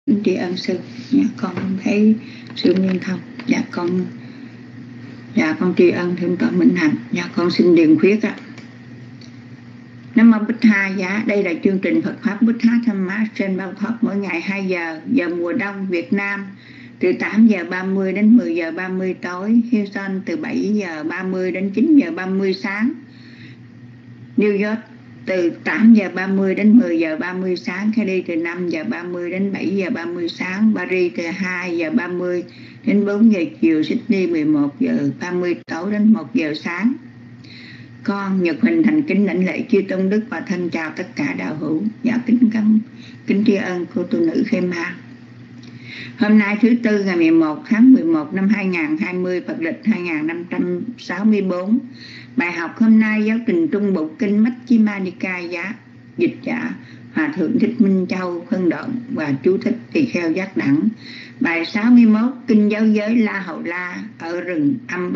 Tri ân sư. Dạ, con thấy sư Nguyên Thông. Dạ con tri ân Thượng tọa Minh Hạnh. Dạ con xin điền khuyết ạ. Nam mô Bích Tha Giá. Đây là chương trình Phật pháp Bích Tha Tham Má trên Bao Thoát mỗi ngày 2 giờ, giờ mùa đông Việt Nam từ 8 giờ 30 đến 10 giờ 30 tối, Houston từ 7 giờ 30 đến 9 giờ 30 sáng, New York từ 8 giờ 30 đến 10 giờ 30 sáng, Cali từ 5 giờ 30 đến 7 giờ 30 sáng, Paris từ 2 giờ 30 đến 4 giờ chiều, Sydney 11 giờ 30 tối đến 1 giờ sáng. Con Nhật Huỳnh thành kính lãnh lễ chư tôn đức và thân chào tất cả đạo hữu. Dạ kính tri ân cô tu nữ Khê Ma. Hôm nay thứ Tư ngày 11 tháng 11 năm 2020, Phật lịch 2564. Bài học hôm nay giáo trình Trung Bộ Kinh Majjhima Nikaya Giá, dịch giả Hòa Thượng Thích Minh Châu phân đoạn và chú thích tỳ kheo giác đẳng. Bài 61 Kinh Giáo Giới La Hầu La ở rừng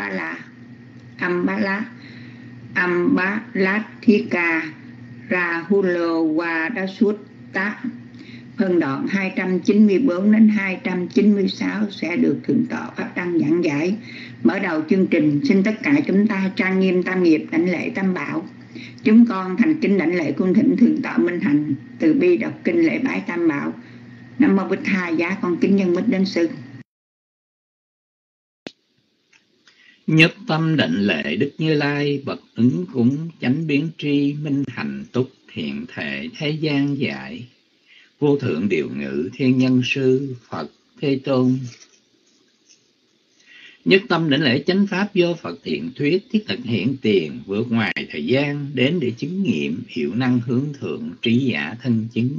Ambalathika Rahulo Wadasutta, phân đoạn 294 đến 296 sẽ được Thượng tọa Pháp Đăng giảng giải. Mở đầu chương trình, xin tất cả chúng ta trang nghiêm tam nghiệp đảnh lễ tam bảo. Chúng con thành kính đảnh lễ cung thỉnh Thượng tọa Minh Hạnh từ bi đọc kinh lễ bái tam bảo. Nam mô Bích Tha Giá. Con kính nhân mít đến sư. Nhất tâm đảnh lễ Đức Như Lai bậc ứng cúng chánh biến tri minh hạnh túc thiện thể thế gian giải. Vô thượng điều ngữ thiên nhân sư Phật Thế Tôn. Nhất tâm đảnh lễ chánh pháp do Phật thiện thuyết thiết thực hiện tiền, vượt ngoài thời gian đến để chứng nghiệm hiệu năng hướng thượng trí giả thân chứng.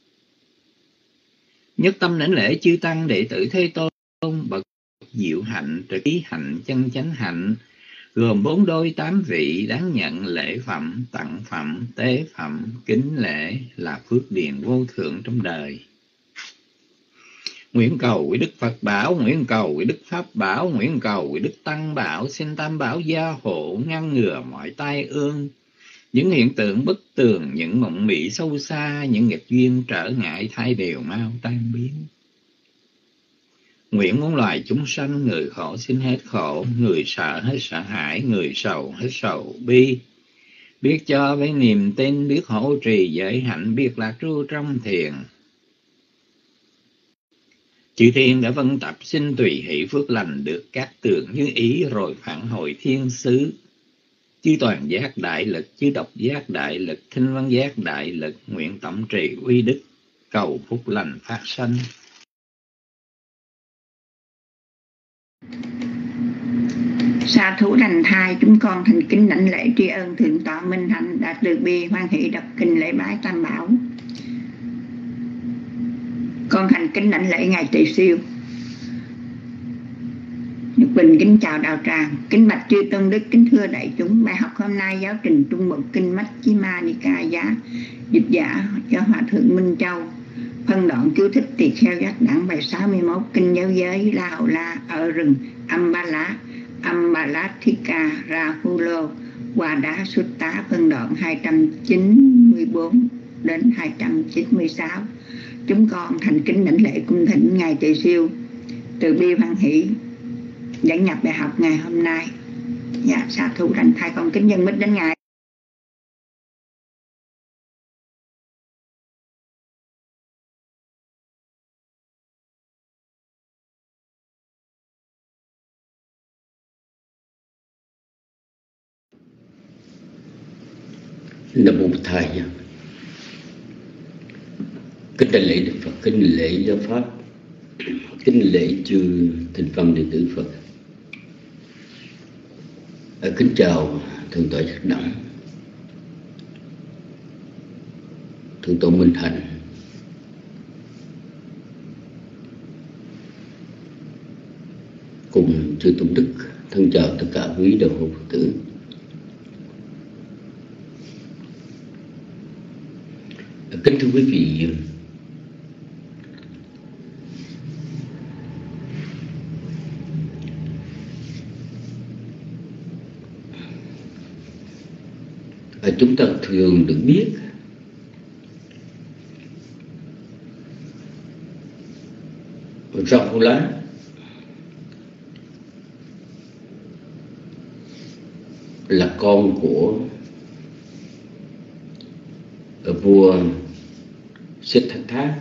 Nhất tâm đảnh lễ chư tăng đệ tử Thế Tôn bậc diệu hạnh trực ý hạnh chân chánh hạnh, gồm 4 đôi 8 vị đáng nhận lễ phẩm, tặng phẩm, tế phẩm, kính lễ là phước điền vô thượng trong đời. Nguyện cầu quý Đức Phật bảo, nguyện cầu quý Đức Pháp bảo, nguyện cầu quý Đức Tăng bảo, xin Tam bảo gia hộ ngăn ngừa mọi tai ương, những hiện tượng bất tường, những mộng mị sâu xa, những nghịch duyên trở ngại thay đều mau tan biến. Nguyện muôn loài chúng sanh, người khổ xin hết khổ, người sợ hết sợ hãi, người sầu hết sầu bi. Biết cho với niềm tin, biết hộ trì giới hạnh, biết lạc trú trong thiền. Chư thiên đã vân tập xin tùy hỷ phước lành được các tường như ý rồi phản hồi thiên xứ. Chư toàn giác đại lực, chư độc giác đại lực, thinh văn giác đại lực, nguyện tổng trì uy đức, cầu phúc lành phát sanh. Sa thú đành thai, chúng con thành kính đảnh lễ tri ân Thượng tọa Minh Hạnh đã từ bi hoan hỷ đọc kinh lễ bái tam bảo. Con thành kính đảnh lễ ngài Tỳ Siêu. Nhật Bình kính chào đạo tràng, kính bạch chư tôn đức, kính thưa đại chúng. Bài học hôm nay giáo trình Trung Bộ Kinh Majjhima Nikaya Giá, dịch giả do Hòa Thượng Minh Châu, phân đoạn chú thích tỳ kheo giác đẳng. Bài 61 Kinh Giáo Giới La Hầu La ở rừng Ambalathika Rahulo Wadasutta, phân đoạn 294 đến 296. Chúng con thành kính đảnh lễ cung thỉnh ngài Tỳ Siêu từ bi hoan hỷ dẫn nhập bài học ngày hôm nay. Dạ, sa thú đành thai, con kính dân mít đến ngài. Nam mô Bổn Thầy. Kính đại lễ Đức Phật, kính lễ giáo pháp, kính lễ chư thành phần đệ tử Phật. Kính chào Thượng tọa giác đẳng, Thượng tọa Minh Hạnh, cùng chư tôn đức, thân chào tất cả quý đạo hữu Phật tử. Kính thưa quý vị, chúng ta thường được biết Rahula là con của vua Siddhartha,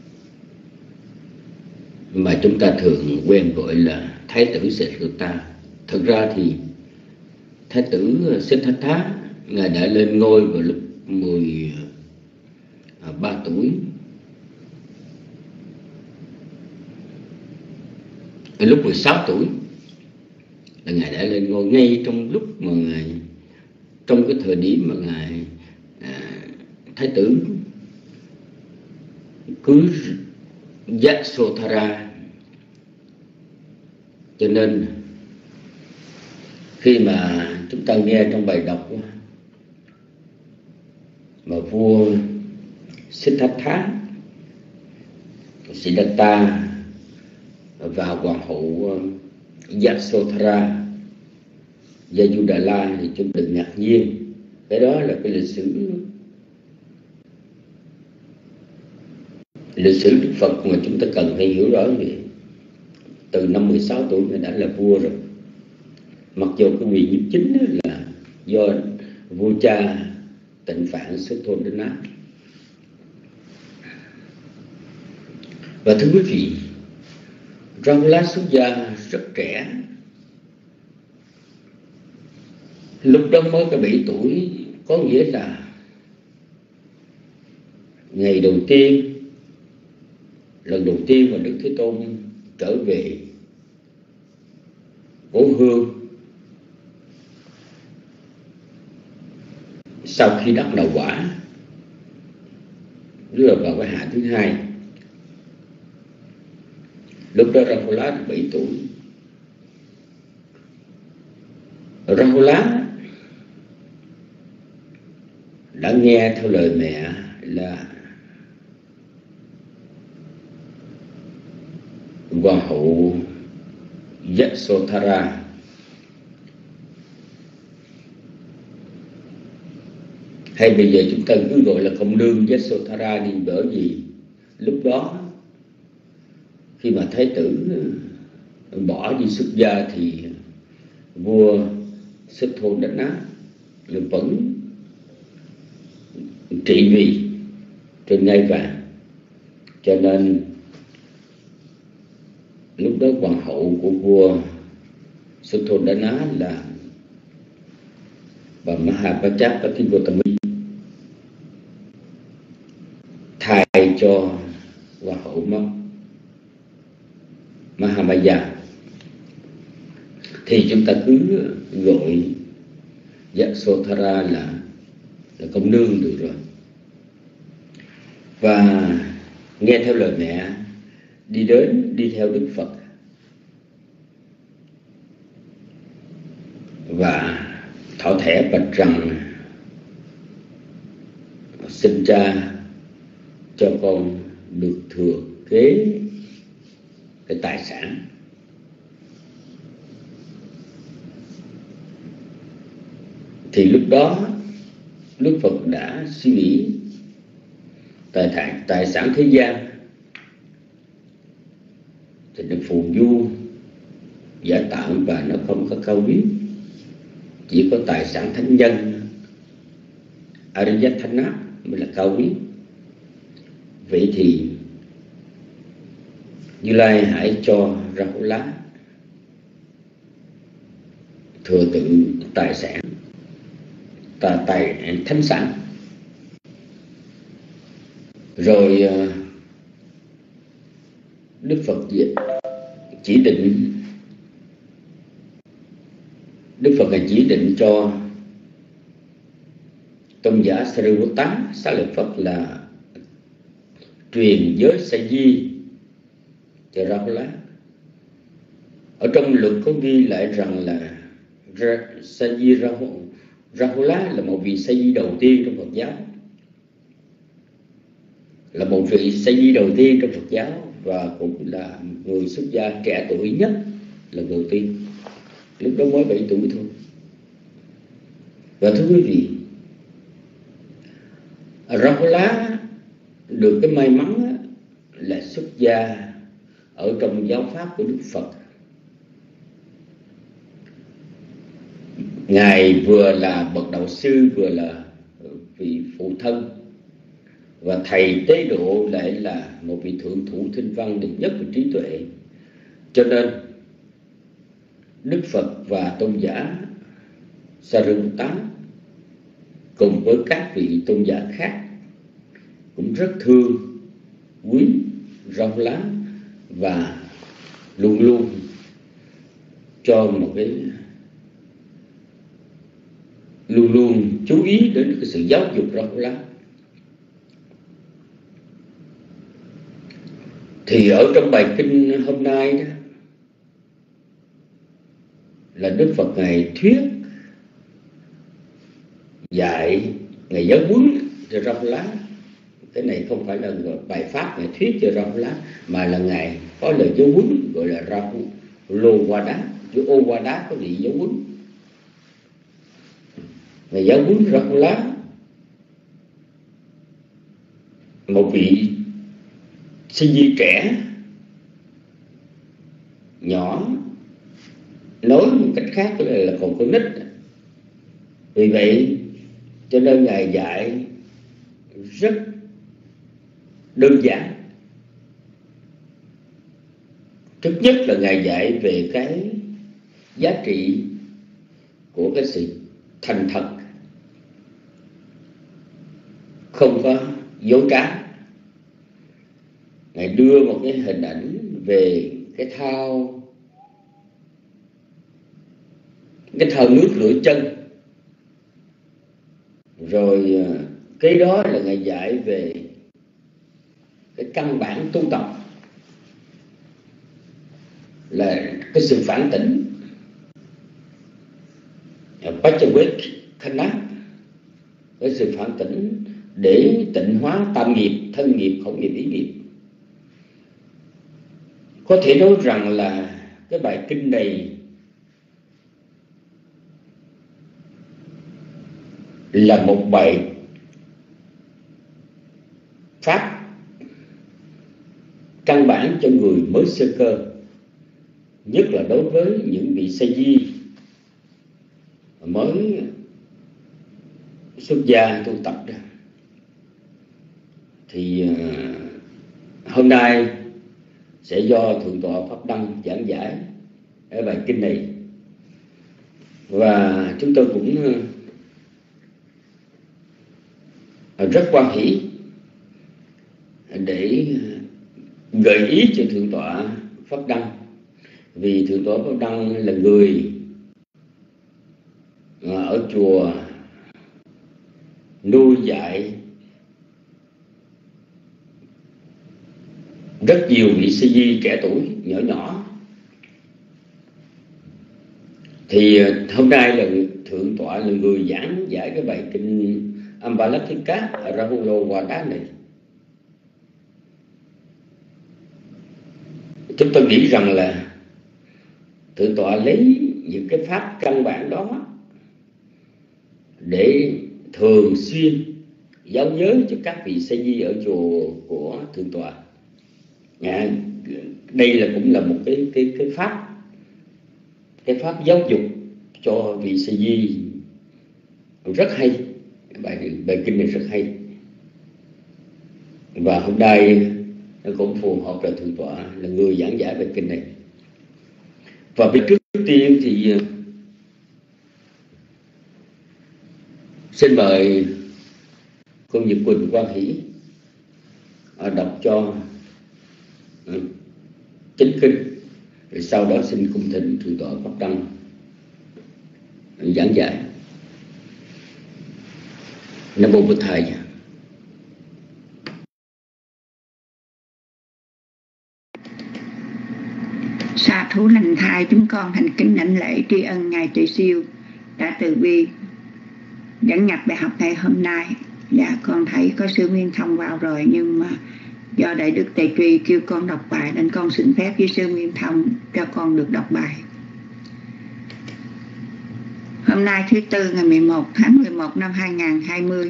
mà chúng ta thường quen gọi là Thái tử Siddhartha. Thực ra thì Thái tử Siddhartha ngài đã lên ngôi vào lúc 13 tuổi. Lúc 16 tuổi là ngài đã lên ngôi, ngay trong lúc mà ngài, trong cái thời điểm mà ngài thái tử cưới Yasodhara. Cho nên khi mà chúng ta nghe trong bài đọc mà vua Siddhartha và hoàng hậu Yasodhara Yajudala thì chúng đừng ngạc nhiên. Cái đó là cái lịch sử Đức Phật mà chúng ta cần phải hiểu rõ về. Từ năm 16 tuổi người đã là vua rồi. Mặc dù cái vị nhiếp chính là do vua cha Tịnh Phạn Suddhodana. Và thưa quý vị, Rahula xuất gia rất trẻ. Lúc đó mới có 7 tuổi, có nghĩa là ngày đầu tiên, lần đầu tiên mà Đức Thế Tôn trở về cố hương sau khi đắc đạo quả, đưa vào cái hạ thứ hai. Lúc đó Rahula 7 tuổi. Rahula đã nghe theo lời mẹ là hoàng hậu Yasodhara. Hay bây giờ chúng ta cứ gọi là công nương Yasodhara đi, bởi vì lúc đó khi mà thái tử bỏ đi xuất gia thì vua Suddhodana vẫn trị vì trên ngai vàng. Cho nên lúc đó hoàng hậu của vua Suddhodana là bà Mahapajapati thay cho hoàng hậu Mahamaya. Thì chúng ta cứ gọi Yasodhara là công nương được rồi. Và nghe theo lời mẹ đi theo Đức Phật và thỏ thẻ bạch rằng xin cha cho con được thừa kế cái tài sản. Thì lúc đó Đức Phật đã suy nghĩ tài sản thế gian thì được phù du giả tạm và nó không có cao quý. Chỉ có tài sản thánh nhân Ariyathana mới là cao quý. Vậy thì Như Lai hãy cho Rahula thừa tự tài sản, tài thánh sản. Rồi Đức Phật chỉ định cho tôn giả Sariputta Xá Lợi Phất là truyền giới sa di cho Rahula. Ở trong luật có ghi lại rằng là sa di Rahula là một vị sa di đầu tiên trong Phật giáo, là một vị sa di đầu tiên trong Phật giáo, và cũng là người xuất gia trẻ tuổi nhất lần đầu tiên. Lúc đó mới 7 tuổi thôi. Và thưa quý vị, Rahula được cái may mắn là xuất gia ở trong giáo pháp của Đức Phật. Ngài vừa là bậc đạo sư, vừa là vị phụ thân, và thầy tế độ lại là một vị thượng thủ thinh văn đệ nhất về trí tuệ. Cho nên Đức Phật và tôn giả Sariputta cùng với các vị tôn giả khác cũng rất thương quý rau lá, và luôn luôn cho một cái luôn luôn chú ý đến cái sự giáo dục rau lá. Thì ở trong bài kinh hôm nay đó là Đức Phật Ngài thuyết dạy, Ngài giáo huấn cho rau lá. Cái này không phải là bài pháp Ngài thuyết cho rau lá, mà là Ngài có lời giáo huấn gọi là rau lô qua đá. Chữ ô qua đá có gì giáo huấn. Ngài giáo huấn rau lá, một vị sinh viên trẻ nhỏ, nói một cách khác là còn con nít. Vì vậy cho nên Ngài dạy rất đơn giản. Thứ nhất là Ngài dạy về cái giá trị của cái sự thành thật, không có dối trá. Ngài đưa một cái hình ảnh về cái thao nước rửa chân. Rồi cái đó là Ngài dạy về cái căn bản tu tập là cái sự phản tỉnh, Pachawekkhana, cái sự phản tỉnh để tịnh hóa tam nghiệp, thân nghiệp, khẩu nghiệp, ý nghiệp. Có thể nói rằng là cái bài kinh này là một bài pháp căn bản cho người mới sơ cơ, nhất là đối với những vị sa di mới xuất gia tu tập đó. Thì hôm nay sẽ do Thượng tọa Pháp Đăng giảng giải ở bài kinh này, và chúng tôi cũng rất hoan hỷ để gợi ý cho Thượng tọa Pháp Đăng, vì Thượng tọa Pháp Đăng là người ở chùa nuôi dạy rất nhiều vị sư di trẻ tuổi nhỏ nhỏ. Thì hôm nay là Thượng tọa là người giảng giải cái bài kinh Ambalathika Rahulo Wada này. Chúng tôi nghĩ rằng là Thượng tọa lấy những cái pháp căn bản đó để thường xuyên giáo nhớ cho các vị sa di ở chùa của Thượng tọa. Đây là cũng là một cái pháp giáo dục cho vị sa di rất hay. Bài kinh này rất hay, và hôm nay nó cũng phù hợp là Thượng tọa là người giảng giải bài kinh này. Và trước tiên thì xin mời cô Nhật Quỳnh Quang Hỷ đọc cho chính kinh, rồi sau đó xin cung thỉnh Thượng tọa Pháp Đăng giảng giải. Nam mô Bụt Thầy. Sa thú lành thai, chúng con thành kính đảnh lễ tri ân Ngài Tuệ Siêu đã từ bi dẫn nhập bài học ngày hôm nay. Dạ, con thấy có sư Nguyên Thông vào rồi, nhưng mà do Đại Đức Tề Truy kêu con đọc bài nên con xin phép với sư Nguyên Thông cho con được đọc bài. Hôm nay thứ Tư ngày 11 tháng 11 năm 2020,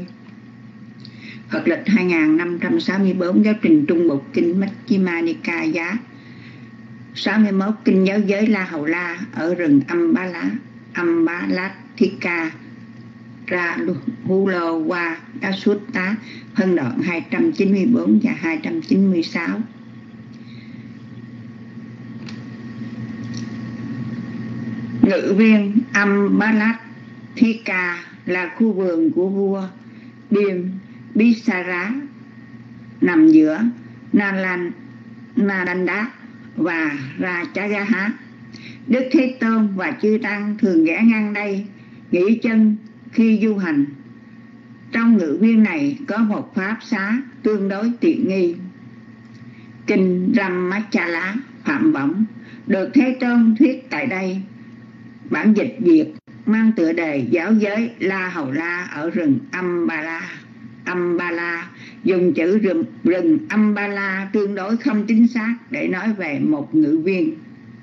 Phật lịch 2564, giáo trình Trung Bộ Kinh Majjhima Nikaya giá 61. Kinh giáo giới La Hầu La ở rừng Ambalathika Rahula Sutta, phân đoạn 294 và 296. Ngự viên Ambalathika là khu vườn của vua Bimbisara, nằm giữa Nalanda và Rajagaha. Đức Thế Tôn và chư tăng thường ghé ngang đây nghỉ chân khi du hành. Trong ngự viên này có một pháp xá tương đối tiện nghi. Kinh Ramachala Phạm Võng được Thế Tôn thuyết tại đây. Bản dịch Việt mang tựa đề Giáo giới La Hầu La ở rừng Ambala. Dùng chữ rừng Ambala tương đối không chính xác để nói về một ngự viên.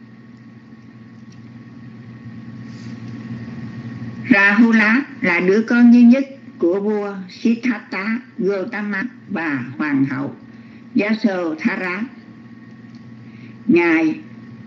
Rahula là đứa con duy nhất của vua Siddhartha Gautama và hoàng hậu Yasodhara. Ngài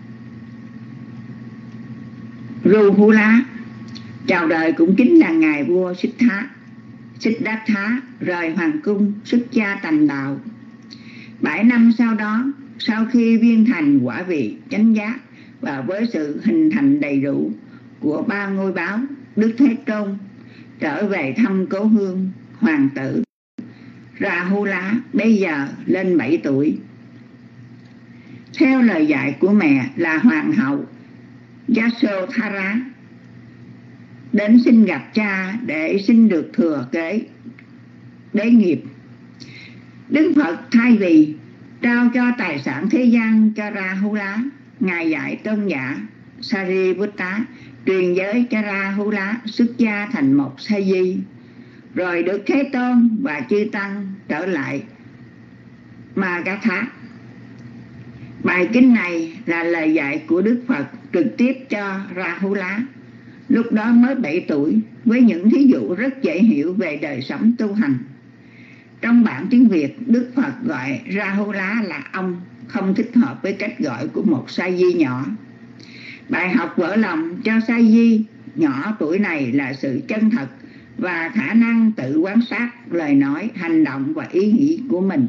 Rahula chào đời cũng chính là ngài vua Siddhartha rời hoàng cung xuất gia thành đạo. 7 năm sau đó, sau khi viên thành quả vị chánh giác và với sự hình thành đầy đủ của 3 ngôi báo, Đức Thế Tôn trở về thăm cố hương hoàng tử Rahula bây giờ lên 7 tuổi. Theo lời dạy của mẹ là hoàng hậu Yasodhara, đến xin gặp cha để xin được thừa kế đế nghiệp. Đức Phật thay vì trao cho tài sản thế gian cho Rahula, ngài dạy tôn giả Sariputta truyền giới cho Rahula xuất gia thành một sa di, rồi được Thế Tôn và chư tăng trở lại Magadha. Bài kinh này là lời dạy của Đức Phật trực tiếp cho Rahula, lúc đó mới 7 tuổi, với những thí dụ rất dễ hiểu về đời sống tu hành. Trong bản tiếng Việt, Đức Phật gọi Rahula là ông, không thích hợp với cách gọi của một sa di nhỏ. Bài học vỡ lòng cho sa di nhỏ tuổi này là sự chân thật và khả năng tự quan sát lời nói, hành động và ý nghĩ của mình.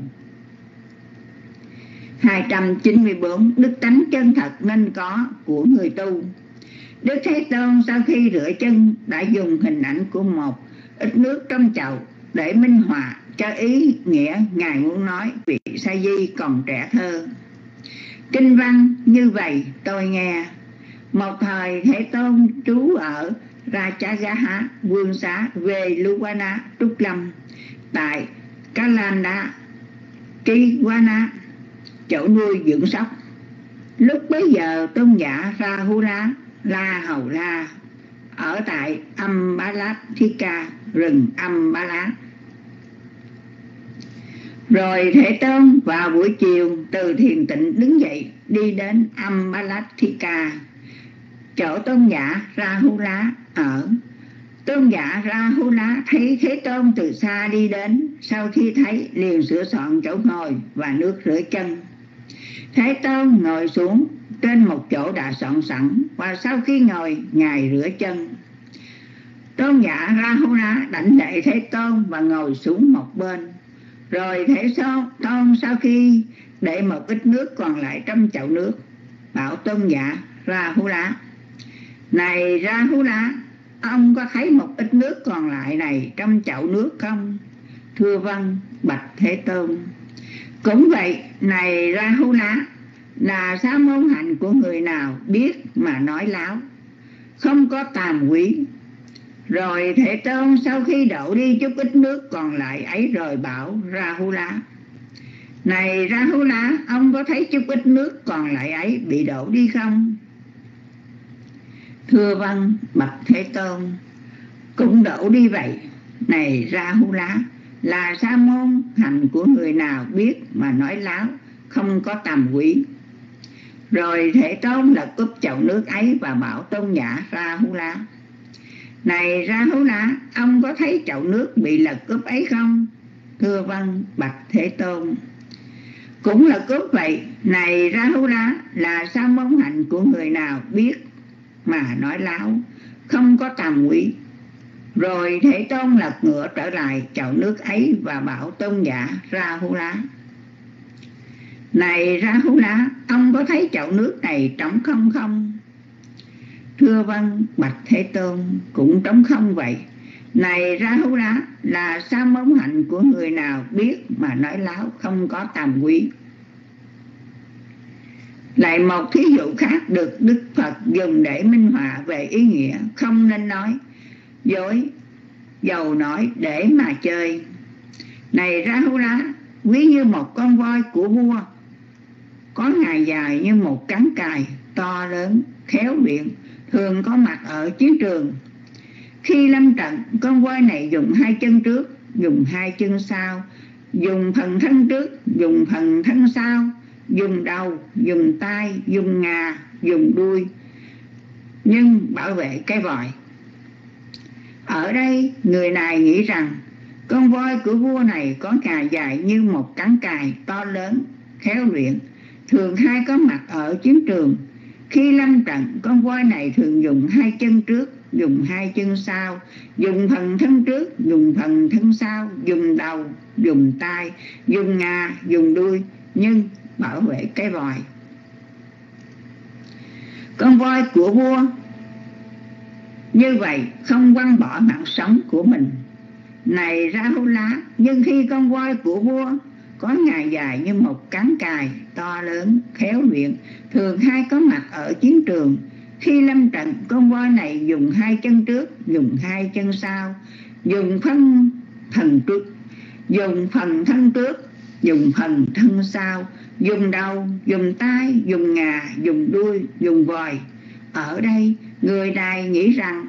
294. Đức tánh chân thật nên có của người tu. Đức Thế Tôn sau khi rửa chân đã dùng hình ảnh của một ít nước trong chậu để minh họa cho ý nghĩa ngài muốn nói vị sa di còn trẻ thơ. Kinh văn như vậy tôi nghe. Một thời Thế Tôn trú ở Rajagaha, vương xá Veluwana Trúc Lâm, tại Kalanda Triwana, chỗ nuôi dưỡng sóc. Lúc bấy giờ tôn giả Rahula La Hầu La ở tại Ambalathika, rừng Ambala. Rồi Thế Tôn vào buổi chiều từ thiền tịnh đứng dậy đi đến Ambalathika, chỗ tôn giả Rahula ở. Tôn giả Rahula thấy Thế Tôn từ xa đi đến, sau khi thấy liền sửa soạn chỗ ngồi và nước rửa chân. Thế Tôn ngồi xuống trên một chỗ đã soạn sẵn, và sau khi ngồi ngài rửa chân. Tôn giả Rahula đảnh lễ Thế Tôn và ngồi xuống một bên. Rồi Thế Tôn sau khi để một ít nước còn lại trong chậu nước, bảo tôn giả Rahula: Này Rahula, ông có thấy một ít nước còn lại này trong chậu nước không? Thưa vâng, bạch Thế Tôn. Cũng vậy, này Rahula, là sa môn hạnh của người nào biết mà nói láo, không có tàm quý. Rồi Thế Tôn sau khi đổ đi chút ít nước còn lại ấy rồi bảo Rahula: Này Rahula, ông có thấy chút ít nước còn lại ấy bị đổ đi không? Thưa vâng, bạch Thế Tôn. Cũng đổ đi vậy, này Rahula, là sa môn hạnh của người nào biết mà nói láo, không có tàm quý. Rồi Thế Tôn lật cúp chậu nước ấy và bảo tôn giả Rahula: Này Rahula, ông có thấy chậu nước bị lật cúp ấy không? Thưa vâng, bạch Thế Tôn. cũng là cướp vậy. Này Rahula, là sao món hạnh của người nào biết mà nói láo, không có tầm quý. Rồi Thế Tôn lật ngựa trở lại chậu nước ấy và bảo tôn giả Rahula: Này Rahula, ông có thấy chậu nước này trống không không? Thưa vâng, bạch Thế Tôn, cũng trống không vậy. Này Rahula, là sao món hạnh của người nào biết mà nói láo, không có tầm quý. Lại một thí dụ khác được Đức Phật dùng để minh họa về ý nghĩa không nên nói dối, dầu nói để mà chơi. Này Rahula, ví như một con voi của vua, có ngà dài như một cán cài, to lớn, khéo luyện, thường có mặt ở chiến trường. Khi lâm trận, con voi này dùng hai chân trước, dùng hai chân sau, dùng phần thân trước, dùng phần thân sau, dùng đầu, dùng tay, dùng ngà, dùng đuôi, nhưng bảo vệ cái vòi. Ở đây, người này nghĩ rằng con voi của vua này có ngà dài như một cán cài, to lớn, khéo luyện, thường hay có mặt ở chiến trường. Khi lâm trận, con voi này thường dùng hai chân trước, dùng hai chân sau, dùng phần thân trước, dùng phần thân sau, dùng đầu, dùng tay, dùng ngà, dùng đuôi, nhưng bảo vệ cái vòi. Con voi của vua như vậy không quăng bỏ mạng sống của mình. Này Rahula, nhưng khi con voi của vua có ngà dài như một cán cài, to lớn, khéo luyện, thường hay có mặt ở chiến trường. Khi lâm trận, con voi này dùng hai chân trước, dùng hai chân sau, dùng phần trước, dùng phần thân trước, dùng phần thân sau, dùng đầu, dùng tay, dùng ngà, dùng đuôi, dùng vòi. Ở đây, người này nghĩ rằng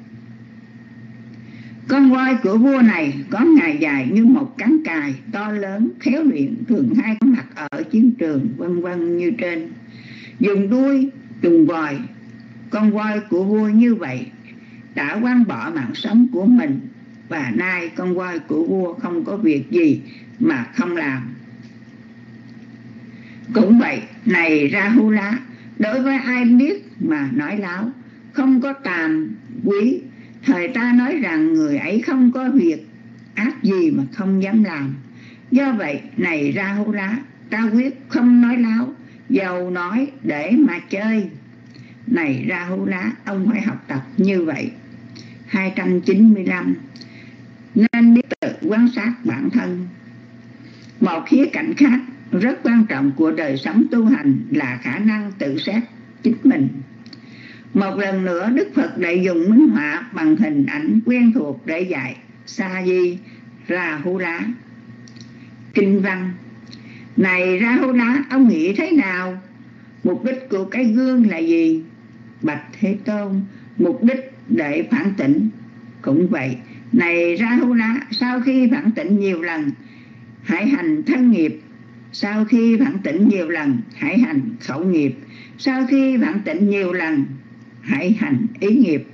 con voi của vua này có ngà dài như một cán cài, to lớn, khéo luyện, thường hay có mặt ở chiến trường, vân vân như trên. Dùng đuôi, dùng vòi. Con voi của vua như vậy đã quăng bỏ mạng sống của mình, và nay con voi của vua không có việc gì mà không làm. Cũng vậy, này Rahula, đối với ai biết mà nói láo, không có tàm quý, thời ta nói rằng người ấy không có việc ác gì mà không dám làm. Do vậy, này Rahula, ta quyết không nói láo, dầu nói để mà chơi. Này Rahula, ông phải học tập như vậy. 295. Nên biết tự quan sát bản thân. Một khía cạnh khác rất quan trọng của đời sống tu hành là khả năng tự xét chính mình. Một lần nữa, Đức Phật lại dùng minh họa bằng hình ảnh quen thuộc để dạy Sa Di Rahula. Kinh văn: Này Rahula, ông nghĩ thế nào? Mục đích của cái gương là gì? Bạch Thế Tôn, mục đích để phản tỉnh. Cũng vậy, này Rahula, sau khi phản tỉnh nhiều lần, hãy hành thân nghiệp. Sau khi phản tỉnh nhiều lần, hãy hành khẩu nghiệp. Sau khi phản tỉnh nhiều lần, hãy hành ý nghiệp.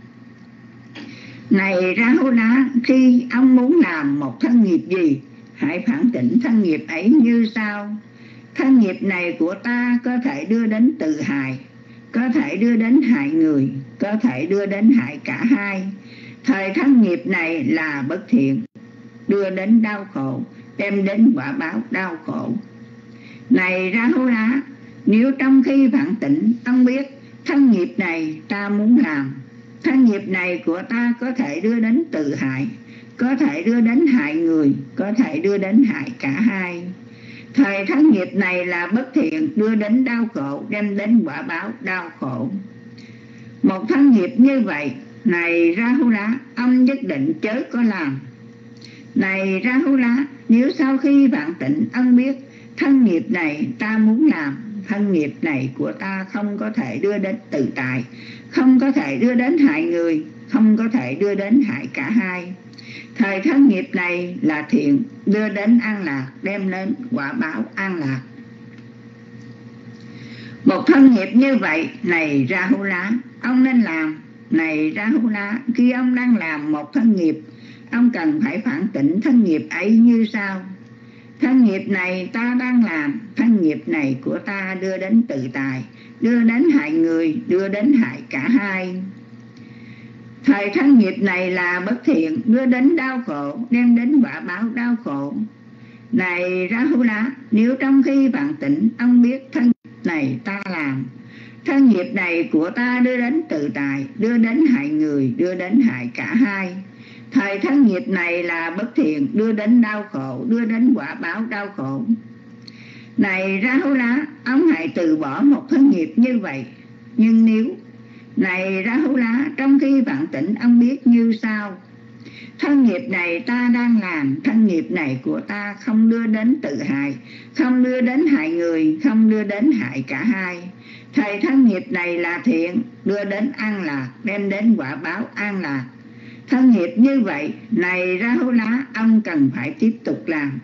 Này Rahula, khi ông muốn làm một thân nghiệp gì, hãy phản tỉnh thân nghiệp ấy như sau: thân nghiệp này của ta có thể đưa đến tự hại, có thể đưa đến hại người, có thể đưa đến hại cả hai. Thời thân nghiệp này là bất thiện, đưa đến đau khổ, đem đến quả báo đau khổ. Này Rahula, nếu trong khi phản tỉnh ông biết thân nghiệp này ta muốn làm, thân nghiệp này của ta có thể đưa đến tự hại, có thể đưa đến hại người, có thể đưa đến hại cả hai. Thời thân nghiệp này là bất thiện, đưa đến đau khổ, đem đến quả báo đau khổ. Một thân nghiệp như vậy, này Rahula, ông nhất định chớ có làm. Này Rahula, nếu sau khi phản tỉnh ông biết thân nghiệp này ta muốn làm, thân nghiệp này của ta không có thể đưa đến tự tại, không có thể đưa đến hại người, không có thể đưa đến hại cả hai. Thời thân nghiệp này là thiện, đưa đến an lạc, đem đến quả báo an lạc. Một thân nghiệp như vậy, này Rahula, ông nên làm. Này Rahula, khi ông đang làm một thân nghiệp, ông cần phải phản tỉnh thân nghiệp ấy như sau: Thân nghiệp này ta đang làm, thân nghiệp này của ta đưa đến tự tài, đưa đến hại người, đưa đến hại cả hai. Thời thân nghiệp này là bất thiện, đưa đến đau khổ, đem đến quả báo đau khổ. Này Rahula, nếu trong khi bạn tỉnh ông biết thân nghiệp này ta làm, thân nghiệp này của ta đưa đến tự tài, đưa đến hại người, đưa đến hại cả hai. Thời thân nghiệp này là bất thiện, đưa đến đau khổ, đưa đến quả báo đau khổ. Này Rahula, ông hãy từ bỏ một thân nghiệp như vậy. Nhưng nếu, này Rahula, trong khi bạn tỉnh ông biết như sau: thân nghiệp này ta đang làm, thân nghiệp này của ta không đưa đến tự hại, không đưa đến hại người, không đưa đến hại cả hai. Thời thân nghiệp này là thiện, đưa đến an lạc, đem đến quả báo an lạc. Thân nghiệp như vậy, này Rahula, ông cần phải tiếp tục làm.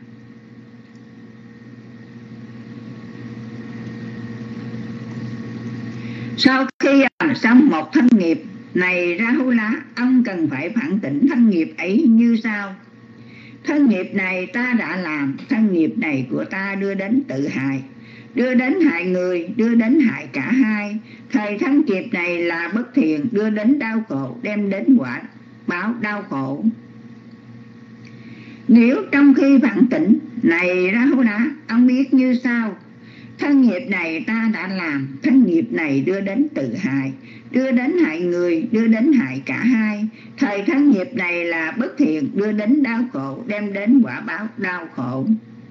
Sau khi xong một thân nghiệp, này Rahula, ông cần phải phản tỉnh thân nghiệp ấy như sau: thân nghiệp này ta đã làm, thân nghiệp này của ta đưa đến tự hại, đưa đến hại người, đưa đến hại cả hai. Thời thân nghiệp này là bất thiện, đưa đến đau khổ, đem đến quả báo đau khổ. Nếu trong khi phản tỉnh, này Rahula, ông biết như sau: thân nghiệp này ta đã làm, thân nghiệp này đưa đến tự hại, đưa đến hại người, đưa đến hại cả hai. Thời thân nghiệp này là bất thiện, đưa đến đau khổ, đem đến quả báo đau khổ.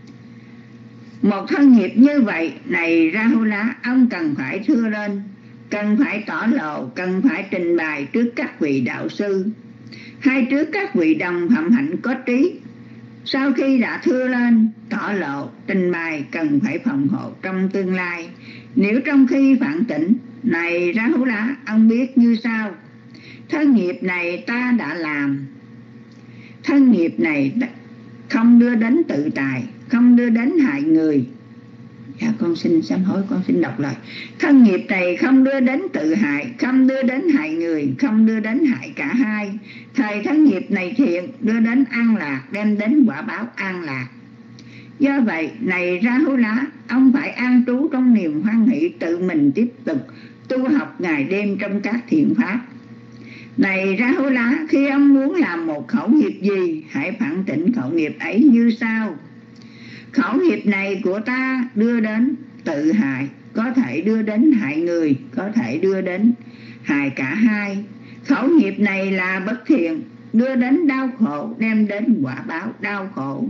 Một thân nghiệp như vậy, này Rahula, ông cần phải thưa lên, cần phải tỏ lộ, cần phải trình bày trước các vị đạo sư hay trước các vị đồng phạm hạnh có trí. Sau khi đã thưa lên, tỏ lộ, trình bày, cần phải phòng hộ trong tương lai. Nếu trong khi phản tỉnh, này Rahula, ông biết như sau: thân nghiệp này ta đã làm, thân nghiệp này không đưa đến tự tài, không đưa đến hại người. Dạ con xin sám hối, con xin đọc lại. Thân nghiệp này không đưa đến tự hại, không đưa đến hại người, không đưa đến hại cả hai. Thời thân nghiệp này thiện, đưa đến an lạc, đem đến quả báo an lạc. Do vậy, này Rahula, ông phải an trú trong niềm hoan hỷ, tự mình tiếp tục tu học ngày đêm trong các thiện pháp. Này Rahula, khi ông muốn làm một khẩu nghiệp gì, hãy phản tỉnh khẩu nghiệp ấy như sau: khẩu nghiệp này của ta đưa đến tự hại, có thể đưa đến hại người, có thể đưa đến hại cả hai. Khẩu nghiệp này là bất thiện, đưa đến đau khổ, đem đến quả báo đau khổ.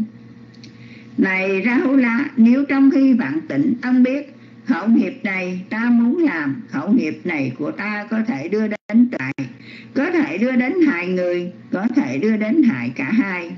Này Rahula, nếu trong khi bạn tỉnh ông biết khẩu nghiệp này ta muốn làm, khẩu nghiệp này của ta có thể đưa đến tài, có thể đưa đến hại người, có thể đưa đến hại cả hai.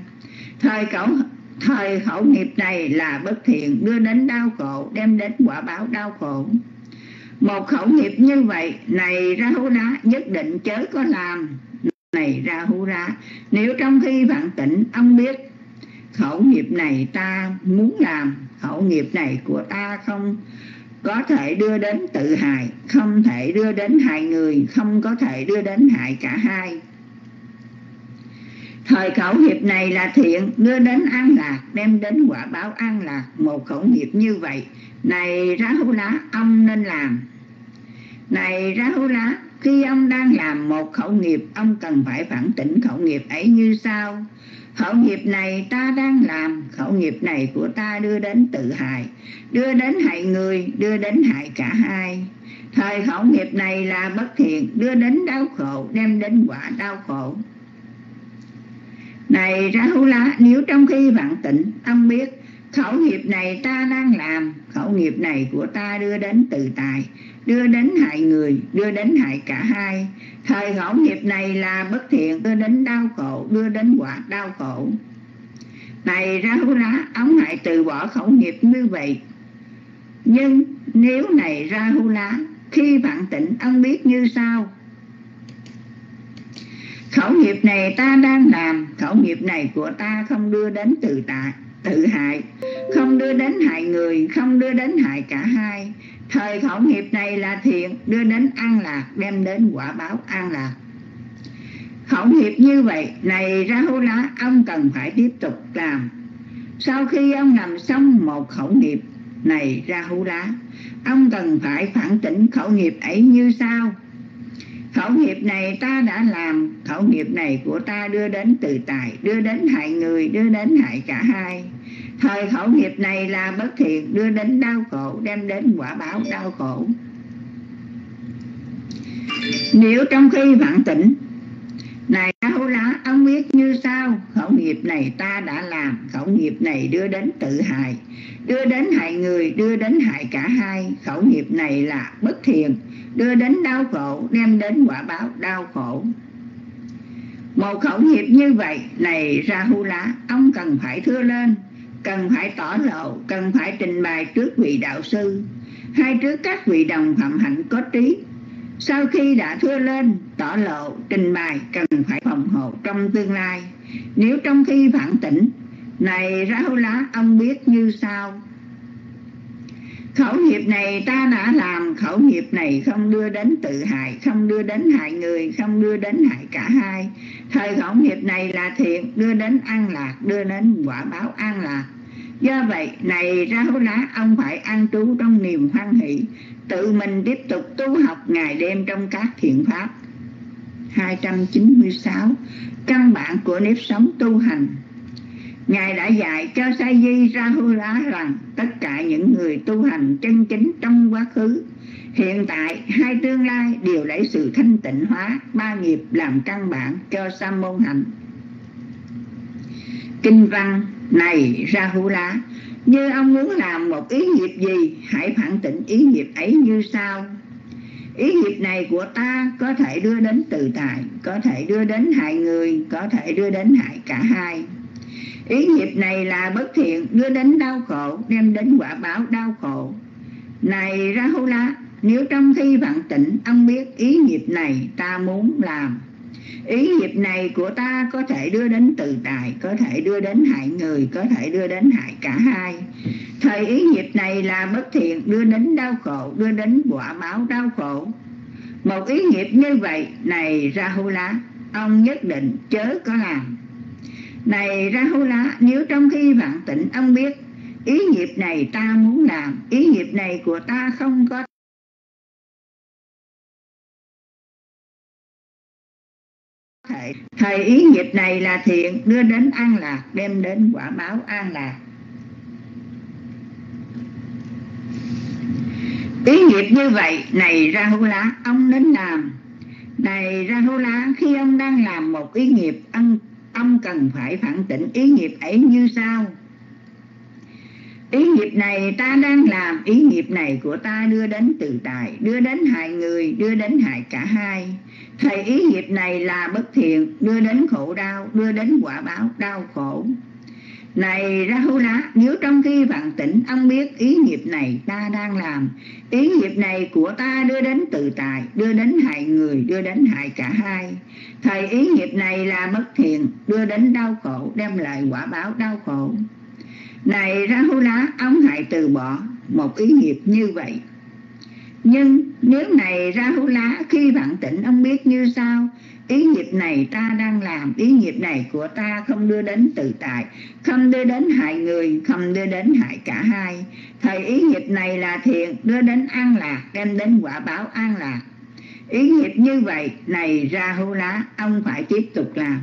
Thời khẩu nghiệp này là bất thiện, đưa đến đau khổ, đem đến quả báo đau khổ. Một khẩu nghiệp như vậy, này Rahula, nhất định chớ có làm. Này Rahula, nếu trong khi bạn tỉnh ông biết khẩu nghiệp này ta muốn làm, khẩu nghiệp này của ta không có thể đưa đến tự hại, không thể đưa đến hại người, không có thể đưa đến hại cả hai. Thời khẩu nghiệp này là thiện, đưa đến an lạc, đem đến quả báo an lạc. Một khẩu nghiệp như vậy, này Rahula, ông nên làm. Này Rahula, khi ông đang làm một khẩu nghiệp, ông cần phải phản tỉnh khẩu nghiệp ấy như sau: khẩu nghiệp này ta đang làm, khẩu nghiệp này của ta đưa đến tự hại, đưa đến hại người, đưa đến hại cả hai. Thời khẩu nghiệp này là bất thiện, đưa đến đau khổ, đem đến quả đau khổ. Này Rahula, nếu trong khi bạn tỉnh ông biết khẩu nghiệp này ta đang làm, khẩu nghiệp này của ta đưa đến tự tài, đưa đến hại người, đưa đến hại cả hai. Thời khẩu nghiệp này là bất thiện, đưa đến đau khổ, đưa đến quả đau khổ. Này Rahula, ông hãy từ bỏ khẩu nghiệp như vậy. Nhưng nếu này Rahula, khi bạn tỉnh ông biết như sau: khẩu nghiệp này ta đang làm, khẩu nghiệp này của ta không đưa đến tự hại, không đưa đến hại người, không đưa đến hại cả hai. Thời khẩu nghiệp này là thiện, đưa đến an lạc, đem đến quả báo an lạc. Khẩu nghiệp như vậy, này Rahula, ông cần phải tiếp tục làm. Sau khi ông làm xong một khẩu nghiệp này Rahula, ông cần phải phản tỉnh khẩu nghiệp ấy như sau: khẩu nghiệp này ta đã làm, khẩu nghiệp này của ta đưa đến tự tại, đưa đến hại người, đưa đến hại cả hai. Thời khẩu nghiệp này là bất thiện, đưa đến đau khổ, đem đến quả báo đau khổ. Nếu trong khi phản tỉnh này Rahula, ông biết như sau: khẩu nghiệp này ta đã làm, khẩu nghiệp này đưa đến tự hại, đưa đến hại người, đưa đến hại cả hai. Khẩu nghiệp này là bất thiện, đưa đến đau khổ, đem đến quả báo đau khổ. Một khẩu nghiệp như vậy này Rahula, ông cần phải thưa lên, cần phải tỏ lộ, cần phải trình bày trước vị đạo sư hay trước các vị đồng phạm hạnh có trí. Sau khi đã thưa lên, tỏ lộ, trình bày, cần phải phòng hộ trong tương lai. Nếu trong khi phản tỉnh này Rahula, ông biết như sau: khẩu nghiệp này ta đã làm, khẩu nghiệp này không đưa đến tự hại, không đưa đến hại người, không đưa đến hại cả hai. Thời khẩu nghiệp này là thiện, đưa đến an lạc, đưa đến quả báo an lạc. Do vậy này Rahula, ông phải an trú trong niềm hoan hỷ, tự mình tiếp tục tu học ngày đêm trong các thiện pháp. 296. Căn bản của nếp sống tu hành. Ngài đã dạy cho Saji Rahula rằng tất cả những người tu hành chân chính trong quá khứ, hiện tại hay tương lai đều lấy sự thanh tịnh hóa ba nghiệp làm căn bản cho sa môn hạnh. Kinh văn này Rahula, như ông muốn làm một ý nghiệp gì, hãy phản tỉnh ý nghiệp ấy như sau: ý nghiệp này của ta có thể đưa đến tự tại, có thể đưa đến hại người, có thể đưa đến hại cả hai. Ý nghiệp này là bất thiện, đưa đến đau khổ, đem đến quả báo đau khổ. Này Rahula, nếu trong khi phản tỉnh ông biết ý nghiệp này ta muốn làm, ý nghiệp này của ta có thể đưa đến tự tại, có thể đưa đến hại người, có thể đưa đến hại cả hai. Thời ý nghiệp này là bất thiện, đưa đến đau khổ, đưa đến quả báo đau khổ. Một ý nghiệp như vậy này Rahula, ông nhất định chớ có làm. Này Rahula, nếu trong khi phản tỉnh ông biết ý nghiệp này ta muốn làm, ý nghiệp này của ta không có thể, thời ý nghiệp này là thiện, đưa đến an lạc, đem đến quả báo an lạc. Ý nghiệp như vậy này Rahula, ông nên làm. Này Rahula, khi ông đang làm một ý nghiệp, ông cần phải phản tỉnh ý nghiệp ấy như sau: ý nghiệp này ta đang làm, ý nghiệp này của ta đưa đến tự tại, đưa đến hại người, đưa đến hại cả hai. Thời ý nghiệp này là bất thiện, đưa đến khổ đau, đưa đến quả báo đau khổ. Này Rahula, nếu trong khi phản tỉnh ông biết ý nghiệp này ta đang làm, ý nghiệp này của ta đưa đến tự tại, đưa đến hại người, đưa đến hại cả hai. Thời ý nghiệp này là bất thiện, đưa đến đau khổ, đem lại quả báo đau khổ. Này Rahula, ông hãy từ bỏ một ý nghiệp như vậy. Nhưng nếu này Rahula, khi phản tỉnh ông biết như sau: ý nghiệp này ta đang làm, ý nghiệp này của ta không đưa đến tự tại, không đưa đến hại người, không đưa đến hại cả hai. Thời ý nghiệp này là thiện, đưa đến an lạc, đem đến quả báo an lạc. Ý nghiệp như vậy này Rahula, ông phải tiếp tục làm.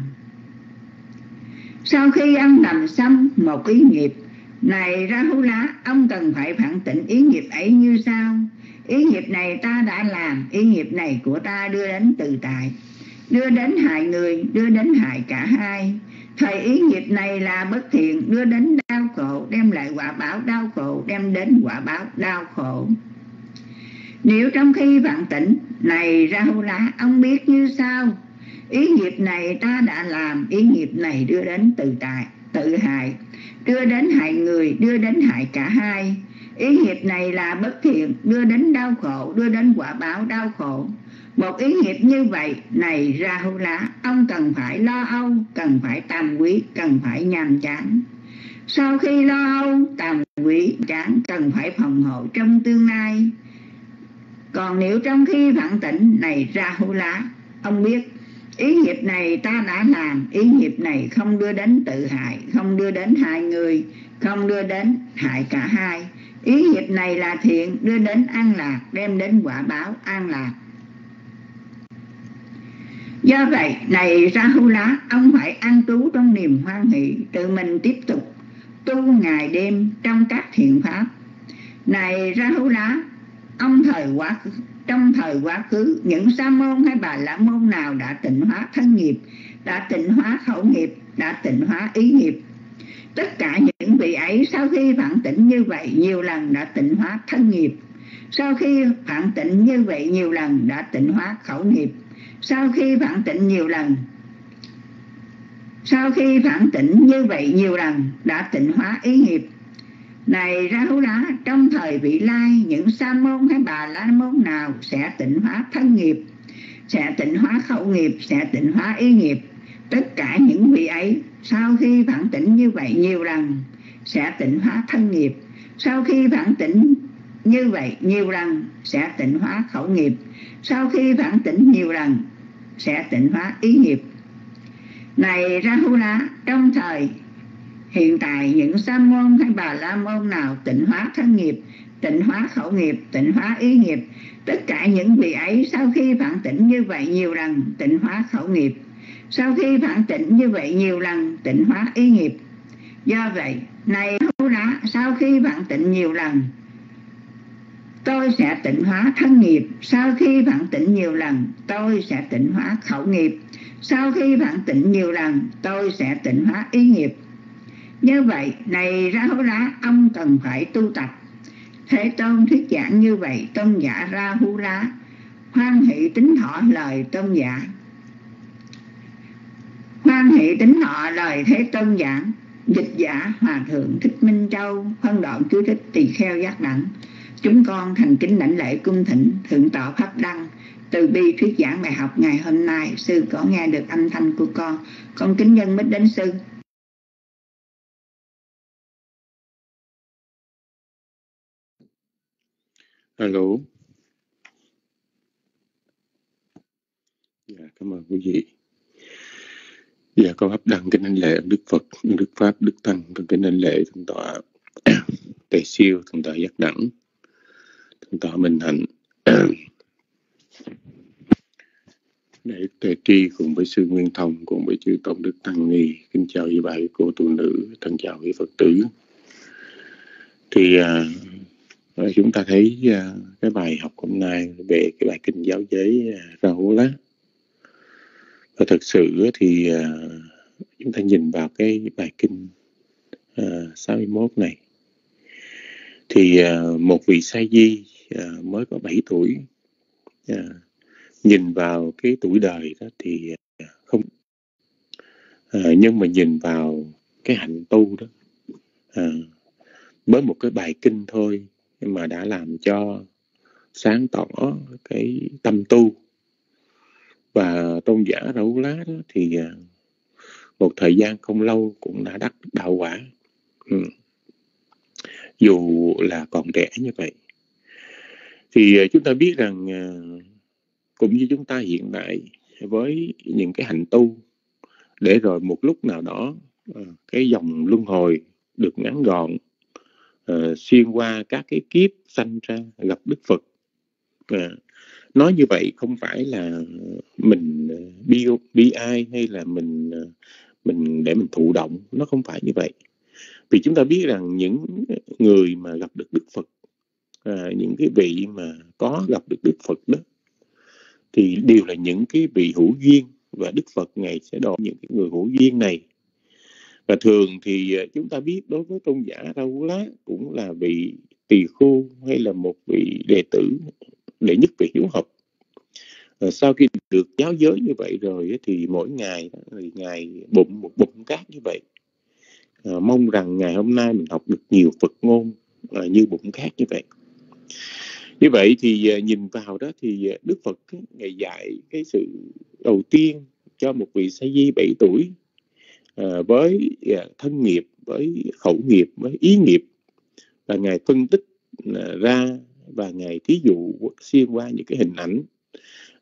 Sau khi ông làm xong một ý nghiệp này Rahula, ông cần phải phản tỉnh ý nghiệp ấy như sau: ý nghiệp này ta đã làm, ý nghiệp này của ta đưa đến tự tại, đưa đến hại người, đưa đến hại cả hai. Thời ý nghiệp này là bất thiện, đưa đến đau khổ, đem lại quả báo đau khổ, đem đến quả báo đau khổ. Nếu trong khi phản tỉnh này Rahula, ông biết như sau: ý nghiệp này ta đã làm, ý nghiệp này đưa đến tự tại, tự hại, đưa đến hại người, đưa đến hại cả hai. Ý nghiệp này là bất thiện, đưa đến đau khổ, đưa đến quả báo đau khổ. Một ý nghiệp như vậy này Rahula, ông cần phải lo âu, cần phải tam quý, cần phải nhàm chán. Sau khi lo âu, tam quý, chán, cần phải phòng hộ trong tương lai. Còn nếu trong khi phản tỉnh này Rahula, ông biết Ý nghiệp này ta đã làm, ý nghiệp này không đưa đến tự hại, không đưa đến hại người, không đưa đến hại cả hai. Ý nghiệp này là thiện, đưa đến an lạc, đem đến quả báo an lạc. Do vậy, này Rahula, ông phải an trú trong niềm hoan hỷ, tự mình tiếp tục tu ngày đêm trong các thiện pháp. Này Rahula, trong thời quá khứ, những sa môn hay bà la môn nào đã tịnh hóa thân nghiệp, đã tịnh hóa khẩu nghiệp, đã tịnh hóa ý nghiệp, tất cả những vị ấy sau khi phản tỉnh như vậy nhiều lần đã tịnh hóa thân nghiệp, sau khi phản tỉnh như vậy nhiều lần đã tịnh hóa khẩu nghiệp, sau khi phản tỉnh như vậy nhiều lần đã tịnh hóa ý nghiệp. Này Rahula, trong thời vị lai, những sa môn hay bà la môn nào sẽ tịnh hóa thân nghiệp, sẽ tịnh hóa khẩu nghiệp, sẽ tịnh hóa ý nghiệp, tất cả những vị ấy sau khi phản tỉnh như vậy nhiều lần sẽ tịnh hóa thân nghiệp, sau khi phản tỉnh như vậy nhiều lần sẽ tịnh hóa khẩu nghiệp, sau khi phản tỉnh nhiều lần sẽ tịnh hóa ý nghiệp. Này Rahula, trong thời hiện tại, những sa môn hay bà la môn nào tịnh hóa thân nghiệp, tịnh hóa khẩu nghiệp, tịnh hóa ý nghiệp, tất cả những vị ấy sau khi phản tỉnh như vậy nhiều lần tịnh hóa khẩu nghiệp, sau khi phản tỉnh như vậy nhiều lần tịnh hóa ý nghiệp. Do vậy, này Rahula, sau khi phản tỉnh nhiều lần tôi sẽ tịnh hóa thân nghiệp, sau khi phản tỉnh nhiều lần tôi sẽ tịnh hóa khẩu nghiệp, sau khi phản tỉnh nhiều lần tôi sẽ tịnh hóa ý nghiệp. Như vậy, này Rahula, ông cần phải tu tập. Thế Tôn thuyết giảng như vậy, tôn giả Rahula hoan hỷ tín thọ lời tôn giả, hoan hỷ tín thọ lời Thế Tôn giảng. Dịch giả Hòa Thượng Thích Minh Châu, phân đoạn chú thích tỳ kheo giác đẳng. Chúng con thành kính lãnh lễ cung thỉnh Thượng tọa Pháp Đăng từ bi thuyết giảng bài học ngày hôm nay. Sư có nghe được âm thanh của con kính nhân mít đến sư. Alo. Dạ, cảm ơn quý vị. Dạ, con Pháp Đăng kính lãnh lễ Đức Phật, Đức Pháp, Đức Tăng, con kính lãnh lễ Thượng tọa Tề Siêu, Thượng tọa Giác Đẳng, Thượng tọa Minh Hạnh, để Tề Tri cùng với sư Nguyên Thông, cùng với chư Tôn Đức Tăng Ni. Kính chào quý bà cô tu nữ, thân chào quý Phật tử. Thì chúng ta thấy cái bài học hôm nay về cái bài kinh giáo giới Rahula. Và thật sự thì chúng ta nhìn vào cái bài kinh 61 này thì một vị sa di mới có 7 tuổi nhìn vào cái tuổi đời đó thì không, nhưng mà nhìn vào cái hạnh tu đó với một cái bài kinh thôi mà đã làm cho sáng tỏ cái tâm tu. Và tôn giả Rahula đó thì một thời gian không lâu cũng đã đắc đạo quả, dù là còn trẻ như vậy. Thì chúng ta biết rằng cũng như chúng ta hiện tại với những cái hạnh tu, để rồi một lúc nào đó cái dòng luân hồi được ngắn gọn, xuyên qua các cái kiếp sanh ra gặp Đức Phật. Nói như vậy không phải là mình bi ai hay là mình để mình thụ động, nó không phải như vậy. Vì chúng ta biết rằng những người mà gặp được Đức Phật, những cái vị mà có gặp được Đức Phật đó thì đều là những cái vị hữu duyên, và Đức Phật Ngài sẽ độ những cái người hữu duyên này. Và thường thì chúng ta biết đối với tôn giả Rahula cũng là vị tỳ khưu hay là một vị đệ tử đệ nhất về hiếu học. Sau khi được giáo giới như vậy rồi thì mỗi ngày thì Ngài bụng một bụng cát như vậy. Mong rằng ngày hôm nay mình học được nhiều Phật ngôn như bụng cát như vậy. Như vậy thì nhìn vào đó thì Đức Phật Ngài dạy cái sự đầu tiên cho một vị sa di 7 tuổi với thân nghiệp, với khẩu nghiệp, với ý nghiệp. Và Ngài phân tích ra và Ngài thí dụ xuyên qua những cái hình ảnh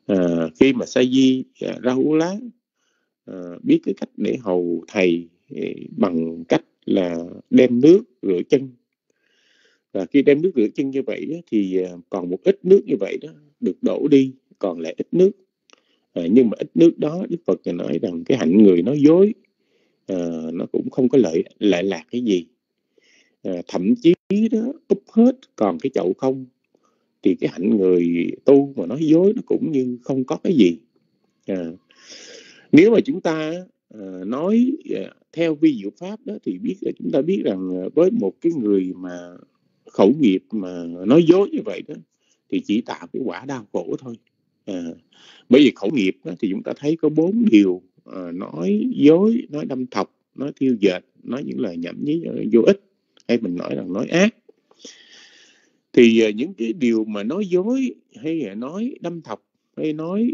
Khi mà sa di Rahula biết cái cách để hầu thầy bằng cách là đem nước rửa chân, và khi đem nước rửa chân như vậy đó, thì còn một ít nước như vậy đó được đổ đi, còn lại ít nước. Nhưng mà ít nước đó Đức Phật nói rằng cái hạnh người nói dối nó cũng không có lợi lạc cái gì. Thậm chí đó úp hết còn cái chậu không, thì cái hạnh người tu mà nói dối nó cũng như không có cái gì. Nếu mà chúng ta nói theo vi diệu pháp đó, thì chúng ta biết rằng với một cái người mà khẩu nghiệp mà nói dối như vậy đó, thì chỉ tạo cái quả đau khổ thôi. Bởi vì khẩu nghiệp đó, thì chúng ta thấy có 4 điều: nói dối, nói đâm thọc, nói thiêu dệt, nói những lời nhảm nhí vô ích, hay mình nói rằng nói ác. Thì những cái điều mà nói dối hay là nói đâm thọc hay nói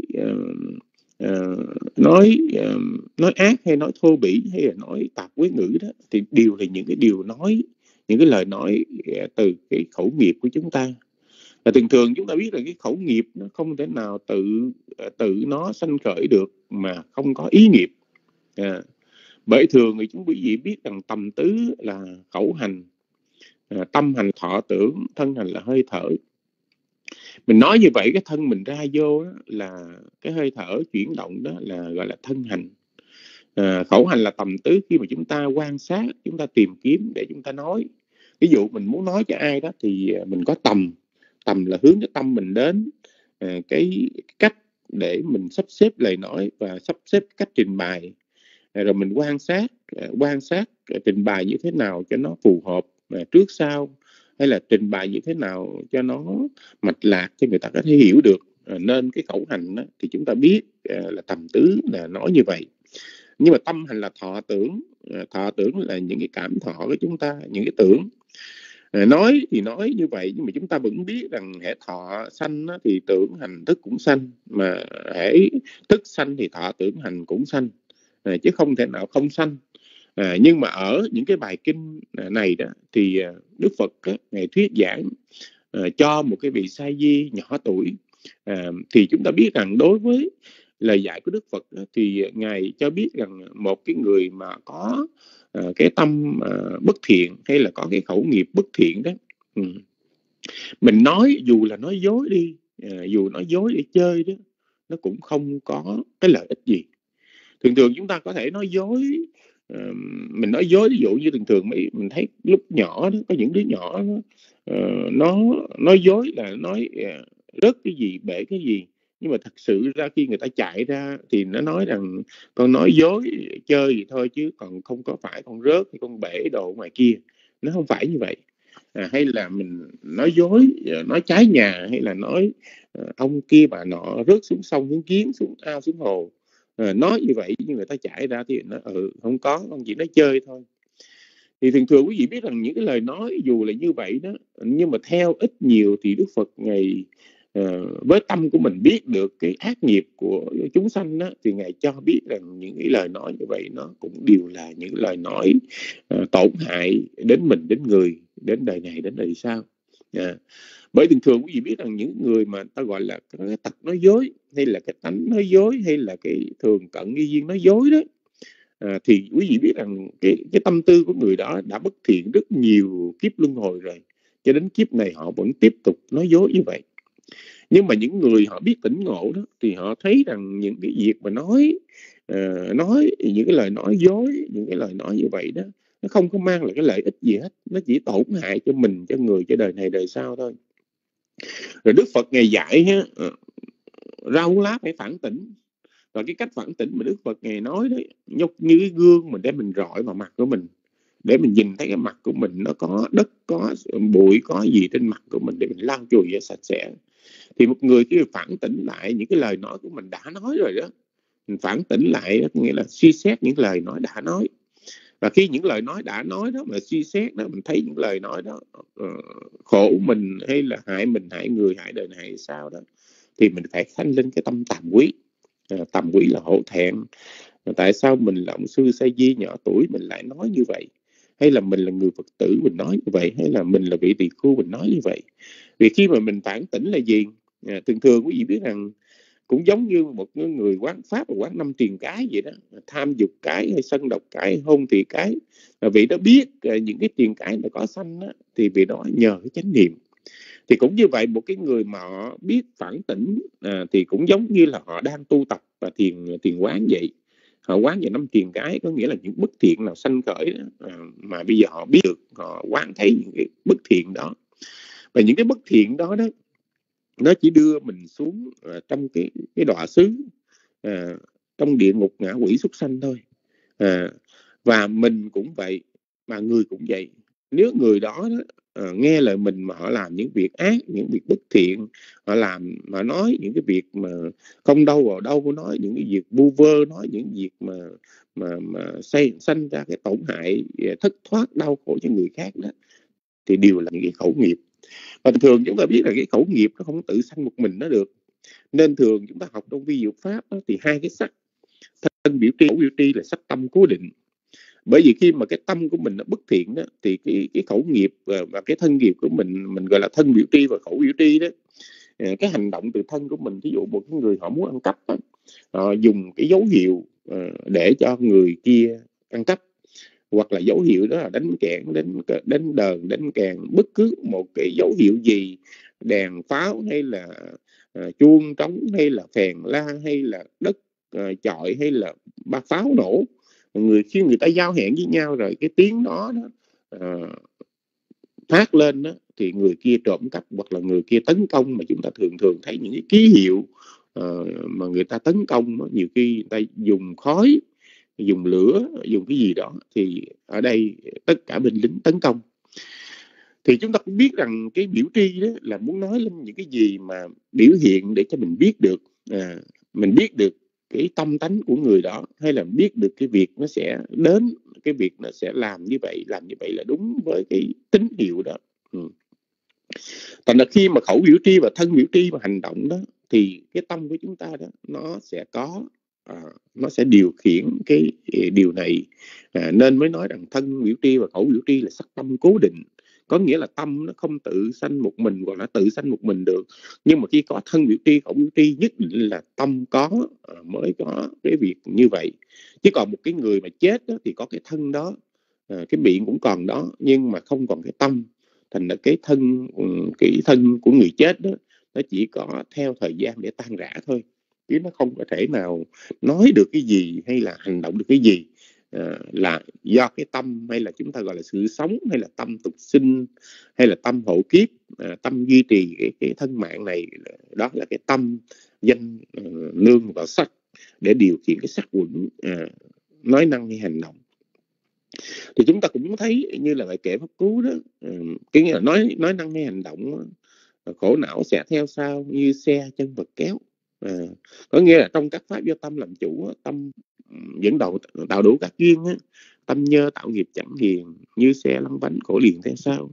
ác hay nói thô bỉ hay là nói tạp quế ngữ đó, thì đều là những cái điều nói, những cái lời nói từ cái khẩu nghiệp của chúng ta. Và thường thường chúng ta biết là cái khẩu nghiệp nó không thể nào tự nó sanh khởi được mà không có ý nghiệp. Bởi thường thì chúng quý vị biết rằng tầm tứ là khẩu hành, tâm hành thọ tưởng, thân hành là hơi thở. Mình nói như vậy cái thân mình ra vô đó là cái hơi thở chuyển động, đó là gọi là thân hành. Khẩu hành là tầm tứ, khi mà chúng ta quan sát, chúng ta tìm kiếm để chúng ta nói. Ví dụ mình muốn nói cho ai đó thì mình có tầm là hướng cái tâm mình đến cái cách để mình sắp xếp lời nói và sắp xếp cách trình bày. Rồi mình quan sát trình bày như thế nào cho nó phù hợp trước sau, hay là trình bày như thế nào cho nó mạch lạc cho người ta có thể hiểu được. Nên cái khẩu hành đó, thì chúng ta biết là tầm tứ là nói như vậy. Nhưng mà tâm hành là thọ tưởng. Thọ tưởng là những cái cảm thọ của chúng ta, những cái tưởng. Nói thì nói như vậy, nhưng mà chúng ta vẫn biết rằng hệ thọ sanh thì tưởng hành thức cũng sanh, mà hệ thức sanh thì thọ tưởng hành cũng sanh, chứ không thể nào không sanh. Nhưng mà ở những cái bài kinh này đó thì Đức Phật Ngài thuyết giảng cho một cái vị sa di nhỏ tuổi. Thì chúng ta biết rằng đối với lời dạy của Đức Phật thì Ngài cho biết rằng một cái người mà có cái tâm bất thiện, hay là có cái khẩu nghiệp bất thiện đó, mình nói dù là nói dối đi, dù nói dối để chơi đó, nó cũng không có cái lợi ích gì. Thường thường chúng ta có thể nói dối, mình nói dối, ví dụ như thường mình thấy lúc nhỏ đó, có những đứa nhỏ nó nói dối là nói rớt cái gì, bể cái gì, nhưng mà thật sự ra khi người ta chạy ra thì nó nói rằng con nói dối chơi vậy thôi, chứ còn không có phải con rớt hay con bể đồ ngoài kia. Nó không phải như vậy. Hay là mình nói dối, nói trái nhà, hay là nói ông kia bà nọ rớt xuống sông, xuống giếng, xuống ao, xuống hồ. Nói như vậy nhưng người ta chạy ra thì nó không có, con chỉ nói chơi thôi. Thì thường thường quý vị biết rằng những cái lời nói dù là như vậy đó, nhưng mà theo ít nhiều thì Đức Phật Ngài với tâm của mình biết được cái ác nghiệp của chúng sanh đó, thì Ngài cho biết rằng những cái lời nói như vậy nó cũng đều là những lời nói tổn hại đến mình, đến người, đến đời này, đến đời sau. Bởi thường thường quý vị biết rằng những người mà ta gọi là cái tật nói dối, hay là cái tánh nói dối, hay là cái thường cận nghi duyên nói dối đó, thì quý vị biết rằng cái tâm tư của người đó đã bất thiện rất nhiều kiếp luân hồi rồi, cho đến kiếp này họ vẫn tiếp tục nói dối như vậy. Nhưng mà những người họ biết tỉnh ngộ đó, thì họ thấy rằng những cái việc mà nói những cái lời nói dối, những cái lời nói như vậy đó, nó không có mang lại cái lợi ích gì hết, nó chỉ tổn hại cho mình, cho người, cho đời này đời sau thôi. Rồi Đức Phật Ngài dạy rau lá phải phản tỉnh. Và cái cách phản tỉnh mà Đức Phật Ngài nói đấy, nhúc như cái gương mình để mình rọi vào mặt của mình, để mình nhìn thấy cái mặt của mình nó có đất, có bụi, có gì trên mặt của mình, để mình lau chùi cho sạch sẽ. Thì một người khi phản tỉnh lại những cái lời nói của mình đã nói rồi đó, mình phản tỉnh lại đó, nghĩa là suy xét những lời nói đã nói. Và khi những lời nói đã nói đó mà suy xét đó, mình thấy những lời nói đó khổ mình, hay là hại mình, hại người, hại đời này sao đó, thì mình phải sanh lên cái tâm tàm quý. Tàm quý là hổ thẹn. Tại sao mình là ông sư sa di nhỏ tuổi mình lại nói như vậy? Hay là mình là người Phật tử mình nói như vậy? Hay là mình là vị tỳ khưu mình nói như vậy? Vì khi mà mình phản tỉnh là gì? Thường thường quý vị biết rằng cũng giống như một người quán pháp và quán năm tiền cái vậy đó, tham dục cái hay sân độc cái, hôn thị cái, vị đó biết những cái tiền cái là có sanh đó, thì vị đó nhờ cái chánh niệm. Thì cũng như vậy, một cái người mà họ biết phản tỉnh thì cũng giống như là họ đang tu tập và thiền quán vậy. Họ quán về năm tiền cái, có nghĩa là những bất thiện nào sanh khởi đó, mà bây giờ họ biết được, họ quán thấy những cái bất thiện đó. Và những cái bất thiện đó đó, nó chỉ đưa mình xuống trong cái đọa xứ, trong địa ngục ngạ quỷ súc sanh thôi. Và mình cũng vậy, mà người cũng vậy. Nếu người đó, nghe lời mình mà họ làm những việc ác, những việc bất thiện, họ nói những cái việc mà không đâu vào đâu, nói những cái việc vu vơ, nói những việc mà sanh ra cái tổn hại, thất thoát đau khổ cho người khác đó, thì đều là những cái khẩu nghiệp. Và thường chúng ta biết là cái khẩu nghiệp nó không tự sanh một mình nó được, nên thường chúng ta học trong vi diệu pháp đó, thì hai cái sắc thân biểu tri, khẩu biểu tri là sắc tâm cố định. Bởi vì khi mà cái tâm của mình nó bất thiện đó, thì cái khẩu nghiệp và cái thân nghiệp của mình gọi là thân biểu tri và khẩu biểu tri đó, cái hành động từ thân của mình, ví dụ một cái người họ muốn ăn cắp đó, họ dùng cái dấu hiệu để cho người kia ăn cắp, hoặc là dấu hiệu đó là đánh kẽn, đánh đờn, đánh kèn, bất cứ một cái dấu hiệu gì, đèn pháo hay là chuông trống hay là phèn la hay là đất chọi hay là ba pháo nổ, khi người ta giao hẹn với nhau rồi cái tiếng đó phát lên đó, thì người kia trộm cắp hoặc là người kia tấn công. Mà chúng ta thường thấy những cái ký hiệu mà người ta tấn công đó, nhiều khi người ta dùng khói, dùng lửa, dùng cái gì đó, thì ở đây tất cả binh lính tấn công. Thì chúng ta cũng biết rằng cái biểu tri đó là muốn nói lên những cái gì mà biểu hiện để cho mình biết được, mình biết được cái tâm tánh của người đó, hay là biết được cái việc nó sẽ đến, cái việc nó sẽ làm như vậy là đúng với cái tín hiệu đó. Thành ra khi mà khẩu biểu tri và thân biểu tri và hành động đó, thì cái tâm của chúng ta đó nó sẽ có, nó sẽ điều khiển cái điều này, nên mới nói rằng thân biểu tri và khẩu biểu tri là sắc tâm cố định. Có nghĩa là tâm nó không tự sanh một mình hoặc là tự sanh một mình được, nhưng mà khi có thân biểu tri, khẩu biểu tri, nhất định là tâm có mới có cái việc như vậy. Chứ còn một cái người mà chết đó, thì có cái thân đó, cái miệng cũng còn đó, nhưng mà không còn cái tâm. Thành ra cái thân của người chết đó, nó chỉ có theo thời gian để tan rã thôi, chứ nó không có thể nào nói được cái gì hay là hành động được cái gì, là do cái tâm, hay là chúng ta gọi là sự sống, hay là tâm tục sinh, hay là tâm hộ kiếp, tâm duy trì cái thân mạng này. Đó là cái tâm danh nương vào sắc để điều khiển cái sắc quẩn, nói năng hay hành động. Thì chúng ta cũng thấy như là bài kệ pháp cú đó, cái nghĩa là nói năng hay hành động, khổ não sẽ theo sau như xe chân vật kéo. Có nghĩa là trong các pháp do tâm làm chủ, tâm dẫn đầu tạo đủ các duyên, tâm nhơ tạo nghiệp chẳng hiền, như xe lăn bánh khổ liền theo sau.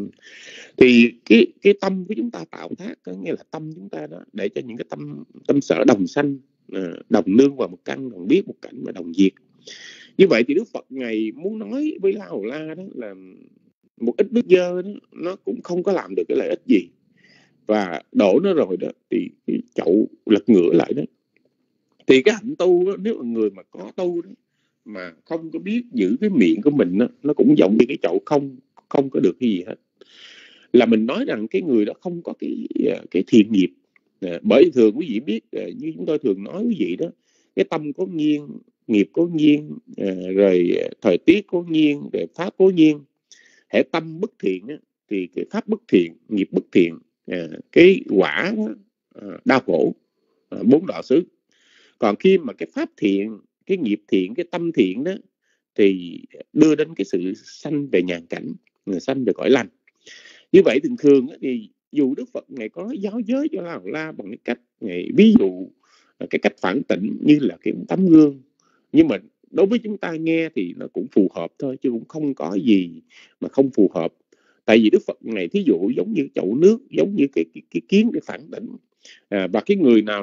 Thì cái tâm của chúng ta tạo thác, có nghĩa là tâm chúng ta đó, để cho những cái tâm sở đồng sanh, đồng nương vào một căn, đồng biết một cảnh và đồng diệt. Như vậy thì Đức Phật Ngài muốn nói với La Hầu La đó là một ít nước dơ đó, nó cũng không có làm được cái lợi ích gì, và đổ nó rồi đó thì cái chậu lật ngửa lại đó. Thì cái hạnh tu đó, nếu mà người mà có tu đó mà không có biết giữ cái miệng của mình đó, nó cũng giống như cái chậu không có được cái gì hết. Là mình nói rằng cái người đó không có cái thiện nghiệp. Bởi thường quý vị biết, như chúng tôi thường nói quý vị đó, cái tâm có nhiên, nghiệp có nhiên, rồi thời tiết có nhiên, rồi pháp có nhiên. Hệ tâm bất thiện á, thì cái pháp bất thiện, nghiệp bất thiện, cái quả đó, đau khổ, 4 đọa xứ. Còn khi mà cái pháp thiện, cái nghiệp thiện, cái tâm thiện đó, thì đưa đến cái sự sanh về nhàn cảnh, sanh về cõi lành. Như vậy thường thì dù Đức Phật Ngài có giáo giới cho La Hầu La bằng cái cách Ngài ví dụ, cái cách phản tỉnh như là cái tấm gương, nhưng mà đối với chúng ta nghe thì nó cũng phù hợp thôi, chứ cũng không có gì mà không phù hợp. Tại vì Đức Phật này thí dụ giống như chậu nước, giống như cái kiến để phản tỉnh. Và cái người nào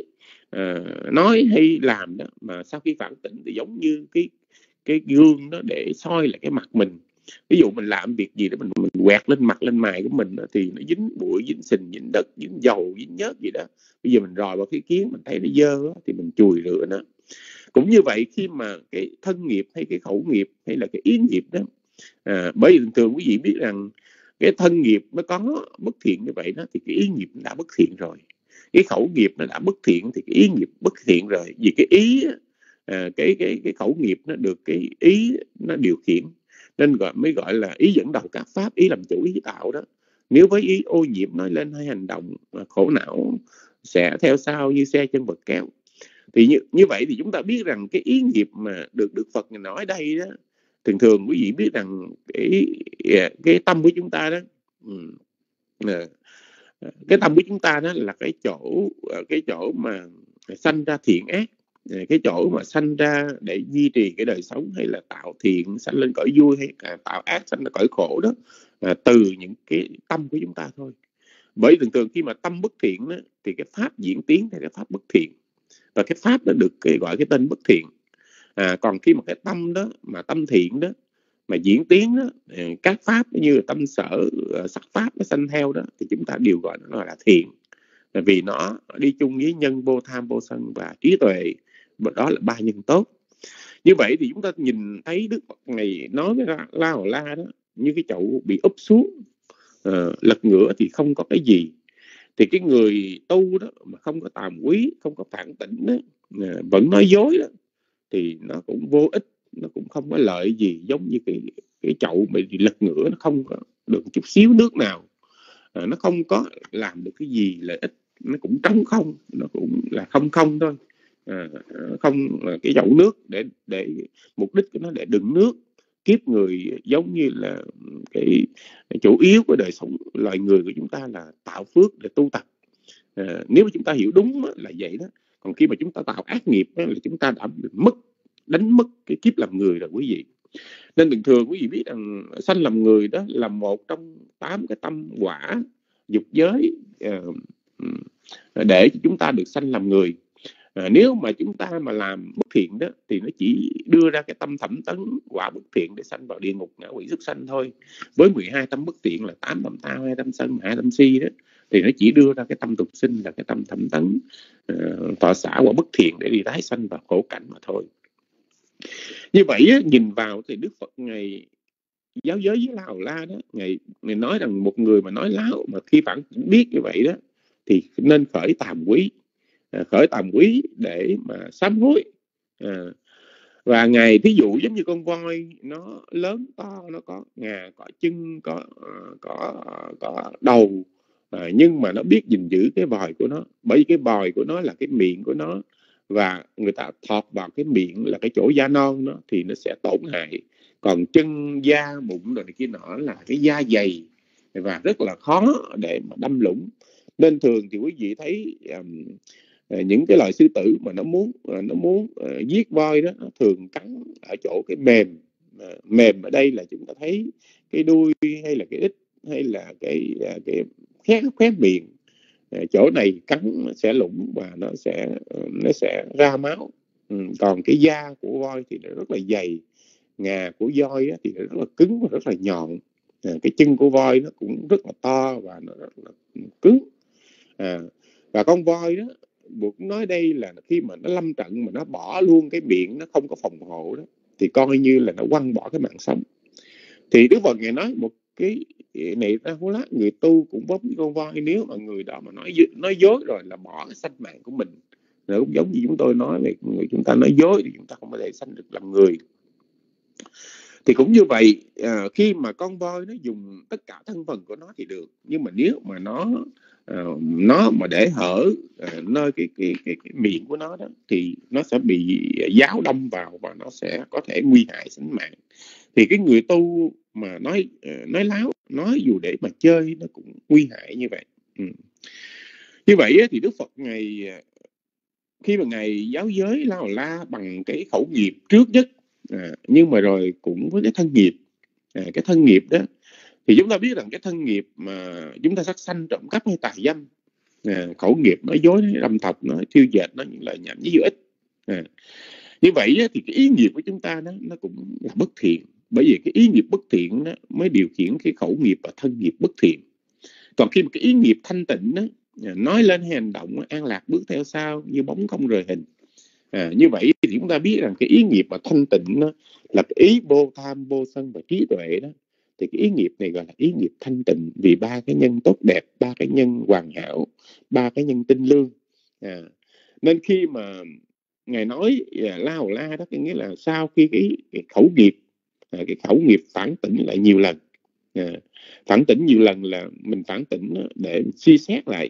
nói hay làm đó mà sau khi phản tỉnh thì giống như cái gương đó để soi lại cái mặt mình. Ví dụ mình làm việc gì đó mình quẹt lên mặt lên mày của mình thì nó dính bụi, dính sình, dính đất, dính dầu, dính nhớt gì đó. Bây giờ mình rọi vào cái kiến mình thấy nó dơ thì mình chùi rửa nó. Cũng như vậy, khi mà cái thân nghiệp hay cái khẩu nghiệp hay là cái ý nghiệp đó, bởi vì thường thường quý vị biết rằng cái thân nghiệp nó có bất thiện như vậy đó, thì cái ý nghiệp đã bất thiện rồi. Cái khẩu nghiệp nó đã bất thiện thì cái ý nghiệp bất thiện rồi. Vì cái ý cái khẩu nghiệp nó được cái ý nó điều khiển, nên mới gọi là ý dẫn đầu các pháp, ý làm chủ ý tạo đó. Nếu với ý ô nhiễm nói lên hay hành động, khổ não sẽ theo sau như xe chân vật kéo. Thì như vậy thì chúng ta biết rằng cái ý nghiệp mà được Đức Phật nói ở đây đó, thường thường quý vị biết rằng cái tâm của chúng ta đó, cái tâm của chúng ta đó là cái chỗ mà sanh ra thiện ác, cái chỗ mà sanh ra để duy trì cái đời sống, hay là tạo thiện sanh lên cõi vui, hay tạo ác sanh lên cõi khổ đó, từ những cái tâm của chúng ta thôi. Bởi thường thường khi mà tâm bất thiện đó, thì cái pháp diễn tiến theo cái pháp bất thiện, và cái pháp đó được gọi cái tên bất thiện. Còn khi mà cái tâm đó mà tâm thiện đó mà diễn tiến đó, các pháp như tâm sở, sắc pháp nó sanh theo đó, thì chúng ta đều gọi nó là thiện, vì nó đi chung với nhân vô tham vô sân và trí tuệ, đó là ba nhân tốt. Như vậy thì chúng ta nhìn thấy Đức Phật ngày nói với La Hầu La đó, như cái chậu bị úp xuống, lật ngửa thì không có cái gì. Thì cái người tu đó mà không có tàm quý, không có phản tỉnh đó, vẫn nói dối đó, thì nó cũng vô ích, nó cũng không có lợi gì. Giống như cái chậu bị lật ngửa, nó không có được chút xíu nước nào, nó không có làm được cái gì lợi ích, nó cũng trống không, nó cũng là không thôi. Không, cái chậu nước để mục đích của nó để đựng nước. Kiếp người giống như là cái chủ yếu của đời sống loài người của chúng ta là tạo phước để tu tập. Nếu mà chúng ta hiểu đúng là vậy đó. Còn khi mà chúng ta tạo ác nghiệp là chúng ta đã đánh mất cái kiếp làm người rồi quý vị. Nên thường thường quý vị biết rằng sanh làm người đó là một trong 8 cái tâm quả dục giới để chúng ta được sanh làm người. Nếu mà chúng ta mà làm bất thiện đó thì nó chỉ đưa ra cái tâm thẩm tấn quả bất thiện để sanh vào địa ngục ngạ quỷ súc sanh thôi. Với 12 tâm bất thiện là 8 tâm tao, 2 tâm sân, 2 tâm si đó, thì nó chỉ đưa ra cái tâm tục sinh là cái tâm thẩm tấn thọ xả quả bất thiện để đi tái sanh vào khổ cảnh mà thôi. Như vậy nhìn vào thì Đức Phật ngày giáo giới với La Hầu La đó, ngày nói rằng một người mà nói láo mà khi phản biết như vậy đó thì nên khởi tàm quý để mà sám hối. Và Ngài thí dụ giống như con voi, nó lớn to, nó có ngà, có chân, có đầu, nhưng mà nó biết gìn giữ cái vòi của nó. Bởi vì cái vòi của nó là cái miệng của nó, và người ta thọt vào cái miệng là cái chỗ da non nó thì nó sẽ tổn hại. Còn chân, da, bụng rồi này kia nọ là cái da dày và rất là khó để mà đâm lũng. Nên thường thì quý vị thấy những cái loài sư tử mà nó muốn giết voi đó, nó thường cắn ở chỗ cái mềm ở đây là chúng ta thấy cái đuôi hay là cái ích hay là cái khét miệng. Chỗ này cắn sẽ lủng và nó sẽ ra máu. Còn cái da của voi thì nó rất là dày, ngà của voi thì nó rất là cứng và rất là nhọn. Cái chân của voi nó cũng rất là to và nó rất là cứng. Và con voi đó, buộc nói đây là khi mà nó lâm trận mà nó bỏ luôn cái miệng, nó không có phòng hộ đó, thì coi như là nó quăng bỏ cái mạng sống. Thì Đức Phật Ngài nói một cái này ra hố lá, người tu cũng giống như con voi, nếu mà người đó mà nói dối rồi là bỏ cái sanh mạng của mình. Rồi cũng giống như chúng tôi nói về người chúng ta nói dối thì chúng ta không có thể sanh được làm người. Thì cũng như vậy, khi mà con voi nó dùng tất cả thân phần của nó thì được, nhưng mà nếu mà nó mà để hở nơi cái miệng của nó đó, thì nó sẽ bị giáo đâm vào và nó sẽ có thể nguy hại sinh mạng. Thì cái người tu mà nói láo, nói dù để mà chơi nó cũng nguy hại như vậy. Như vậy thì Đức Phật Ngài khi mà Ngài giáo giới La Hầu La bằng cái khẩu nghiệp trước nhất, nhưng mà rồi cũng với cái thân nghiệp. Cái thân nghiệp đó thì chúng ta biết rằng cái thân nghiệp mà chúng ta sát sanh, trộm cắp hay tà dâm, khẩu nghiệp nói dối, nói đâm thọc, nói thiêu dệt, nói những lời nhảm nhí vô ích. Như vậy thì cái ý nghiệp của chúng ta nó cũng là bất thiện. bởi vì cái ý nghiệp bất thiện đó mới điều khiển cái khẩu nghiệp và thân nghiệp bất thiện. Còn khi mà cái ý nghiệp thanh tịnh đó, nói lên hay hành động an lạc bước theo sau như bóng không rời hình. Như vậy thì chúng ta biết rằng cái ý nghiệp mà thanh tịnh đó, là cái ý vô tham, vô sân và trí tuệ đó, thì cái ý nghiệp này gọi là ý nghiệp thanh tịnh, vì ba cái nhân tốt đẹp, ba cái nhân hoàn hảo, ba cái nhân tinh lương. Nên khi mà Ngài nói la hầu la đó, có nghĩa là sau khi cái khẩu nghiệp cái khẩu nghiệp phản tỉnh lại nhiều lần. Phản tỉnh nhiều lần là mình phản tỉnh để suy xét lại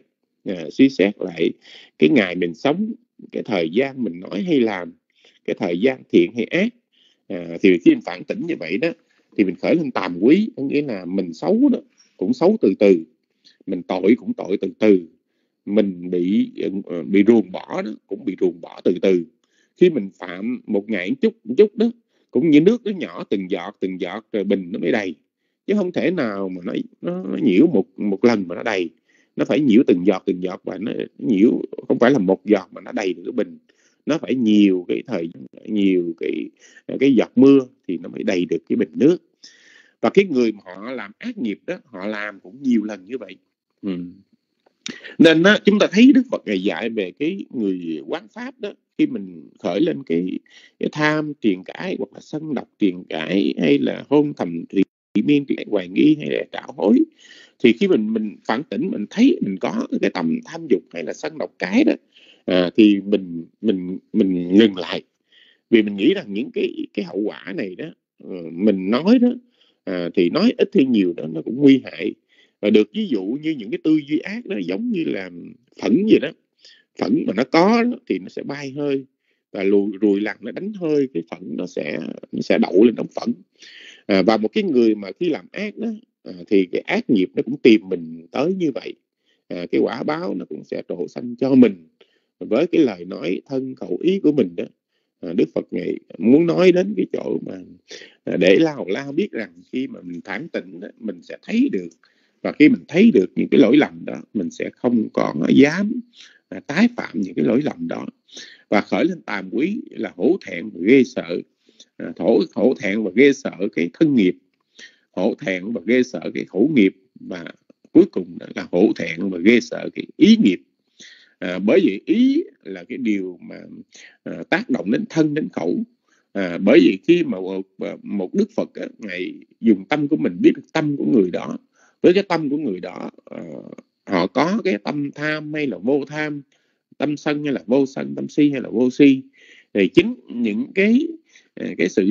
cái ngày mình sống, cái thời gian mình nói hay làm, cái thời gian thiện hay ác. Thì khi mình phản tỉnh như vậy đó, thì mình khởi lên tàm quý, có nghĩa là mình xấu đó cũng xấu từ từ, mình tội cũng tội từ từ, mình bị ruồng bỏ đó cũng bị ruồng bỏ từ từ. Khi mình phạm một ngày một chút đó, cũng như nước nó nhỏ từng giọt rồi bình nó mới đầy, chứ không thể nào mà nó nhiễu một lần mà nó đầy. Nó phải nhiễu từng giọt và nó nhiễu không phải là một giọt mà nó đầy được cái bình. Nó phải nhiều cái giọt mưa thì nó mới đầy được cái bình nước. Và cái người mà họ làm ác nghiệp đó, họ làm cũng nhiều lần như vậy. Nên đó, chúng ta thấy Đức Phật Ngài dạy về cái người quán pháp đó, khi mình khởi lên cái tham triền cãi, hoặc là sân độc triền cãi, hay là hôn thầm thủy miên triền hoài nghi, hay là trạo hối, thì khi mình phản tỉnh, mình thấy mình có cái tầm tham dục hay là sân độc cái đó, thì mình ngừng lại, vì mình nghĩ rằng những cái hậu quả này đó, mình nói đó, thì nói ít hay nhiều đó nó cũng nguy hại. Và được ví dụ như những cái tư duy ác đó giống như là phẫn vậy đó. Phẫn mà nó có đó, thì nó sẽ bay hơi, và rùi lằn nó đánh hơi cái phẫn, nó sẽ đậu lên đống phẫn. Và một cái người mà khi làm ác đó, thì cái ác nghiệp nó cũng tìm mình tới như vậy. Cái quả báo nó cũng sẽ trổ sanh cho mình với cái lời nói thân khẩu ý của mình đó. Đức Phật Ngài muốn nói đến cái chỗ mà để La Hầu La biết rằng khi mà mình phản tỉnh đó, mình sẽ thấy được, và khi mình thấy được những cái lỗi lầm đó, mình sẽ không còn dám tái phạm những cái lỗi lầm đó, và khởi lên tàm quý là hổ thẹn và ghê sợ. Hổ thẹn và ghê sợ cái thân nghiệp, hổ thẹn và ghê sợ cái khẩu nghiệp, và cuối cùng là hổ thẹn và ghê sợ cái ý nghiệp. Bởi vì ý là cái điều mà tác động đến thân, đến khẩu. Bởi vì khi mà một Đức Phật Ngài dùng tâm của mình biết được tâm của người đó, với cái tâm của người đó họ có cái tâm tham hay là vô tham, tâm sân hay là vô sân, tâm si hay là vô si, thì chính những cái sự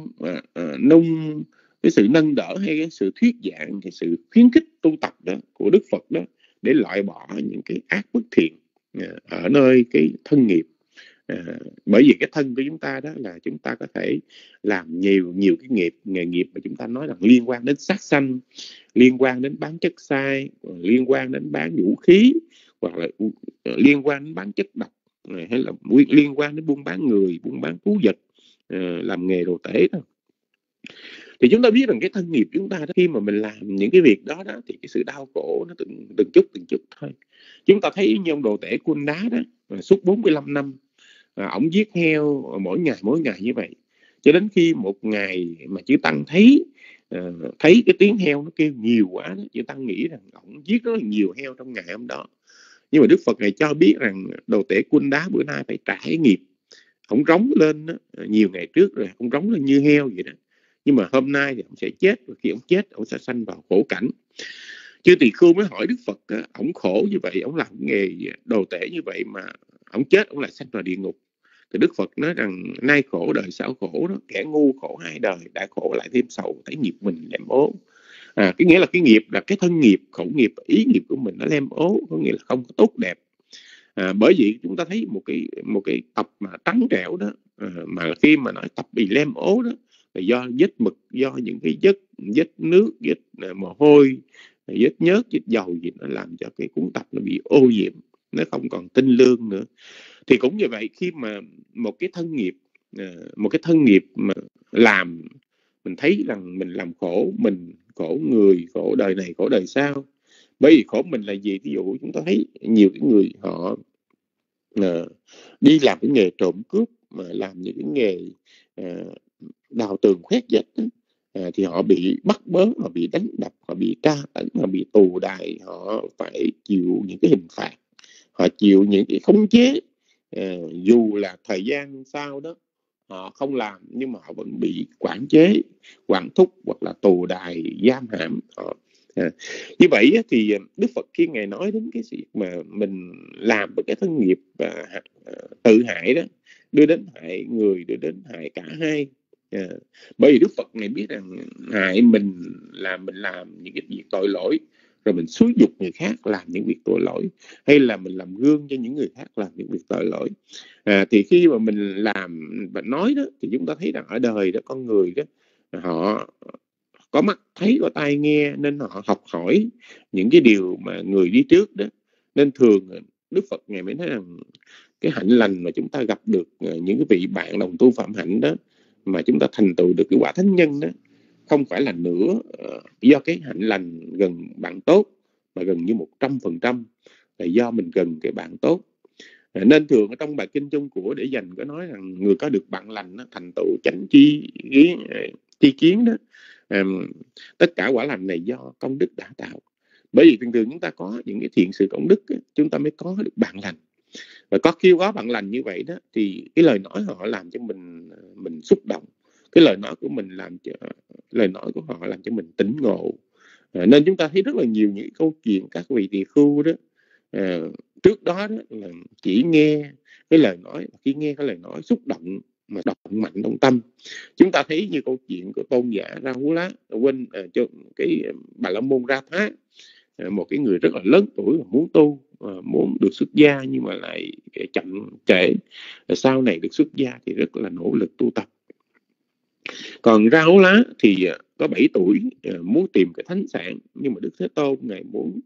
nung cái sự nâng đỡ, hay cái sự thuyết giảng, cái sự khuyến khích tu tập đó của Đức Phật đó, để loại bỏ những cái ác bất thiện ở nơi cái thân nghiệp. Bởi vì cái thân của chúng ta đó là chúng ta có thể làm nhiều cái nghề nghiệp mà chúng ta nói rằng liên quan đến sát sanh, liên quan đến bán chất sai, liên quan đến bán vũ khí, hoặc là liên quan đến bán chất độc, hay là liên quan đến buôn bán người, buôn bán thú vật, làm nghề đồ tể đó. Thì chúng ta biết rằng cái thân nghiệp chúng ta đó, khi mà mình làm những cái việc đó đó, thì cái sự đau khổ nó từng chút thôi. Chúng ta thấy như ông đồ tể Quân Đá đó, suốt 45 năm ổng giết heo mỗi ngày như vậy, cho đến khi một ngày mà chư Tăng thấy cái tiếng heo nó kêu nhiều quá đó, chư Tăng nghĩ rằng ổng giết rất là nhiều heo trong ngày hôm đó. Nhưng mà Đức Phật này cho biết rằng đồ tể Quân Đá bữa nay phải trả nghiệp. Ổng rống lên đó, nhiều ngày trước rồi ổng rống lên như heo vậy đó, nhưng mà hôm nay thì ổng sẽ chết, và khi ổng chết ổng sẽ sanh vào khổ cảnh. Chư Tỳ Khưu mới hỏi Đức Phật, ổng khổ như vậy, ổng làm nghề đồ tể như vậy mà ổng chết ổng lại sanh vào địa ngục. Thì Đức Phật nói rằng nay khổ đời sau khổ đó, kẻ ngu khổ 2 đời, đã khổ lại thêm sầu, thấy nghiệp mình lem ố. Cái nghĩa là cái nghiệp là cái thân nghiệp, khẩu nghiệp, ý nghiệp của mình nó lem ố, có nghĩa là không có tốt đẹp. Bởi vì chúng ta thấy một cái tập mà trắng trẻo đó, mà khi mà nói tập bị lem ố đó, là do vết mực, do những cái vết nước, vết mồ hôi, vết nhớt, vết dầu gì, nó làm cho cái cuốn tập nó bị ô nhiễm, nó không còn tinh lương nữa. Thì cũng như vậy, khi mà một cái thân nghiệp mà làm, mình thấy rằng mình làm khổ mình, khổ người, khổ đời này, khổ đời sau. Bởi vì khổ mình là gì? Ví dụ chúng ta thấy nhiều cái người họ đi làm cái nghề trộm cướp, mà làm những cái nghề đào tường khoét vách, thì họ bị bắt bớ, họ bị đánh đập, họ bị tra tấn, họ bị tù đày, họ phải chịu những cái hình phạt, họ chịu những cái khống chế. Dù là thời gian sau đó họ không làm nhưng mà họ vẫn bị quản chế, quản thúc hoặc là tù đày, giam hãm họ. Như vậy thì Đức Phật khi Ngài nói đến cái sự mà mình làm với cái thân nghiệp tự hại đó, đưa đến hại người, đưa đến hại cả hai. Bởi vì Đức Phật Ngài biết rằng hại mình là mình làm những cái việc tội lỗi, rồi mình xúi dục người khác làm những việc tội lỗi, hay là mình làm gương cho những người khác làm những việc tội lỗi. Thì khi mà mình làm và nói đó, thì chúng ta thấy rằng ở đời đó, con người đó, họ có mắt thấy, có tai nghe, nên họ học hỏi những cái điều mà người đi trước đó. Nên thường Đức Phật Ngài mới nói rằng cái hạnh lành mà chúng ta gặp được những cái vị bạn đồng tu phạm hạnh đó, mà chúng ta thành tựu được cái quả thánh nhân đó, không phải là nữa do cái hạnh lành gần bạn tốt, mà gần như 100% là do mình gần cái bạn tốt. Nên thường ở trong bài kinh chung của Để Dành có nói rằng người có được bạn lành đó, thành tựu chánh chi kiến đó, tất cả quả lành này do công đức đã tạo. Bởi vì thường thường chúng ta có những cái thiện sự công đức ấy, chúng ta mới có được bạn lành. Và khi có bạn lành như vậy đó, thì cái lời nói họ làm cho mình xúc động, cái lời nói của họ làm cho mình tỉnh ngộ. Nên chúng ta thấy rất là nhiều những câu chuyện các vị tỳ khưu đó, trước đó đó là chỉ nghe cái lời nói, khi nghe cái lời nói xúc động mà động mạnh trong tâm. Chúng ta thấy như câu chuyện của tôn giả Rahula quên cho cái Bà La Môn Ra Thá, một cái người rất là lớn tuổi muốn tu, muốn được xuất gia nhưng mà lại chậm trễ, sau này được xuất gia thì rất là nỗ lực tu tập. Còn Rahula thì có 7 tuổi muốn tìm cái thánh sản, nhưng mà Đức Thế Tôn Ngài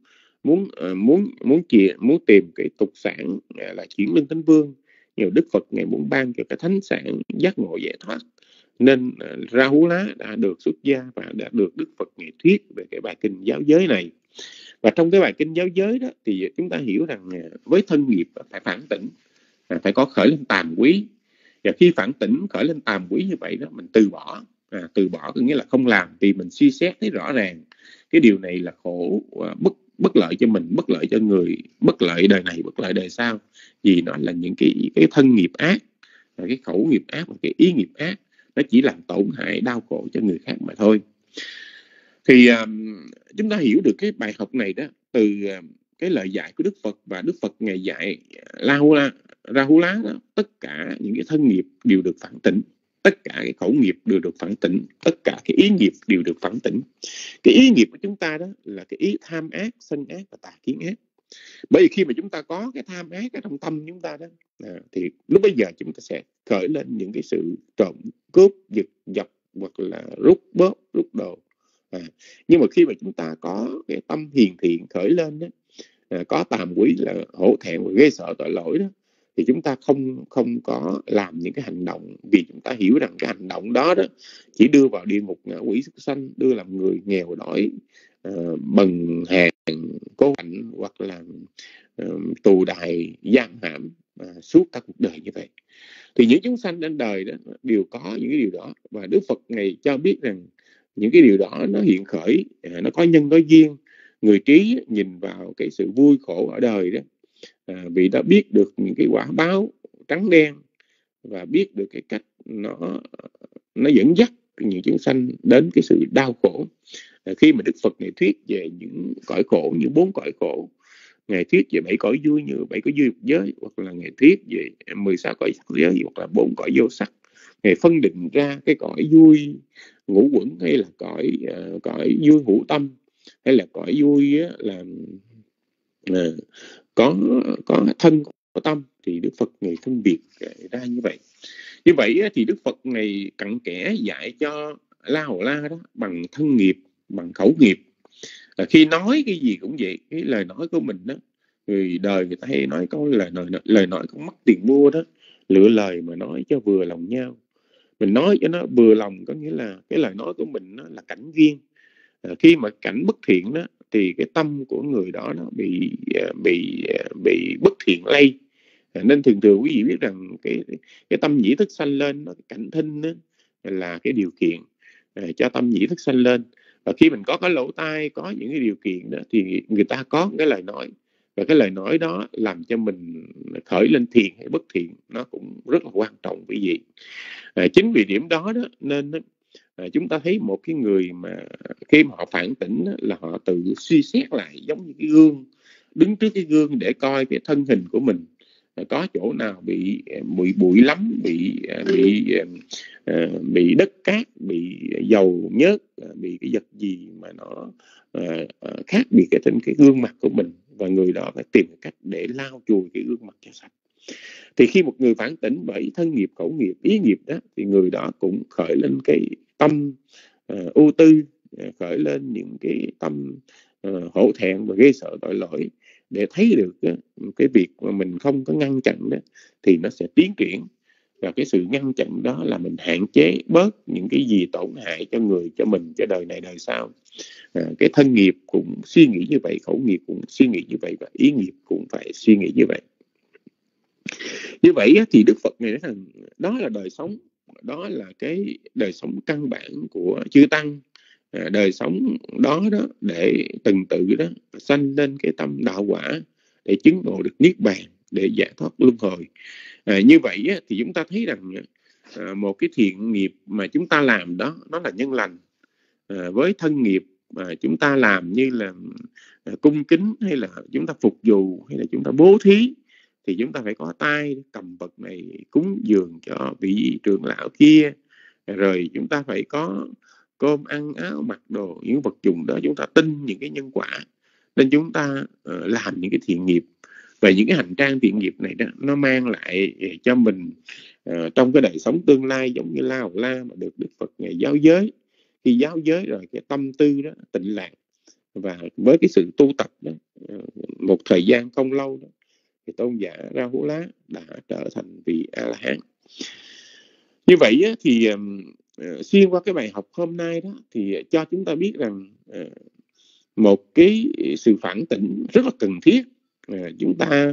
muốn tìm cái tục sản là chuyển lưng thánh vương, nhưng Đức Phật Ngài muốn ban cho cái thánh sản giác ngộ giải thoát, nên Rahula đã được xuất gia và đã được Đức Phật Ngài thuyết về cái bài kinh giáo giới này. Và trong cái bài kinh giáo giới đó thì chúng ta hiểu rằng với thân nghiệp phải phản tỉnh, phải có khởi lên tàm quý. Và khi phản tỉnh khởi lên tàm quý như vậy đó, mình từ bỏ. Từ bỏ có nghĩa là không làm, vì mình suy xét thấy rõ ràng cái điều này là khổ, bất lợi cho mình, bất lợi cho người, bất lợi đời này, bất lợi đời sau. Vì nó là những cái thân nghiệp ác, cái khẩu nghiệp ác và cái ý nghiệp ác, nó chỉ làm tổn hại đau khổ cho người khác mà thôi. Thì chúng ta hiểu được cái bài học này đó từ cái lời dạy của Đức Phật. Và Đức Phật Ngài dạy Rahula đó, tất cả những cái thân nghiệp đều được phản tỉnh, tất cả cái khẩu nghiệp đều được phản tỉnh, tất cả cái ý nghiệp đều được phản tỉnh. Cái ý nghiệp của chúng ta đó là cái ý tham ác, sân ác và tà kiến ác. Bởi vì khi mà chúng ta có cái tham ác ở trong tâm chúng ta đó, thì lúc bây giờ chúng ta sẽ khởi lên những cái sự trộm, cướp, giật, dập hoặc là rút bóp, rút đồ. Nhưng mà khi mà chúng ta có cái tâm hiền thiện khởi lên đó, có tàm quý là hổ thẹn và ghê sợ tội lỗi đó, thì chúng ta không có làm những cái hành động, vì chúng ta hiểu rằng cái hành động đó đó chỉ đưa vào địa ngục ngạ quỷ súc sanh, đưa làm người nghèo đói, bần hèn, cố hạnh hoặc là tù đày, giam hãm suốt cả cuộc đời như vậy. Thì những chúng sanh trên đời đó đều có những cái điều đó, và Đức Phật Ngài cho biết rằng những cái điều đó nó hiện khởi, nó có nhân có duyên. Người trí nhìn vào cái sự vui khổ ở đời đó, vì đã biết được những cái quả báo trắng đen và biết được cái cách nó dẫn dắt những chúng sanh đến cái sự đau khổ. Khi mà Đức Phật Ngài thuyết về những cõi khổ như 4 cõi khổ, Ngài thuyết về 7 cõi vui như 7 cõi vui giới, hoặc là Ngài thuyết về 16 cõi sắc giới, hoặc là 4 cõi vô sắc. Ngài phân định ra cái cõi vui ngũ quẩn, hay là cõi vui hữu tâm, hay là cõi vui là có thân có tâm, thì Đức Phật Ngài phân biệt ra như vậy. Như vậy thì Đức Phật Ngài cặn kẽ dạy cho La Hầu La đó bằng thân nghiệp, bằng khẩu nghiệp. Khi nói cái gì cũng vậy, cái lời nói của mình đó, người đời người ta hay nói câu lời nói không mất tiền mua đó, lựa lời mà nói cho vừa lòng nhau. Mình nói cho nó vừa lòng, có nghĩa là cái lời nói của mình nó là cảnh viên. Khi mà cảnh bất thiện đó, thì cái tâm của người đó nó bị bất thiện lây. Nên thường thường quý vị biết rằng cái tâm nhĩ thức sanh lên, nó cảnh thinh đó, là cái điều kiện. cho tâm nhĩ thức sanh lên. Và khi mình có cái lỗ tai, có những cái điều kiện đó, thì người ta có cái lời nói, và cái lời nói đó làm cho mình khởi lên thiện hay bất thiện, nó cũng rất là quan trọng. Quý vị, chính vì điểm đó đó nên chúng ta thấy một cái người mà khi mà họ phản tỉnh đó, là họ tự suy xét lại, giống như cái gương, đứng trước cái gương để coi cái thân hình của mình có chỗ nào bị bụi lắm, bị đất cát, bị dầu nhớt, bị cái vật gì mà nó khác biệt trên cái gương mặt của mình, và người đó phải tìm cách để lau chùi cái gương mặt cho sạch. Thì khi một người phản tỉnh bởi thân nghiệp, khẩu nghiệp, ý nghiệp đó, thì người đó cũng khởi lên cái tâm ưu tư, khởi lên những cái tâm hổ thẹn và ghê sợ tội lỗi, để thấy được cái việc mà mình không có ngăn chặn đó thì nó sẽ tiến triển. Và cái sự ngăn chặn đó là mình hạn chế bớt những cái gì tổn hại cho người, cho mình, cho đời này đời sau. Cái thân nghiệp cũng suy nghĩ như vậy, khẩu nghiệp cũng suy nghĩ như vậy, và ý nghiệp cũng phải suy nghĩ như vậy. Như vậy thì Đức Phật này nói rằng đó là đời sống, đó là cái đời sống căn bản của chư Tăng. Đời sống đó đó để từng tự đó sanh lên cái tâm đạo quả, để chứng ngộ được niết bàn, để giải thoát luân hồi. Như vậy thì chúng ta thấy rằng một cái thiện nghiệp mà chúng ta làm đó, nó là nhân lành. Với thân nghiệp mà chúng ta làm như là cung kính, hay là chúng ta phục vụ, hay là chúng ta bố thí, thì chúng ta phải có tay cầm vật này cúng dường cho vị trưởng lão kia, rồi chúng ta phải có cơm ăn, áo mặc, đồ, những vật dụng đó. Chúng ta tin những cái nhân quả, nên chúng ta làm những cái thiện nghiệp. Và những cái hành trang thiện nghiệp này đó, nó mang lại cho mình trong cái đời sống tương lai, giống như La Hầu La mà được Đức Phật ngày giáo giới. Khi giáo giới rồi, cái tâm tư đó tịnh lạc, và với cái sự tu tập đó, một thời gian không lâu đó, thì tôn giả Rahula đã trở thành vị A-la-hán. Như vậy thì xuyên qua cái bài học hôm nay đó, thì cho chúng ta biết rằng một cái sự phản tỉnh rất là cần thiết. Chúng ta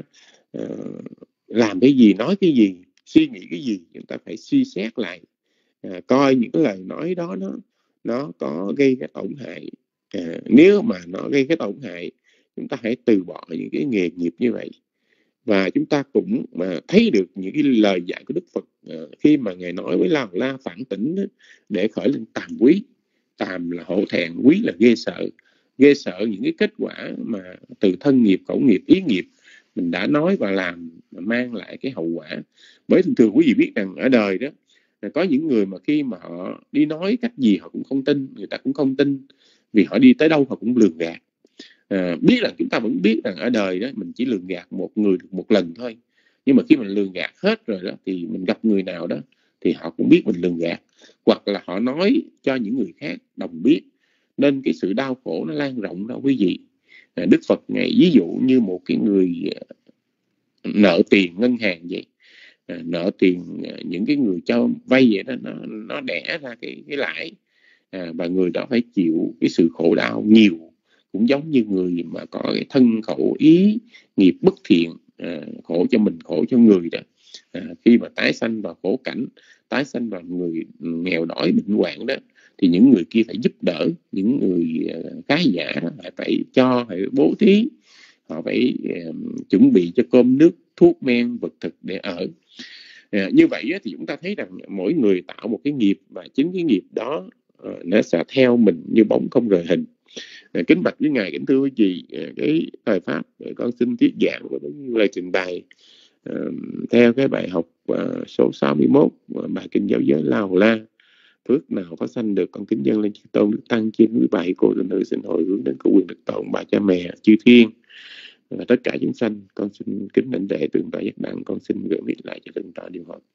làm cái gì, nói cái gì, suy nghĩ cái gì, chúng ta phải suy xét lại, coi những cái lời nói đó nó có gây cái tổn hại. Nếu mà nó gây cái tổn hại, chúng ta hãy từ bỏ những cái nghề nghiệp như vậy. Và chúng ta cũng mà thấy được những cái lời dạy của Đức Phật khi mà Ngài nói với La Hầu La phản tỉnh đó, để khởi lên tàm quý. Tàm là hổ thẹn, quý là ghê sợ. Ghê sợ những cái kết quả mà từ thân nghiệp, khẩu nghiệp, ý nghiệp mình đã nói và làm, mà mang lại cái hậu quả. Bởi thường thường quý vị biết rằng ở đời đó, có những người mà khi mà họ đi nói cách gì họ cũng không tin, người ta cũng không tin, vì họ đi tới đâu họ cũng lường gạt. Biết là chúng ta vẫn biết rằng ở đời đó mình chỉ lường gạt một người được một lần thôi, nhưng mà khi mình lường gạt hết rồi đó, thì mình gặp người nào đó thì họ cũng biết mình lường gạt, hoặc là họ nói cho những người khác đồng biết, nên cái sự đau khổ nó lan rộng ra quý vị. Đức Phật Ngài ví dụ như một cái người nợ tiền ngân hàng vậy, nợ tiền những cái người cho vay vậy đó, nó đẻ ra cái lãi, và người đó phải chịu cái sự khổ đau nhiều, cũng giống như người mà có cái thân khẩu ý nghiệp bất thiện, khổ cho mình, khổ cho người đó. Khi mà tái sanh vào khổ cảnh, tái sanh vào người nghèo đói bệnh hoạn đó, thì những người kia phải giúp đỡ, những người khá giả đó phải cho, phải bố thí, họ phải chuẩn bị cho cơm nước, thuốc men, vật thực để ở. Như vậy thì chúng ta thấy rằng mỗi người tạo một cái nghiệp, và chính cái nghiệp đó nó sẽ theo mình như bóng không rời hình. Kính bạch với Ngài, kính thưa quý vị, cái thời pháp con xin thuyết giảng và những lời trình bày theo cái bài học số 61, bài kinh giáo giới La Hầu La. Phước nào phát sanh được, con kính dâng lên chư tôn đức tăng trên quý bài cô tình nữ, xin hồi hướng đến cụ quyền đức tồn bà cha mẹ chư thiên và tất cả chúng sanh. Con xin kính lãnh lễ tượng tọa giác đặng, con xin gửi miết lại cho tượng tọa điều hội.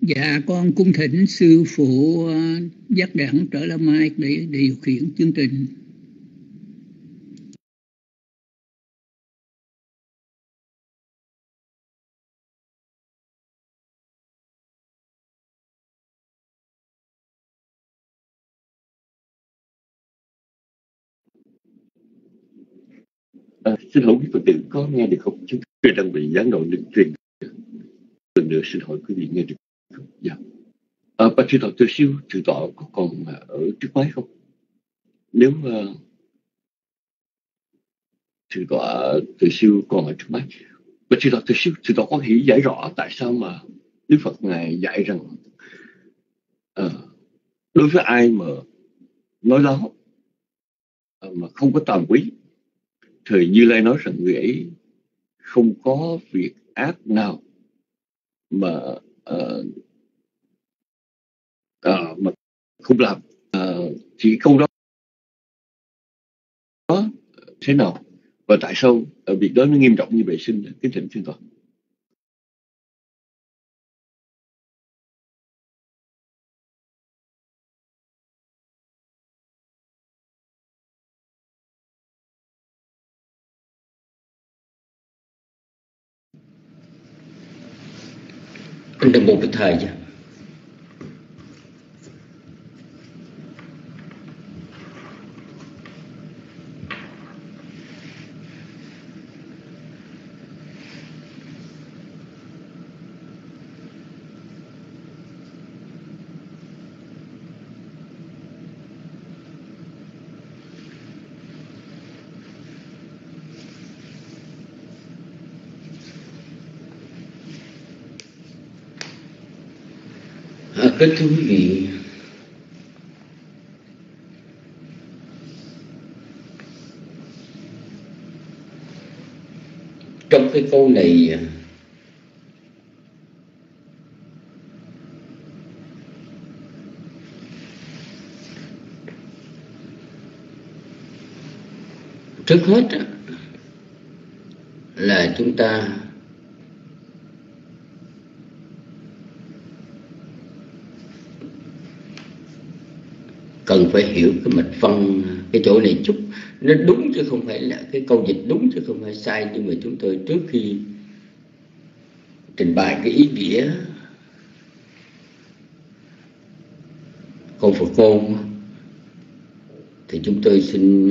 Dạ con cung thỉnh sư phụ Giác Đẳng trở lại mic để điều khiển chương trình. Xin lỗi quý Phật tử có nghe được không? Chúng tôi đang bị gián đoạn đường truyền. Lần nữa xin hỏi quý vị nghe được không? Dạ. Bạch sư tọa từ siêu trụ tọa có còn ở trước máy không? Nếu trụ tọa từ siêu còn ở trước máy, bạch sư tọa từ siêu trụ tọa có thể giải rõ tại sao mà Đức Phật ngài dạy rằng đối với ai mà nói láo mà không có tàm quý, thời Như Lai nói rằng người ấy không có việc ác nào mà mà không làm. Chỉ câu đó thế nào và tại sao việc đó nó nghiêm trọng như vậy? Xin kính thỉnh phiên tòa. Đừng một cái thời chứ. Kính thưa quý vị, trong cái câu này trước hết là chúng ta cần phải hiểu cái mạch văn cái chỗ này chút. Nó đúng chứ không phải là cái câu dịch đúng chứ không phải sai, nhưng mà chúng tôi trước khi trình bày cái ý nghĩa câu Phật ngôn thì chúng tôi xin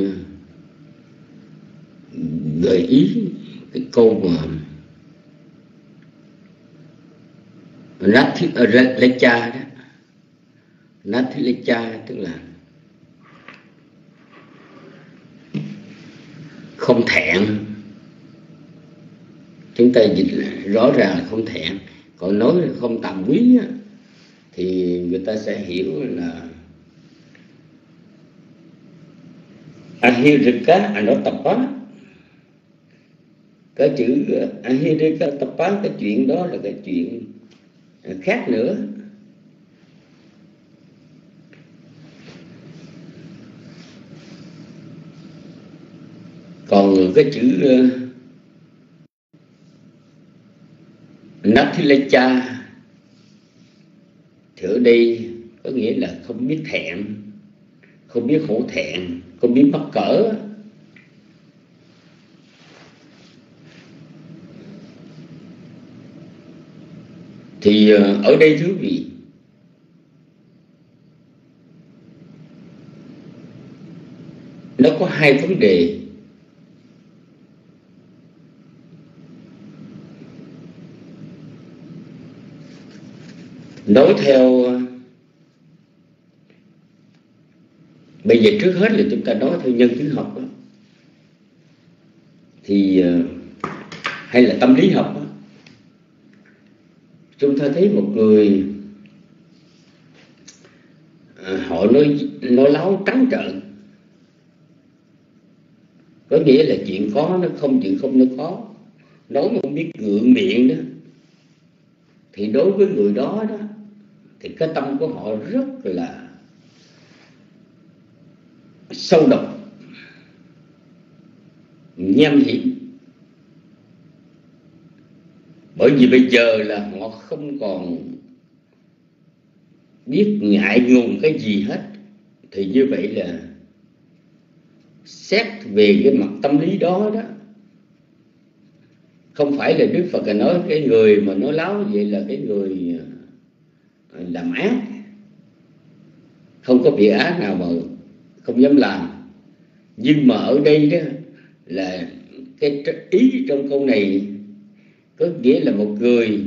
gợi ý cái câu mà Nathilecha đó. Nathilecha tức là không thẹn. Chúng ta dịch là rõ ràng là không thẹn. Còn nói là không tàm quý á, thì người ta sẽ hiểu là Ahirika Anotapa. Cái chữ Ahirika Tapa, cái chuyện đó là cái chuyện khác nữa. Còn cái chữ Nathilecha thì ở đây có nghĩa là không biết thẹn, không biết hổ thẹn, không biết mắc cỡ. Thì ở đây thưa quý vị, nó có hai vấn đề. Nói theo bây giờ trước hết là chúng ta nói theo nhân chứng học đó, thì hay là tâm lý học đó, chúng ta thấy một người họ nói láo trắng trợn, có nghĩa là chuyện có nó không, chuyện không nó có, nói mà không biết gượng miệng đó, thì đối với người đó đó thì cái tâm của họ rất là sâu độc, nham hiểm. Bởi vì bây giờ là họ không còn biết ngại ngùng cái gì hết, thì như vậy là xét về cái mặt tâm lý đó đó, không phải là Đức Phật nói cái người mà nói láo vậy là cái người làm ác, không có việc ác nào mà không dám làm. Nhưng mà ở đây đó là cái ý trong câu này có nghĩa là một người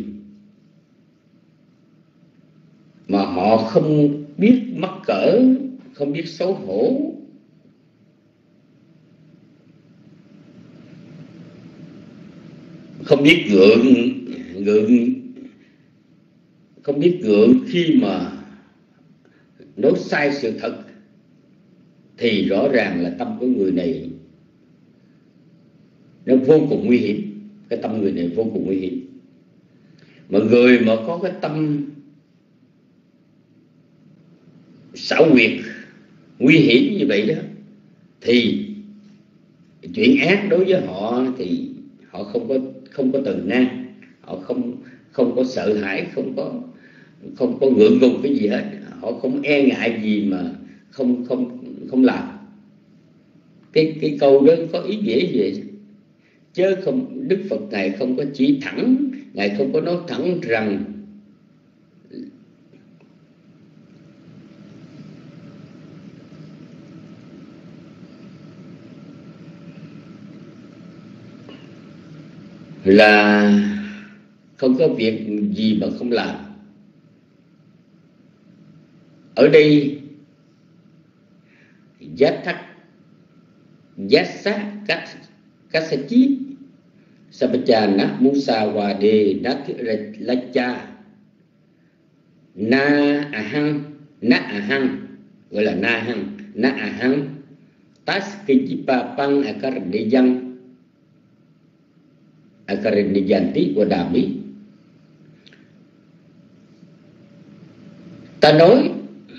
mà họ không biết mắc cỡ, không biết xấu hổ, không biết không biết gượng khi mà nói sai sự thật, thì rõ ràng là tâm của người này nó vô cùng nguy hiểm. Cái tâm người này vô cùng nguy hiểm. Mà người mà có cái tâm xảo quyệt, nguy hiểm như vậy đó, thì chuyện ác đối với họ thì họ không có từ nan, họ không có sợ hãi, không có ngượng ngùng cái gì hết, họ không e ngại gì mà không làm. Cái câu đó có ý nghĩa vậy, chứ không, Đức Phật Ngài không có chỉ thẳng, Ngài không có nói thẳng rằng là không có việc gì mà không làm. Ở đây giác thắc, giác sát, các sa chí Sabacha nát musa wa de nát lacha na ahang gọi là na ahang tas kijipa pang akarenijanti wadami. Ta nói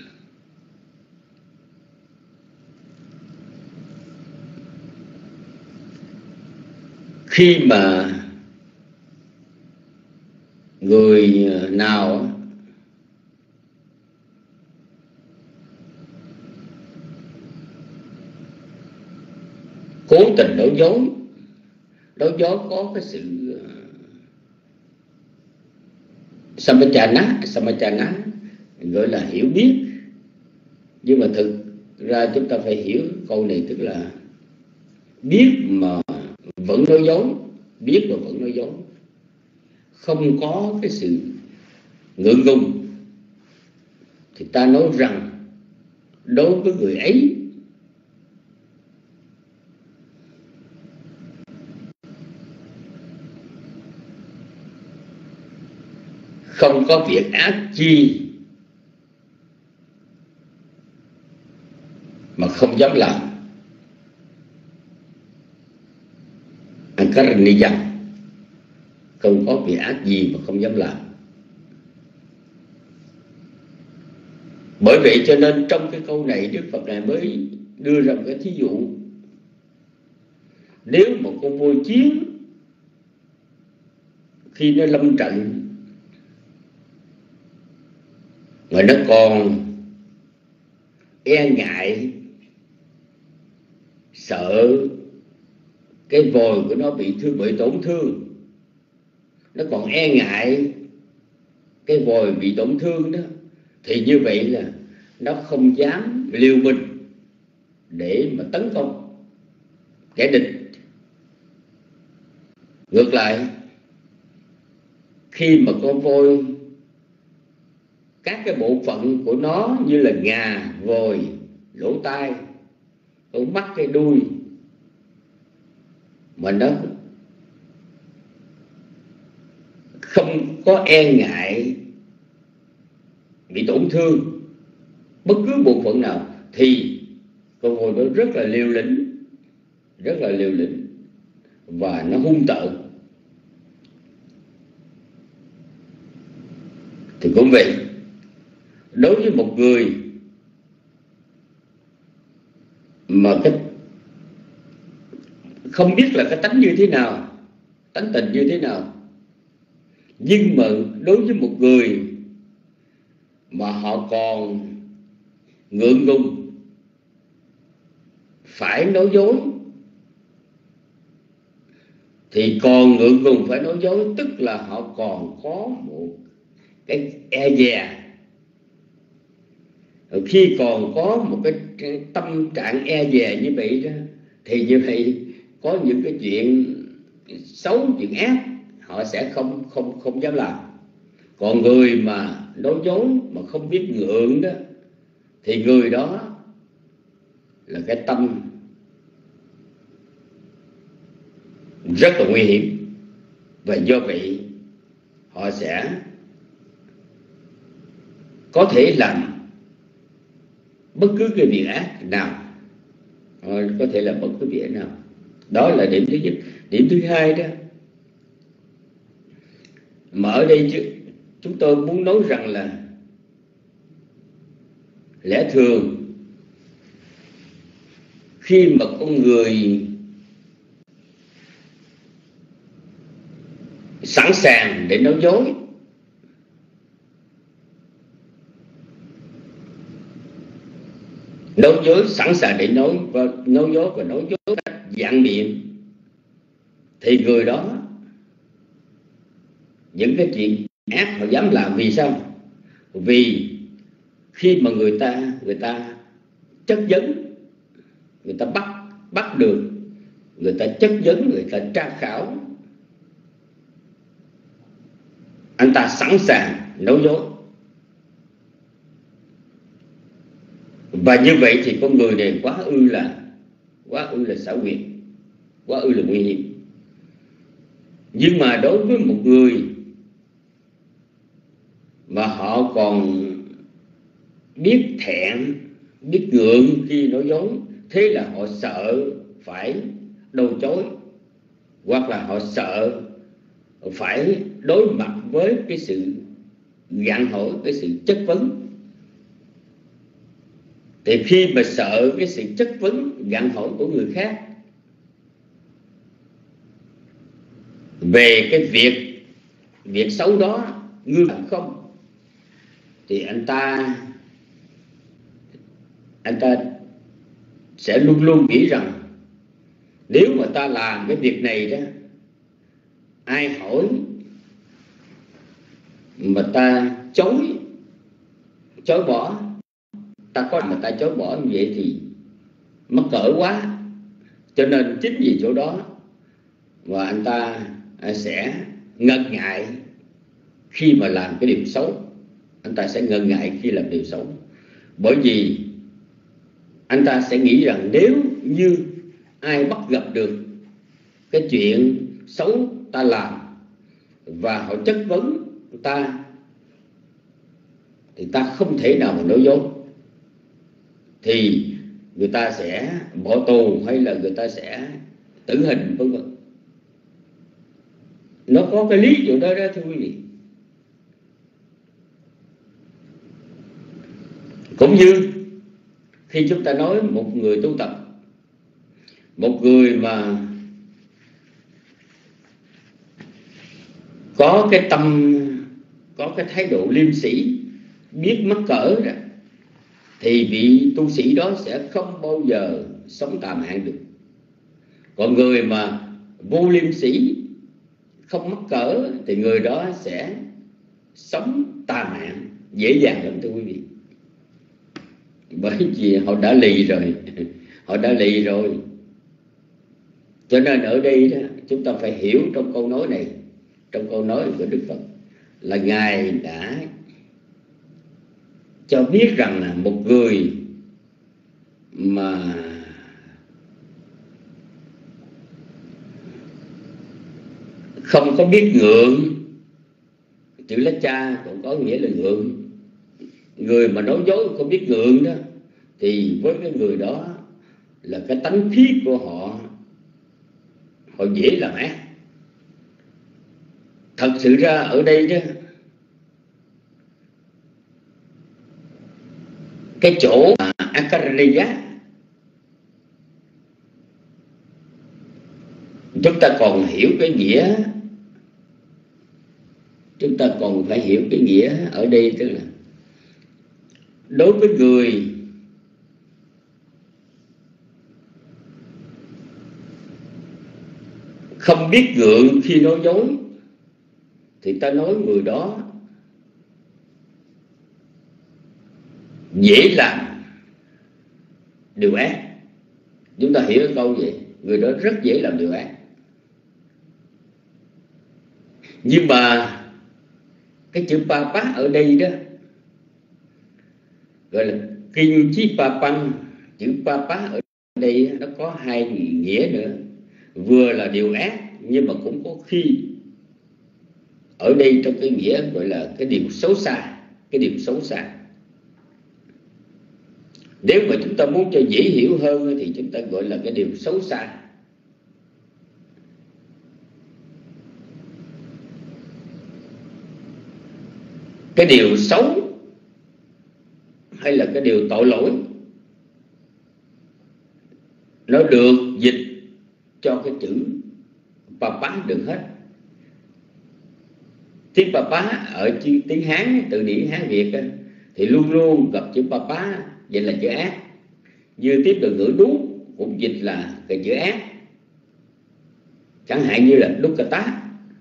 khi mà người nào cố tình nói dối có cái sự samachana gọi là hiểu biết, nhưng mà thực ra chúng ta phải hiểu câu này, tức là biết mà vẫn nói dối, biết mà vẫn nói dối, không có cái sự ngượng ngùng, thì ta nói rằng đối với người ấy không có việc ác chi mà không dám làm. Akaranijan, không có việc ác gì mà không dám làm. Bởi vậy cho nên trong cái câu này Đức Phật này mới đưa ra một cái thí dụ. Nếu một con voi chiến khi nó lâm trận mà nó còn e ngại, sợ cái vòi của nó bị tổn thương, nó còn e ngại cái vòi bị tổn thương đó, thì như vậy là nó không dám liều mình để mà tấn công kẻ địch. Ngược lại, khi mà con voi, các cái bộ phận của nó như là ngà, vòi, lỗ tai, con mắt, cái đuôi, mà nó không có e ngại bị tổn thương bất cứ bộ phận nào, thì con voi nó rất là liều lĩnh và nó hung tợn. Thì cũng vậy, đối với một người mà không biết là cái tánh như thế nào, tánh tình như thế nào, nhưng mà đối với một người mà họ còn ngượng ngùng phải nói dối, thì còn ngượng ngùng phải nói dối tức là họ còn có một cái e dè. Khi còn có một cái tâm trạng e dè như vậy đó, thì như vậy có những cái chuyện xấu, chuyện ác họ sẽ không dám làm. Còn người mà nói dối mà không biết ngượng đó, thì người đó là cái tâm rất là nguy hiểm. Và do vậy họ sẽ có thể làm bất cứ cái việc ác nào, họ có thể làm bất cứ việc nào. Đó là điểm thứ nhất. Điểm thứ hai đó, mà ở đây chúng tôi muốn nói rằng là lẽ thường khi mà con người sẵn sàng để nói dối, sẵn sàng để nói dối và nói dối cách vạn miệng, thì người đó những cái chuyện ác họ dám làm. Vì sao? Vì khi mà người ta chất vấn, người ta bắt được, người ta chất vấn, người ta tra khảo, anh ta sẵn sàng nói dối. Và như vậy thì con người này quá ư là xảo quyệt, quá ư là nguy hiểm. Nhưng mà đối với một người mà họ còn biết thẹn, biết ngượng khi nói dối, thế là họ sợ phải đầu chối, hoặc là họ sợ phải đối mặt với cái sự gạn hỏi, cái sự chất vấn. Thì khi mà sợ cái sự chất vấn, gạn hỏi của người khác về cái việc xấu đó ngươi làm không, thì anh ta sẽ luôn luôn nghĩ rằng nếu mà ta làm cái việc này đó, ai hỏi mà ta chối bỏ, ta có mà ta chối bỏ như vậy thì mắc cỡ quá. Cho nên chính vì chỗ đó mà anh ta sẽ ngần ngại khi mà làm cái điều xấu. Anh ta sẽ ngần ngại khi làm điều xấu, bởi vì anh ta sẽ nghĩ rằng nếu như ai bắt gặp được cái chuyện xấu ta làm và họ chất vấn ta, thì ta không thể nào mà nói dối, thì người ta sẽ bỏ tù hay là người ta sẽ tử hình vân vân. Nó có cái lý chỗ đó thưa quý vị. Cũng như khi chúng ta nói một người tu tập, một người mà có cái tâm, có cái thái độ liêm sĩ, biết mắc cỡ rồi, thì vị tu sĩ đó sẽ không bao giờ sống tà mạng được. Còn người mà vô liêm sĩ, không mắc cỡ, thì người đó sẽ sống tà mạng dễ dàng lắm thưa quý vị. Bởi vì họ đã lì rồi. Cho nên ở đây đó, chúng ta phải hiểu trong câu nói này, trong câu nói của Đức Phật, là Ngài đã cho biết rằng là một người mà không có biết ngượng, chữ lá cha cũng có nghĩa là ngượng. Người mà nói dối không biết ngượng đó, thì với cái người đó là cái tánh khí của họ dễ làm ác. Thật sự ra ở đây đó, cái chỗ Akaraniya chúng ta còn hiểu cái nghĩa, chúng ta còn phải hiểu cái nghĩa ở đây, tức là đối với người không biết gượng khi nói dối thì ta nói người đó dễ làm điều ác. Chúng ta hiểu cái câu vậy, người đó rất dễ làm điều ác. Nhưng mà cái chữ papa ở đây đó gọi là kinh chí papang. Chữ papa ở đây nó có hai nghĩa nữa, vừa là điều ác nhưng mà cũng có khi ở đây trong cái nghĩa gọi là cái điều xấu xa. Cái điều xấu xa, nếu mà chúng ta muốn cho dễ hiểu hơn thì chúng ta gọi là cái điều xấu xa. Cái điều xấu hay là cái điều tội lỗi nó được dịch cho cái chữ papa được hết. Tiếng papa ở tiếng Hán, từ điển Hán Việt thì luôn luôn gặp chữ papa, vậy là chữ ác. Như tiếp từ ngữ đúng cũng dịch là cái chữ ác, chẳng hạn như là dukkata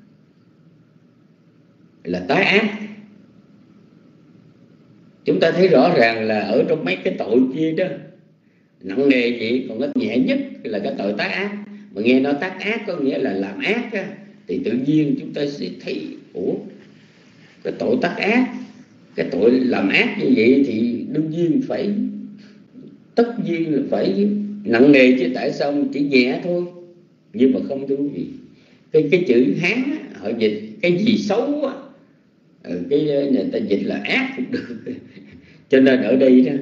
là tái ác. Chúng ta thấy rõ ràng là ở trong mấy cái tội kia đó nặng nề vậy, còn cái nhẹ nhất là cái tội tác ác. Mà nghe nói tác ác có nghĩa là làm ác á, thì tự nhiên chúng ta sẽ thấy cái tội tác ác, cái tội làm ác như vậy thì đương nhiên phải, tất nhiên là phải nặng nề chứ tại sao chỉ nhẹ thôi. Nhưng mà không thú vị, cái chữ Hán họ dịch cái gì xấu á, cái người ta dịch là ác cũng được. Cho nên ở đây đó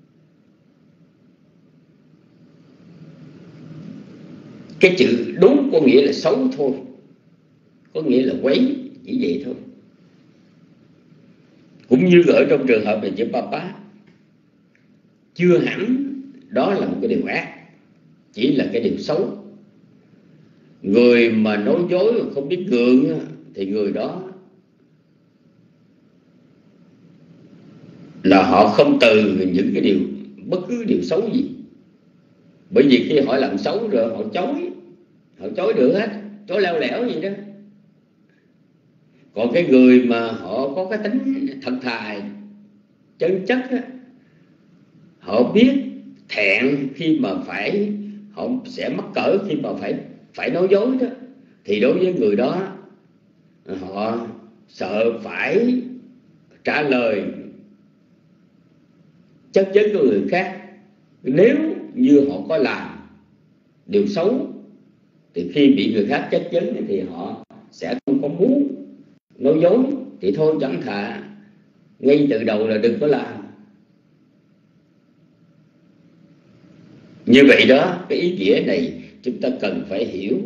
cái chữ đúng có nghĩa là xấu thôi, có nghĩa là quấy, chỉ vậy thôi. Cũng như ở trong trường hợp về chữ papa, chưa hẳn đó là một cái điều ác, chỉ là cái điều xấu. Người mà nói dối mà không biết gượng thì người đó là họ không từ những cái điều, bất cứ điều xấu gì. Bởi vì khi họ làm xấu rồi họ chối được hết, chối leo lẻo vậy đó. Còn cái người mà họ có cái tính thật thà chân chất á, họ biết thẹn khi mà phải, họ sẽ mắc cỡ khi mà phải nói dối đó, thì đối với người đó họ sợ phải trả lời chất vấn của người khác. Nếu như họ có làm điều xấu thì khi bị người khác chất vấn thì họ sẽ không có muốn nói dối, thì thôi chẳng thà ngay từ đầu là đừng có làm. Như vậy đó, cái ý nghĩa này chúng ta cần phải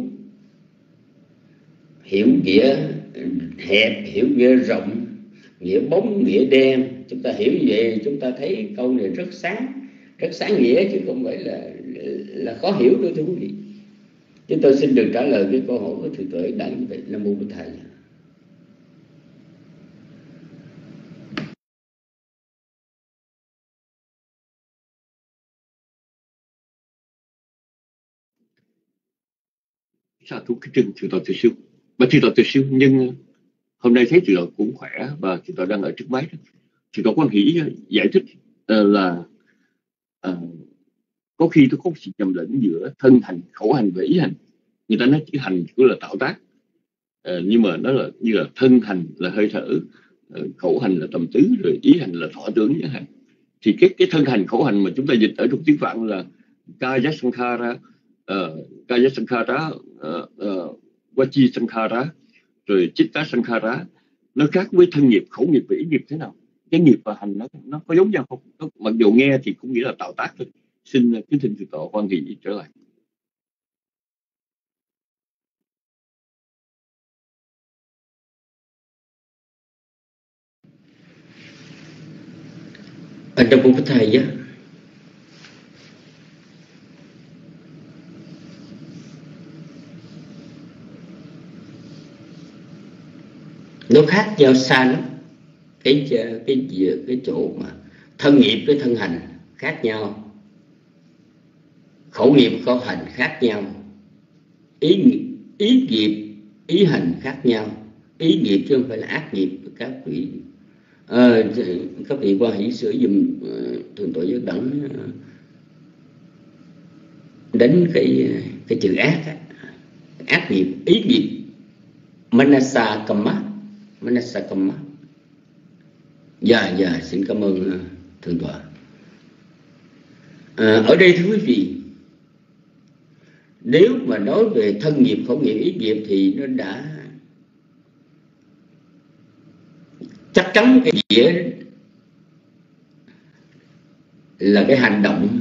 hiểu nghĩa hẹp, hiểu nghĩa rộng, nghĩa bóng, nghĩa đen. Chúng ta hiểu như vậy chúng ta thấy câu này rất sáng nghĩa, chứ không phải là khó hiểu đâu thưa quý vị. Chúng tôi xin được trả lời cái câu hỏi của thượng tuệ đại như vậy. Nam mô Bổn Thầy. Sa thú cái trưng thượng tọa Từ Siêu. Và thượng tọa Từ Siêu, nhưng hôm nay thấy thượng tọa cũng khỏe và thượng tọa đang ở trước máy. Thượng tọa Quan Hỷ giải thích là có khi tôi có sự nhầm lẫn giữa thân hành, khẩu hành và ý hành. Người ta nói chữ hành cũng là tạo tác, nhưng mà nó là như là thân hành là hơi thở, khẩu hành là tầm tứ, rồi ý hành là thọ tưởng chẳng hạn. Thì cái thân hành khẩu hành mà chúng ta dịch ở trong tiếng Phạn là Kaya Sankhara, Kaya Sankhara, Vachi Sankhara, rồi Chitta Sankhara, nó khác với thân nghiệp, khẩu nghiệp và ý nghiệp thế nào? Cái nghiệp và hành nó có giống nhau không? Mặc dù nghe thì cũng nghĩa là tạo tác thôi. Xin kính thỉnh thượng tọa Quan Hỷ trở lại. Anh Nam mô Bổn Thầy á, nó khác nhau xa lắm. Cái chỗ mà thân nghiệp với thân hành khác nhau, khẩu nghiệp khẩu hành khác nhau, ý nghiệp ý hành khác nhau. Ý nghiệp chứ không phải là ác nghiệp. Các vị các vị quan hỷ sửa dùm thường tội giác đẳng đến cái chữ ác á. Ác nghiệp, ý nghiệp, manasa kamma. Dạ xin cảm ơn thượng tọa. Ở đây thưa quý vị, nếu mà nói về thân nghiệp, khẩu nghiệp, ý nghiệp thì nó đã chắc chắn cái nghĩa là cái hành động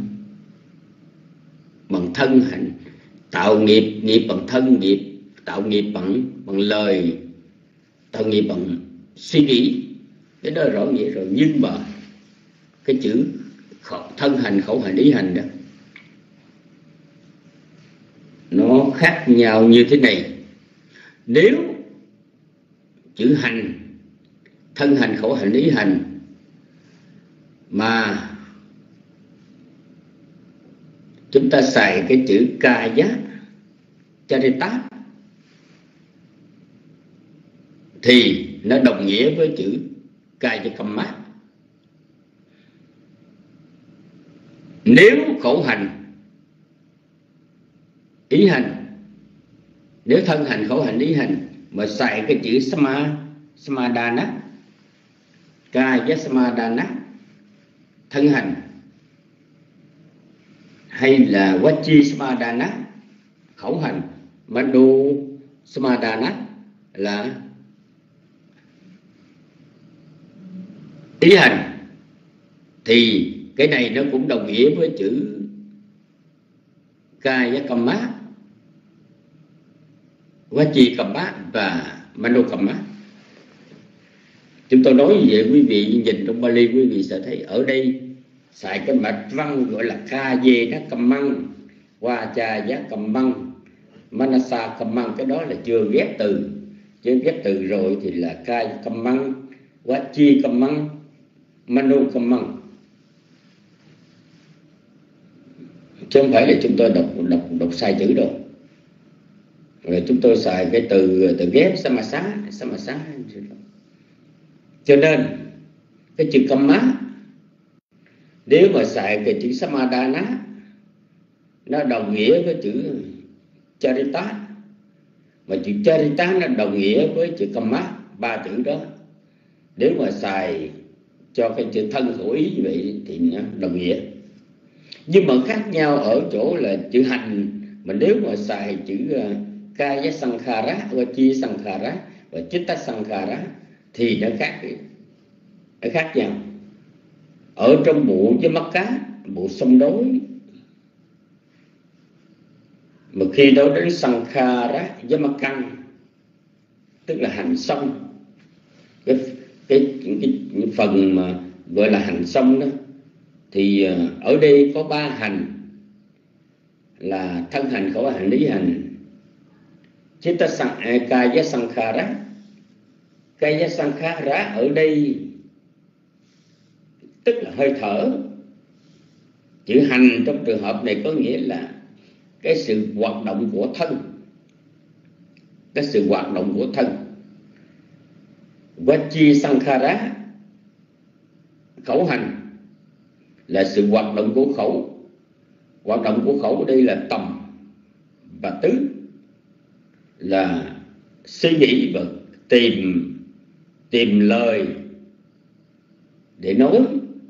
bằng thân hành, tạo nghiệp bằng thân nghiệp, tạo nghiệp bằng lời, tạo nghiệp bằng suy nghĩ, cái đó rõ nghĩa rồi. Nhưng mà cái chữ thân hành, khẩu hành, ý hành đó nó khác nhau như thế này. Nếu chữ hành, thân hành, khẩu hành, ý hành mà chúng ta xài cái chữ kaya charita thì nó đồng nghĩa với chữ kaya kamma. Nếu khẩu hành, ý hành, nếu thân hành, khẩu hành, ý hành mà xài cái chữ samadana, kaya samadana, thân hành, hay là vachi samadana, khẩu hành, mano samadana là ý hành, thì cái này nó cũng đồng nghĩa với chữ kaya kamma, vachi kamma và mano kamma. Chúng tôi nói về quý vị nhìn trong Bali, quý vị sẽ thấy ở đây xài cái mạch văn gọi là kaya kammang, vacha kammang, manasa kammang. Cái đó là chưa ghép từ, chứ ghép từ rồi thì là kaya kammang, vachi kammang, mano kammang. Chứ không phải là chúng tôi đọc sai chữ đâu. Rồi chúng tôi xài cái từ ghép samasa. Cho nên cái chữ kamma, nếu mà xài cái chữ samadana, nó đồng nghĩa với chữ charita, mà chữ charita nó đồng nghĩa với chữ kamma, ba chữ đó. Nếu mà xài cho cái chữ thân khẩu ý như vậy thì nó đồng nghĩa. Nhưng mà khác nhau ở chỗ là chữ hành, mà nếu mà xài chữ kaya sankhara, vachi sankhara và chitta sankhara thì nó khác nhau. Ở trong bộ với mắt cá, bộ sông đối, mà khi nói đến sankhara với mắt căn, tức là hành sông, cái phần mà gọi là hành sông đó, thì ở đây có ba hành là thân hành, khẩu hành, ý hành. Chitta kaya sankhara. Kaya sankhara ở đây tức là hơi thở. Chữ hành trong trường hợp này có nghĩa là cái sự hoạt động của thân, cái sự hoạt động của thân. Vachi sankhara, khẩu hành, là sự hoạt động của khẩu. Hoạt động của khẩu ở đây là tầm và tứ, là suy nghĩ và tìm lời để nói,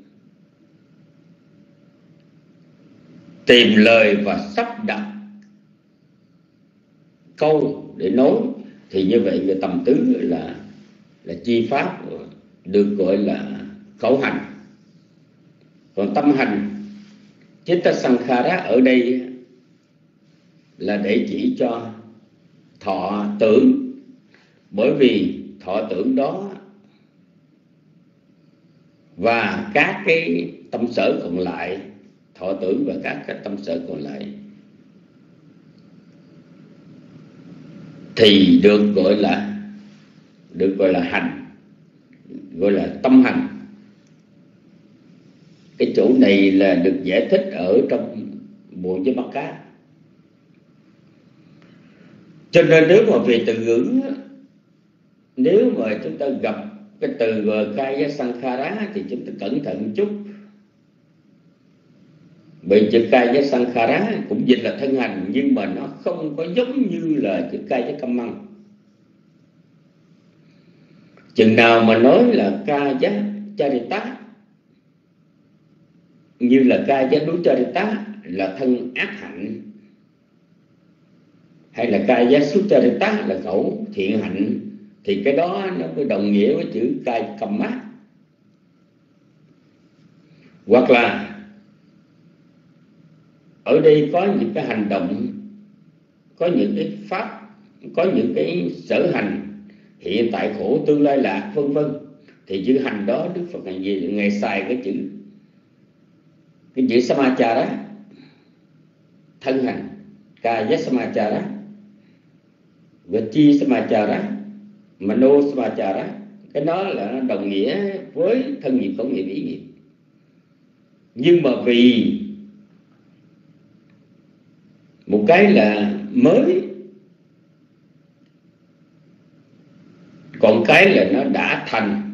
tìm lời và sắp đặt câu để nói. Thì như vậy về tầm tứ là chi pháp, được gọi là khẩu hành. Còn tâm hành, chitta sankhara ở đây là để chỉ cho thọ tưởng, bởi vì thọ tưởng đó và các cái tâm sở còn lại, thọ tưởng và các cái tâm sở còn lại thì được gọi là hành, gọi là tâm hành. Cái chỗ này là được giải thích ở trong Bộ Giới Bắt Cá. Cho nên nếu mà về từ ngữ, nếu mà chúng ta gặp cái từ Kaya Sankhara thì chúng ta cẩn thận một chút. Bởi chữ Kaya Sankhara cũng dịch là thân hành, nhưng mà nó không có giống như là chữ Kaya Kamman. Chừng nào mà nói là Kaya Charita, như là Kaya Ducharita là thân ác hạnh, hay là Kaya Sucharita là khẩu thiện hạnh, thì cái đó nó có đồng nghĩa với chữ Kaya Kamma. Hoặc là ở đây có những cái hành động, có những cái pháp, có những cái sở hành hiện tại khổ tương lai lạc vân vân, thì chữ hành đó Đức Phật Ngài xài cái chữ Samachara, thân hành, Kaya Samachara, Vachi Samachara, Mano Samachara. Cái đó là đồng nghĩa với thân nghiệp, khẩu nghiệp, ý nghiệp. Nhưng mà vì một cái là mới, còn cái là nó đã thành.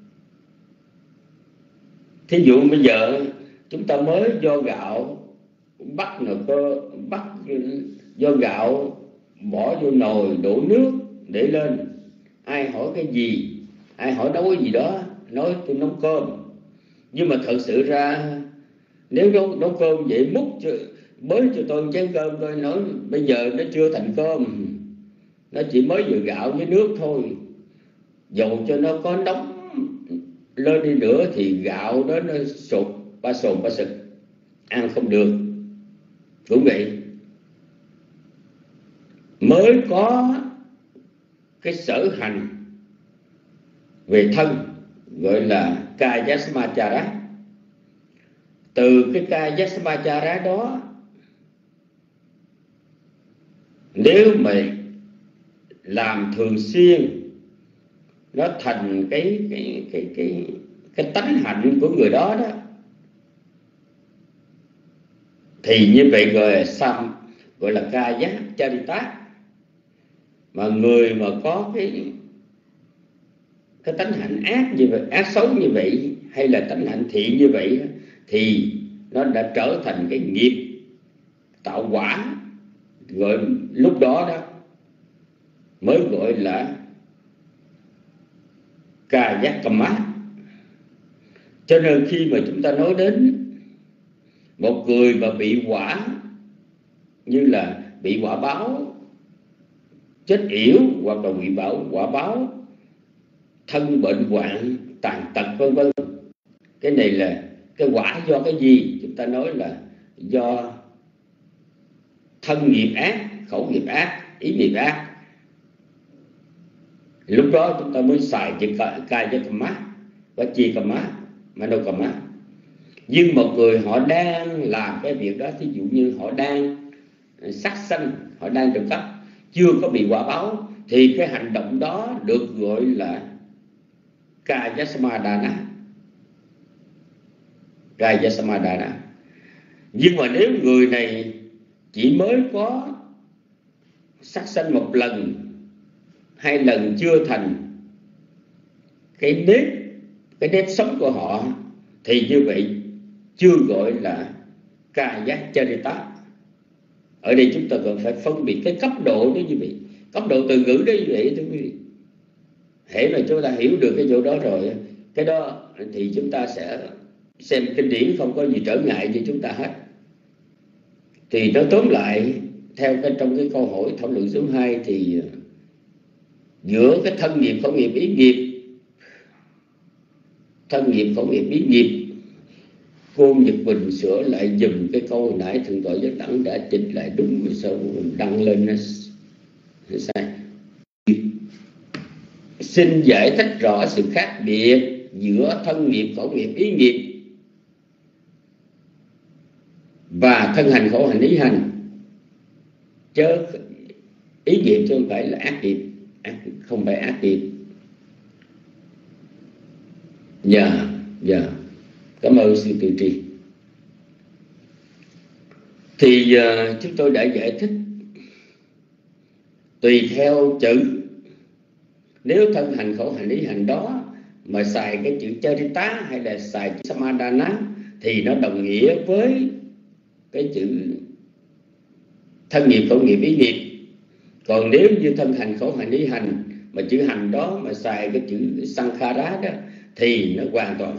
Thí dụ bây giờ chúng ta mới do gạo bắt nồi cơ, bắt do gạo bỏ vô nồi đổ nước để lên. Ai hỏi cái gì, ai hỏi nấu cái gì đó, nói tôi nấu cơm. Nhưng mà thật sự ra nếu nấu cơm vậy, múc bới cho tôi chén cơm, tôi nói bây giờ nó chưa thành cơm, nó chỉ mới vừa gạo với nước thôi. Dầu cho nó có nóng lên đi nữa thì gạo đó nó sột ba sực, ăn không được. Cũng vậy, mới có cái sở hành về thân gọi là Kaya Samachara. Từ cái Kaya Samachara đó, nếu mà làm thường xuyên, nó thành cái tánh hạnh của người đó đó, thì như vậy gọi là Kaya Charita. Mà người mà có cái tánh hạnh ác như vậy, ác xấu như vậy, hay là tánh hạnh thiện như vậy, thì nó đã trở thành cái nghiệp tạo quả, gọi lúc đó đó mới gọi là Kaya Kamma. Cho nên khi mà chúng ta nói đến một người mà bị quả, như là bị quả báo chết yểu, hoặc là bị quả báo thân bệnh hoạn, tàn tật vân vân, cái này là cái quả do cái gì? Chúng ta nói là do thân nghiệp ác, khẩu nghiệp ác, ý nghiệp ác. Lúc đó chúng ta mới xài chữ Kaya Kamma, Vachi Kamma, Mano Kamma. Nhưng một người họ đang làm cái việc đó, thí dụ như họ đang sát sanh, họ đang trộm cắp, chưa có bị quả báo, thì cái hành động đó được gọi là Kaya Samadhana. Kaya Samadhana. Nhưng mà nếu người này chỉ mới có sát sanh một lần, 2 lần chưa thành cái nếp sống của họ, thì như vậy chưa gọi là Kaya Charita. Ở đây chúng ta cần phải phân biệt cái cấp độ đó như vậy, cấp độ từ ngữ đó như vậy thưa quý vị. Hễ mà chúng ta hiểu được cái chỗ đó rồi, cái đó thì chúng ta sẽ xem kinh điển không có gì trở ngại cho chúng ta hết. Thì nói tóm lại, theo trong cái câu hỏi thảo luận số 2, thì giữa cái thân nghiệp, khẩu nghiệp, ý nghiệp, thân nghiệp, khẩu nghiệp, ý nghiệp, cô Nhật Bình sửa lại dùm cái câu hồi nãy Thượng tọa Giác Đẳng đã chỉnh lại đúng, rồi sao đăng lên nó sai. Xin giải thích rõ sự khác biệt giữa thân nghiệp, khẩu nghiệp, ý nghiệp và thân hành, khẩu hành, ý hành. Chứ ý nghiệp chứ không phải là ác nghiệp, không phải ác nghiệp. Dạ. Cảm ơn sư Từ Tri. Thì chúng tôi đã giải thích tùy theo chữ. Nếu thân hành khẩu hành ý hành đó mà xài cái chữ charita hay là xài chữ samadhana thì nó đồng nghĩa với cái chữ thân nghiệp khẩu nghiệp ý nghiệp. Còn nếu như thân hành khẩu hành ý hành mà chữ hành đó mà xài cái chữ sankhara đó thì nó hoàn toàn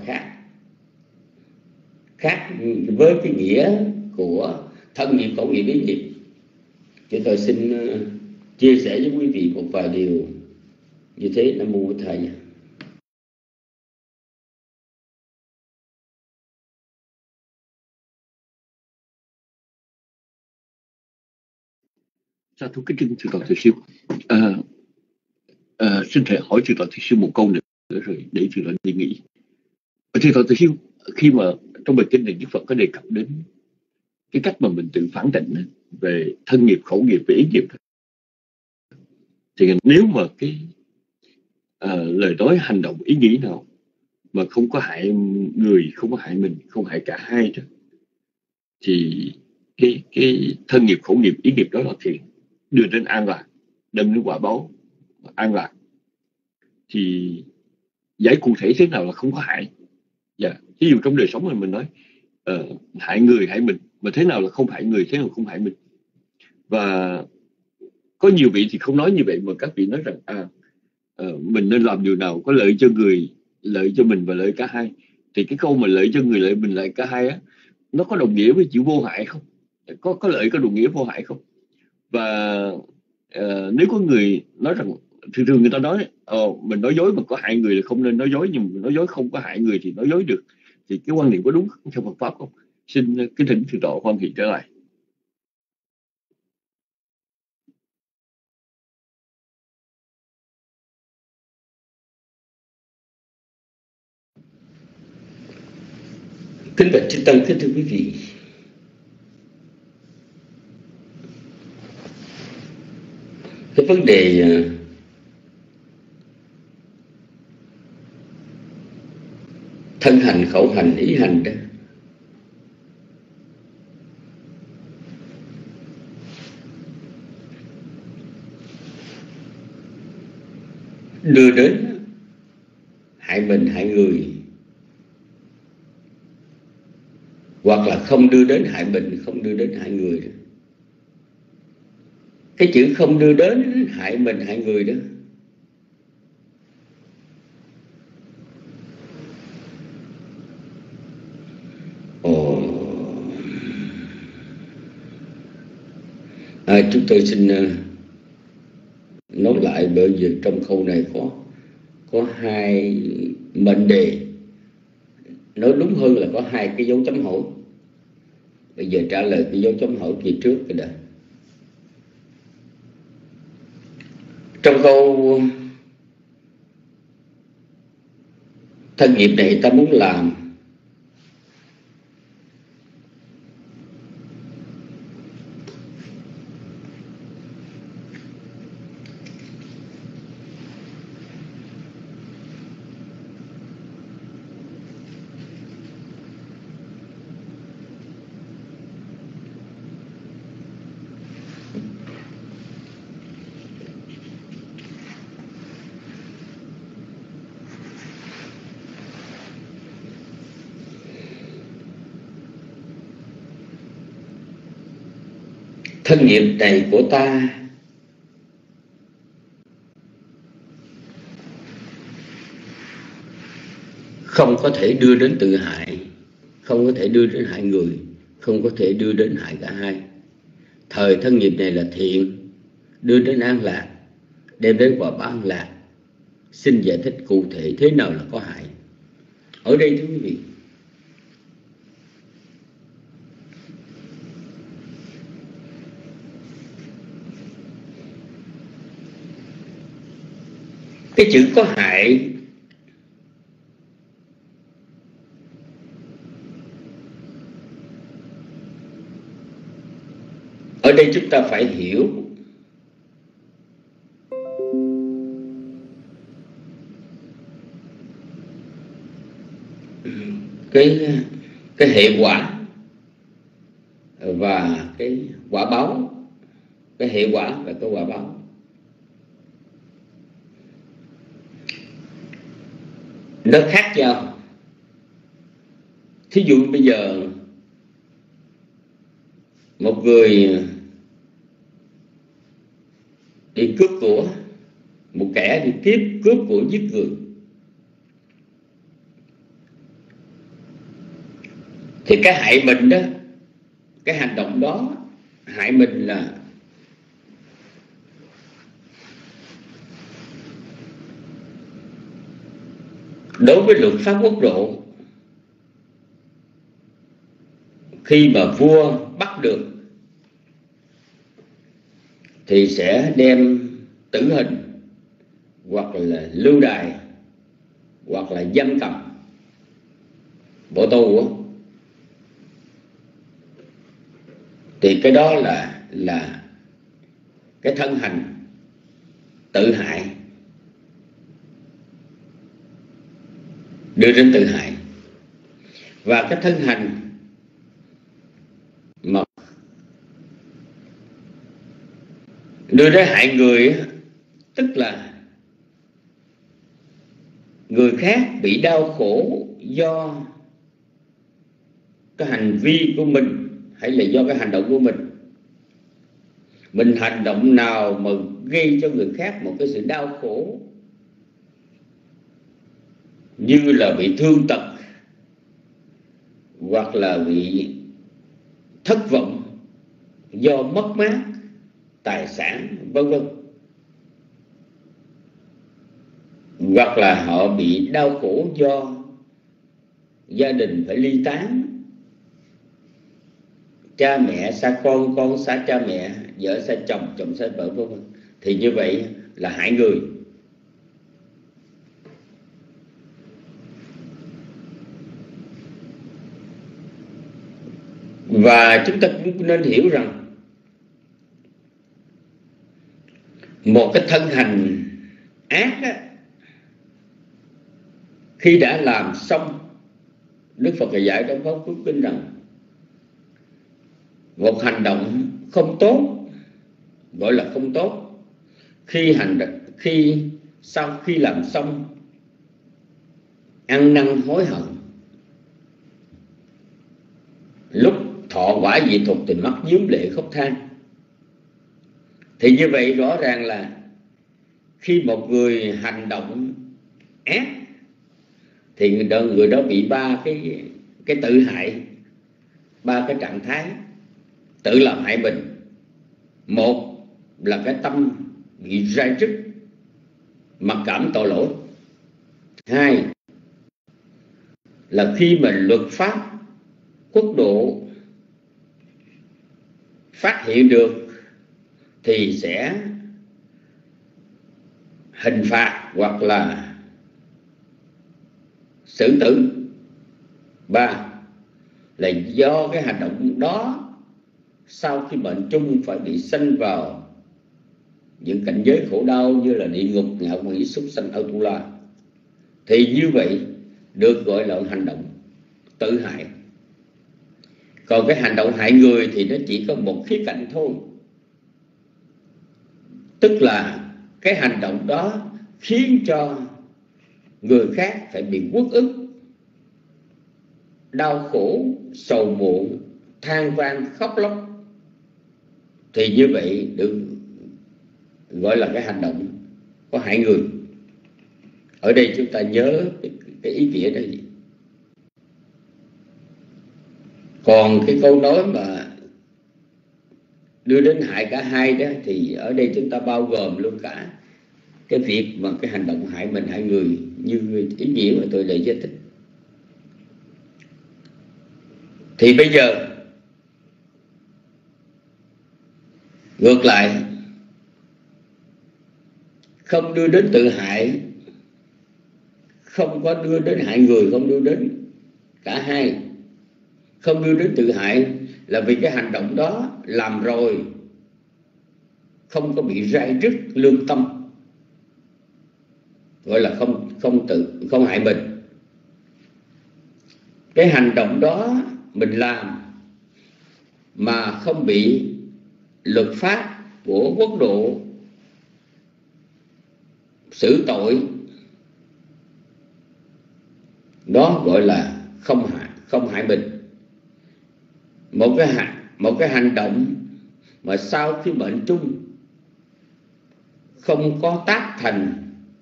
khác với cái nghĩa của thân nghiệp khẩu nghiệp ý nghiệp. Chúng tôi xin chia sẻ với quý vị một vài điều như thế. Nam mô Bổn Thầy. Sa thú kính thưa toàn thầy siêu. Xin thầy hỏi thưa toàn thầy siêu một câu nữa rồi để thưa toàn đi nghỉ. Thưa toàn thầy siêu, khi mà trong bài kinh này Đức Phật có đề cập đến cái cách mà mình tự phản tỉnh về thân nghiệp, khẩu nghiệp và ý nghiệp, thì nếu mà cái lời nói, hành động, ý nghĩ nào mà không có hại người, không có hại mình, không hại cả hai đó, thì cái thân nghiệp, khẩu nghiệp, ý nghiệp đó là thiện, đưa đến an lạc, đem đến quả báo an lạc. Thì giải cụ thể thế nào là không có hại? Ví dụ trong đời sống mình nói hại người, hại mình, mà thế nào là không hại người, thế nào không hại mình? Và có nhiều vị thì không nói như vậy, mà các vị nói rằng mình nên làm điều nào có lợi cho người, lợi cho mình và lợi cả hai. Thì cái câu mà lợi cho người, lợi mình, lợi cả hai á, nó có đồng nghĩa với chữ vô hại không? Có lợi, có đồng nghĩa vô hại không? Và nếu có người nói rằng, thường người ta nói mình nói dối mà có hại người là không nên nói dối, nhưng mà nói dối không có hại người thì nói dối được, thì cái quan niệm có đúng trong Phật pháp không? Xin kính thỉnh thượng tọa hoan hỷ trở lại. Kính bạch chư tăng, kính thưa quý vị, cái vấn đề thân hành, khẩu hành, ý hành đó đưa đến hại mình, hại người, hoặc là không đưa đến hại mình, không đưa đến hại người đó. Cái chữ không đưa đến hại mình, hại người đó chúng tôi xin nói lại, bởi vì trong câu này có hai mệnh đề, nói đúng hơn là có hai cái dấu chấm hỏi. Bây giờ trả lời cái dấu chấm hỏi kia trước cái đã. Trong câu thân nghiệp này ta muốn làm thân nghiệp này của ta không có thể đưa đến tự hại, không có thể đưa đến hại người, không có thể đưa đến hại cả hai. Thời thân nghiệp này là thiện, đưa đến an lạc, đem đến quả báo an lạc. Xin giải thích cụ thể thế nào là có hại ở đây thưa quý vị. Cái chữ có hại ở đây chúng ta phải hiểu cái hệ quả và cái quả báo, cái hệ quả và cái quả báo. Nó khác nhau. Thí dụ bây giờ một người đi cướp của, một kẻ đi cướp của giết người, thì cái hại mình đó, cái hành động đó hại mình là đối với luật pháp quốc độ, khi mà vua bắt được thì sẽ đem tử hình hoặc là lưu đày hoặc là giam cầm, bỏ tù á. Thì cái đó là cái thân hành tự hại, đưa đến tự hại. Và cái thân hành mà đưa đến hại người, tức là người khác bị đau khổ do cái hành vi của mình hay là do cái hành động của mình. Mình hành động nào mà gây cho người khác một cái sự đau khổ, như là bị thương tật hoặc là bị thất vọng do mất mát tài sản, vân vân, hoặc là họ bị đau khổ do gia đình phải ly tán, cha mẹ xa con xa cha mẹ, vợ xa chồng, chồng xa vợ, vân vân, thì như vậy là hại người. Và chúng ta cũng nên hiểu rằng một cái thân hành ác á, khi đã làm xong, Đức Phật dạy trong Pháp Cú Kinh rằng một hành động không tốt gọi là không tốt. Sau khi làm xong, ăn năn hối hận, lúc thọ quả vị thuộc thì mắt nhuốm lệ khóc than. Thì như vậy rõ ràng là khi một người hành động ác thì người đó bị ba cái tự hại, ba cái trạng thái tự làm hại mình. Một là cái tâm bị rai rứt, mặc cảm tội lỗi. Hai là khi mà luật pháp quốc độ phát hiện được thì sẽ hình phạt hoặc là xử tử. Ba là do cái hành động đó sau khi mệnh chung phải bị sanh vào những cảnh giới khổ đau như là địa ngục, ngạ quỷ, súc sanh, Atula, thì như vậy được gọi là hành động tự hại. Còn cái hành động hại người thì nó chỉ có một khía cạnh thôi, tức là cái hành động đó khiến cho người khác phải bị uất ức, đau khổ, sầu muộn, than van, khóc lóc, thì như vậy được gọi là cái hành động có hại người. Ở đây chúng ta nhớ cái ý nghĩa đó gì. Còn cái câu nói mà đưa đến hại cả hai đó, thì ở đây chúng ta bao gồm luôn cả cái việc mà cái hành động hại mình, hại người, như ý nghĩa mà tôi đã giải thích. Thì bây giờ ngược lại, không đưa đến tự hại, không có đưa đến hại người, không đưa đến cả hai. Không đưa đến tự hại là vì cái hành động đó làm rồi không có bị rai rứt lương tâm, gọi là không hại mình. cái hành động đó mình làm mà không bị luật pháp của quốc độ xử tội, đó gọi là không hại mình. Một cái hành động mà sau khi mệnh chung không có tác thành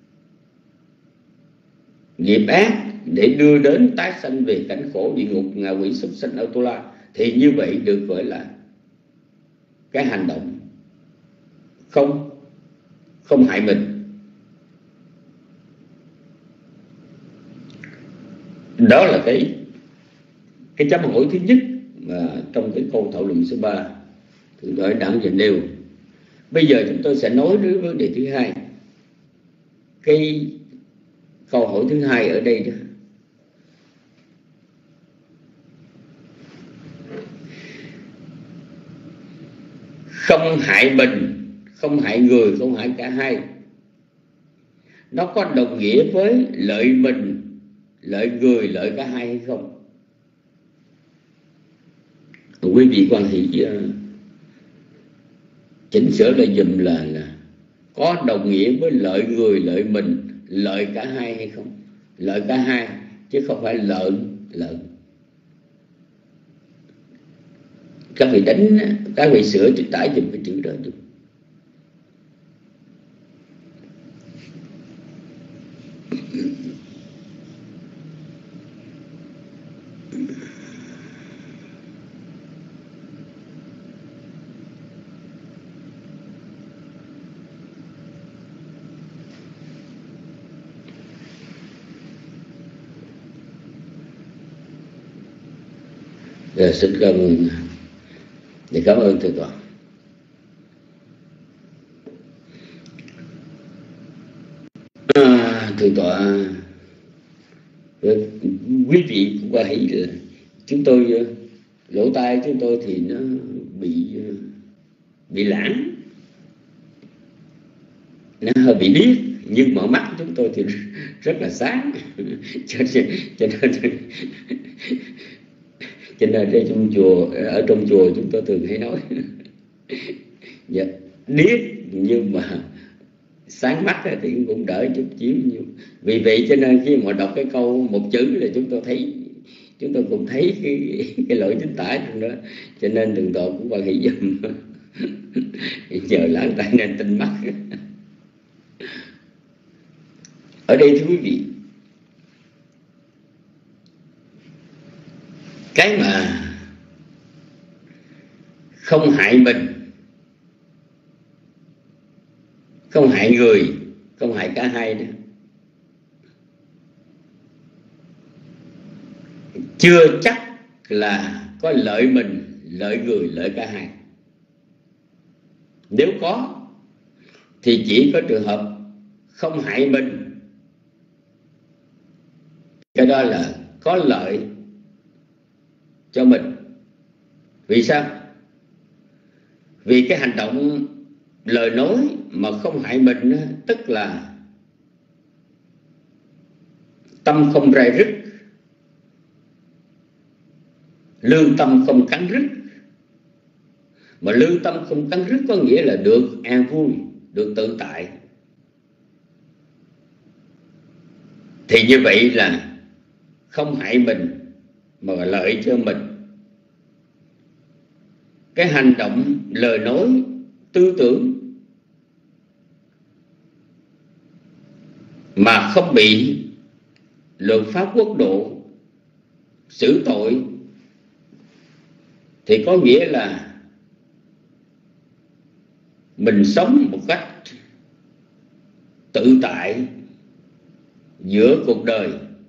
nghiệp ác để đưa đến tái sanh về cảnh khổ địa ngục, ngạ quỷ, súc sanh, Atula, thì như vậy được gọi là cái hành động không hại mình. Đó là cái chấm hỏi thứ nhất mà trong cái câu thảo luận số 3 Thượng tọa đã nêu. Bây giờ chúng tôi sẽ nói đến vấn đề thứ hai. Cái câu hỏi thứ hai ở đây đó, không hại mình, không hại người, không hại cả hai, nó có đồng nghĩa với lợi mình, lợi người, lợi cả hai hay không? Quý vị quan hệ chỉnh sửa lại dùm là có đồng nghĩa với lợi người, lợi mình, lợi cả hai hay không? Lợi cả hai chứ không phải lợn. Các vị đánh, các vị sửa chữ tải dùm cái chữ đó dùm. Rồi, xin cảm ơn thượng tọa. Thượng tọa, quý vị cũng thấy là chúng tôi, lỗ tai chúng tôi thì nó bị lãng, nó hơi bị điếc, nhưng mở mắt chúng tôi thì rất là sáng. Cho nên ở trong chùa chúng tôi thường hay nói dạ, điếc nhưng mà sáng mắt thì cũng đỡ chút xíu. Vì vậy cho nên khi mà đọc cái câu một chữ là chúng tôi cũng thấy cái lỗi chính tả trong đó. Cho nên Thượng tọa cũng quan hệ dùm nhờ lãng tai nên tinh mắt. Ở đây thưa quý vị, cái mà không hại mình, không hại người, không hại cả hai đó, chưa chắc là có lợi mình, lợi người, lợi cả hai. Nếu có thì chỉ có trường hợp không hại mình, cái đó là có lợi cho mình. Vì sao? Vì cái hành động lời nói mà không hại mình, tức là tâm không rai rứt, lương tâm không cắn rứt. Mà lương tâm không cắn rứt có nghĩa là được an vui, được tự tại. Thì như vậy là không hại mình mà lợi cho mình. Cái hành động lời nói, tư tưởng mà không bị luật pháp quốc độ xử tội thì có nghĩa là mình sống một cách tự tại giữa cuộc đời,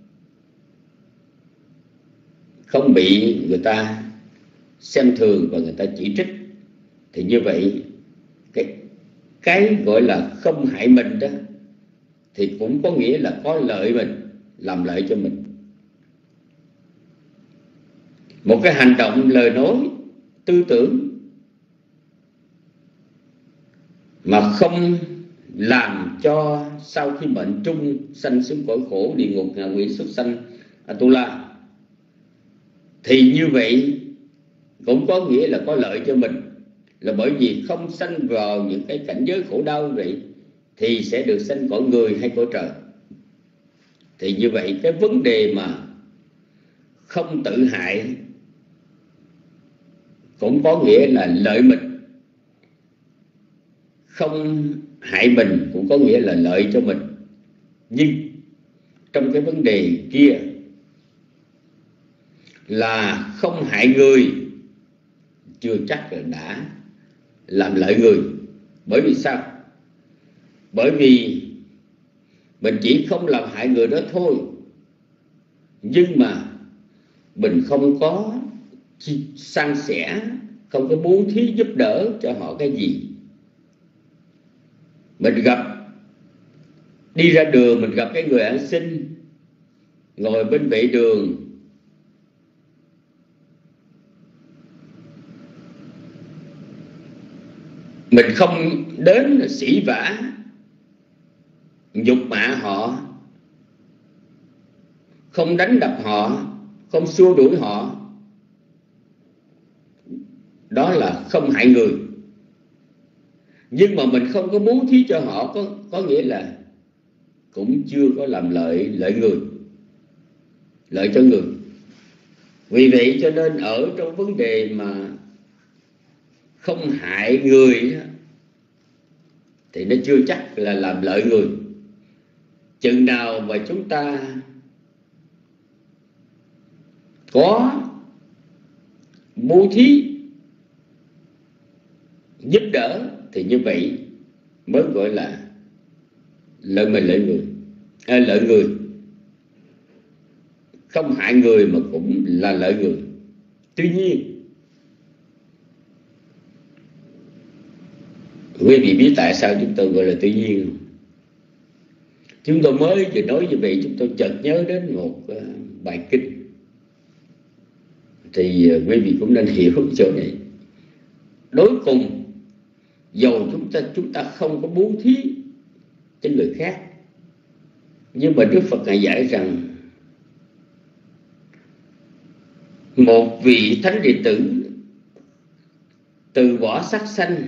không bị người ta xem thường và người ta chỉ trích. Thì như vậy cái gọi là không hại mình đó thì cũng có nghĩa là có lợi mình, làm lợi cho mình. Một cái hành động lời nói, tư tưởng mà không làm cho sau khi mệnh trung sanh xuống cõi khổ địa ngục, ngạ quỷ, súc sanh, Atula, thì như vậy cũng có nghĩa là có lợi cho mình, là bởi vì không sanh vào những cái cảnh giới khổ đau vậy thì sẽ được sanh cõi người hay cõi trời. Thì như vậy cái vấn đề mà không tự hại cũng có nghĩa là lợi mình, không hại mình cũng có nghĩa là lợi cho mình. Nhưng trong cái vấn đề kia là không hại người chưa chắc là đã làm lợi người. Bởi vì sao? Bởi vì mình chỉ không làm hại người đó thôi, nhưng mà mình không có san sẻ, không có bố thí giúp đỡ cho họ cái gì. Mình đi ra đường, mình gặp cái người ăn xin ngồi bên vệ đường, mình không đến sỉ vả nhục mạ họ, không đánh đập họ, không xua đuổi họ, đó là không hại người. Nhưng mà mình không có bố thí cho họ, có nghĩa là cũng chưa có làm lợi người, lợi cho người. Vì vậy cho nên ở trong vấn đề mà không hại người thì nó chưa chắc là làm lợi người. Chừng nào mà chúng ta có bố thí giúp đỡ thì như vậy mới gọi là lợi mình lợi người, lợi người. Không hại người mà cũng là lợi người. Tuy nhiên quý vị biết tại sao chúng tôi gọi là tuy nhiên không? Chúng tôi mới vừa nói như vậy, chúng tôi chợt nhớ đến một bài kinh, thì quý vị cũng nên hiểu chỗ này. Đối cùng dầu chúng ta không có bố thí cho người khác, nhưng mà Đức Phật Ngài dạy rằng một vị thánh đệ tử từ bỏ sắc sanh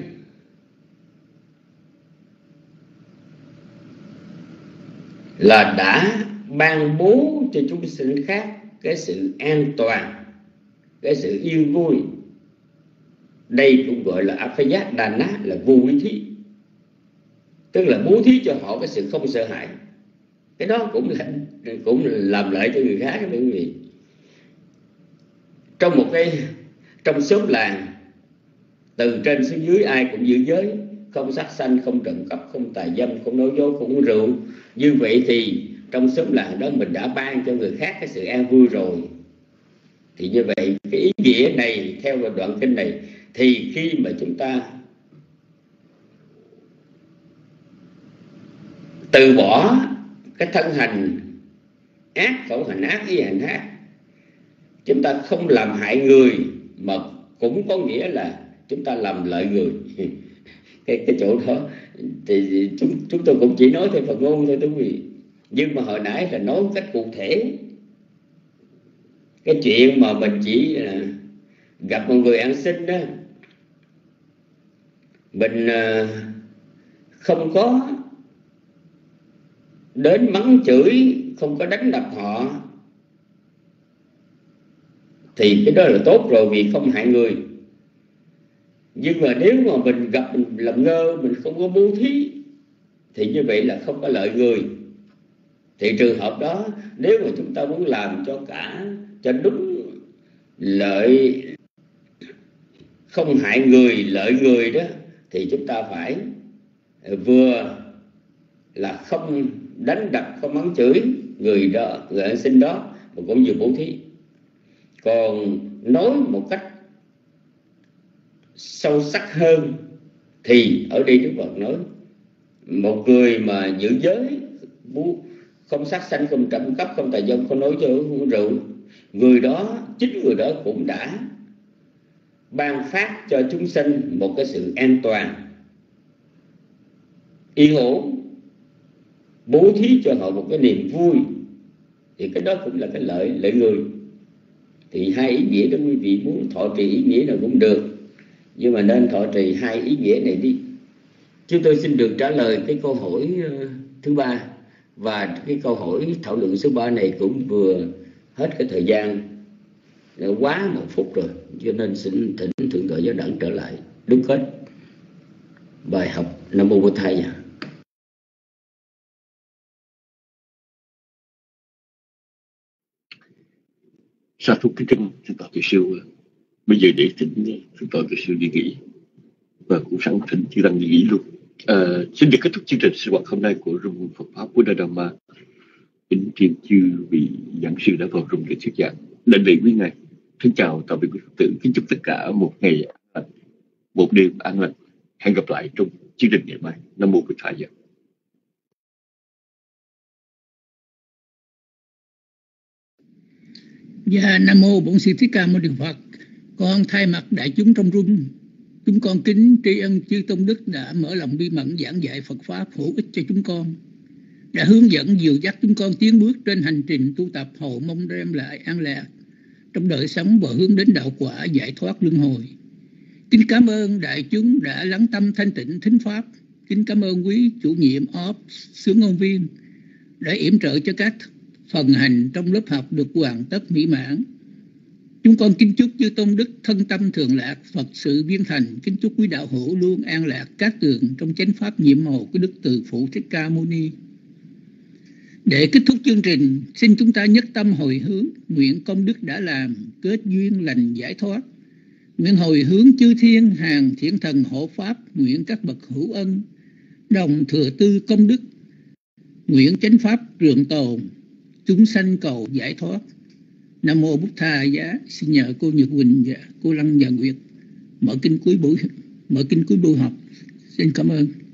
là đã ban bố cho chúng sinh khác cái sự an toàn, cái sự yên vui. Đây cũng gọi là Apayat Dana, là vô quý thí, tức là bố thí cho họ cái sự không sợ hãi. Cái đó cũng làm lợi cho người khác đó quý vị. Trong xóm làng, từ trên xuống dưới ai cũng giữ giới, không sát sanh, không trộm cắp, không tà dâm, không nói dối, không uống rượu. Như vậy thì trong xóm làng đó mình đã ban cho người khác cái sự an vui rồi. Thì như vậy cái ý nghĩa này theo đoạn kinh này, thì khi mà chúng ta từ bỏ cái thân hành ác, khẩu hành ác, ý hành ác, chúng ta không làm hại người, mà cũng có nghĩa là chúng ta làm lợi người. Cái chỗ đó thì chúng tôi cũng chỉ nói theo Phật ngôn thôi quý vị. Nhưng mà hồi nãy là nói một cách cụ thể. Cái chuyện mà mình chỉ gặp một người ăn xin đó, mình không có đến mắng chửi, không có đánh đập họ, thì cái đó là tốt rồi, vì không hại người. Nhưng mà nếu mà mình gặp, mình làm ngơ, mình không có bố thí, thì như vậy là không có lợi người. Thì trường hợp đó, nếu mà chúng ta muốn làm cho đúng lợi, không hại người, lợi người đó, thì chúng ta phải vừa là không đánh đập, không mắng chửi người đó, người ăn xin đó, mà cũng vừa bố thí. Còn nói một cách sâu sắc hơn thì ở đây Đức Phật nói một người mà giữ giới, không sát sanh, không trộm cắp, không tà dâm, không nói dối, không uống rượu, chính người đó cũng đã ban phát cho chúng sinh một cái sự an toàn, yên ổn, bố thí cho họ một cái niềm vui. Thì cái đó cũng là cái lợi người. Thì hai ý nghĩa đó quý vị muốn thọ trì ý nghĩa nào cũng được, nhưng mà nên thọ trì hai ý nghĩa này đi. Chúng tôi xin được trả lời cái câu hỏi thứ ba, và cái câu hỏi thảo luận số 3 này cũng vừa hết cái thời gian, quá 1 phút rồi, cho nên xin thỉnh Thượng tọa Giáo Đẳng trở lại đúc kết bài học. Nam mô Bổn Thầy. Sa thúc kính Thượng tọa Từ Siêu. Bây giờ để thỉnh Thượng tọa Từ Siêu đi nghỉ, và cũng sẵn thỉnh chư tăng đi nghỉ luôn. Xin được kết thúc chương trình sinh hoạt hôm nay của Room Phật Pháp Buddha Dhamma. Kính thiên chư vị giảng sư đã vào room để thuyết giảng. Đến đây quý ngài, kính chào tạm biệt quý Phật tử. Kính chúc tất cả một ngày một đêm an lành. Hẹn gặp lại trong chương trình ngày mai. Nam mô Bổn Thầy. Dạ, Nam mô Bổn Sư Thích Ca Mâu Ni Phật. Con thay mặt đại chúng trong room, chúng con kính tri ân chư tôn đức đã mở lòng bi mẫn giảng dạy Phật pháp hữu ích cho chúng con, đã hướng dẫn dìu dắt chúng con tiến bước trên hành trình tu tập hầu mong đem lại an lạc trong đời sống và hướng đến đạo quả giải thoát luân hồi. Kính cảm ơn đại chúng đã lắng tâm thanh tịnh thính pháp. Kính cảm ơn quý chủ nhiệm OP xướng ngôn viên đã yểm trợ cho các phần hành trong lớp học được hoàn tất mỹ mãn. Chúng con kính chúc chư tôn đức thân tâm thường lạc, Phật sự viên thành. Kính chúc quý đạo hữu luôn an lạc các tường trong chánh pháp nhiệm màu của Đức Từ Phụ Thích Ca Mâu Ni. Để kết thúc chương trình, xin chúng ta nhất tâm hồi hướng, nguyện công đức đã làm kết duyên lành giải thoát. Nguyện hồi hướng chư thiên hàng thiện thần hộ pháp, nguyện các bậc hữu ân đồng thừa tư công đức, nguyện chánh pháp trường tồn, chúng sanh cầu giải thoát. Nam mô Bụt Tha Giá. Xin nhờ cô Nhật Quỳnh và cô Lăng và Nguyệt mở kinh cuối buổi học. Xin cảm ơn.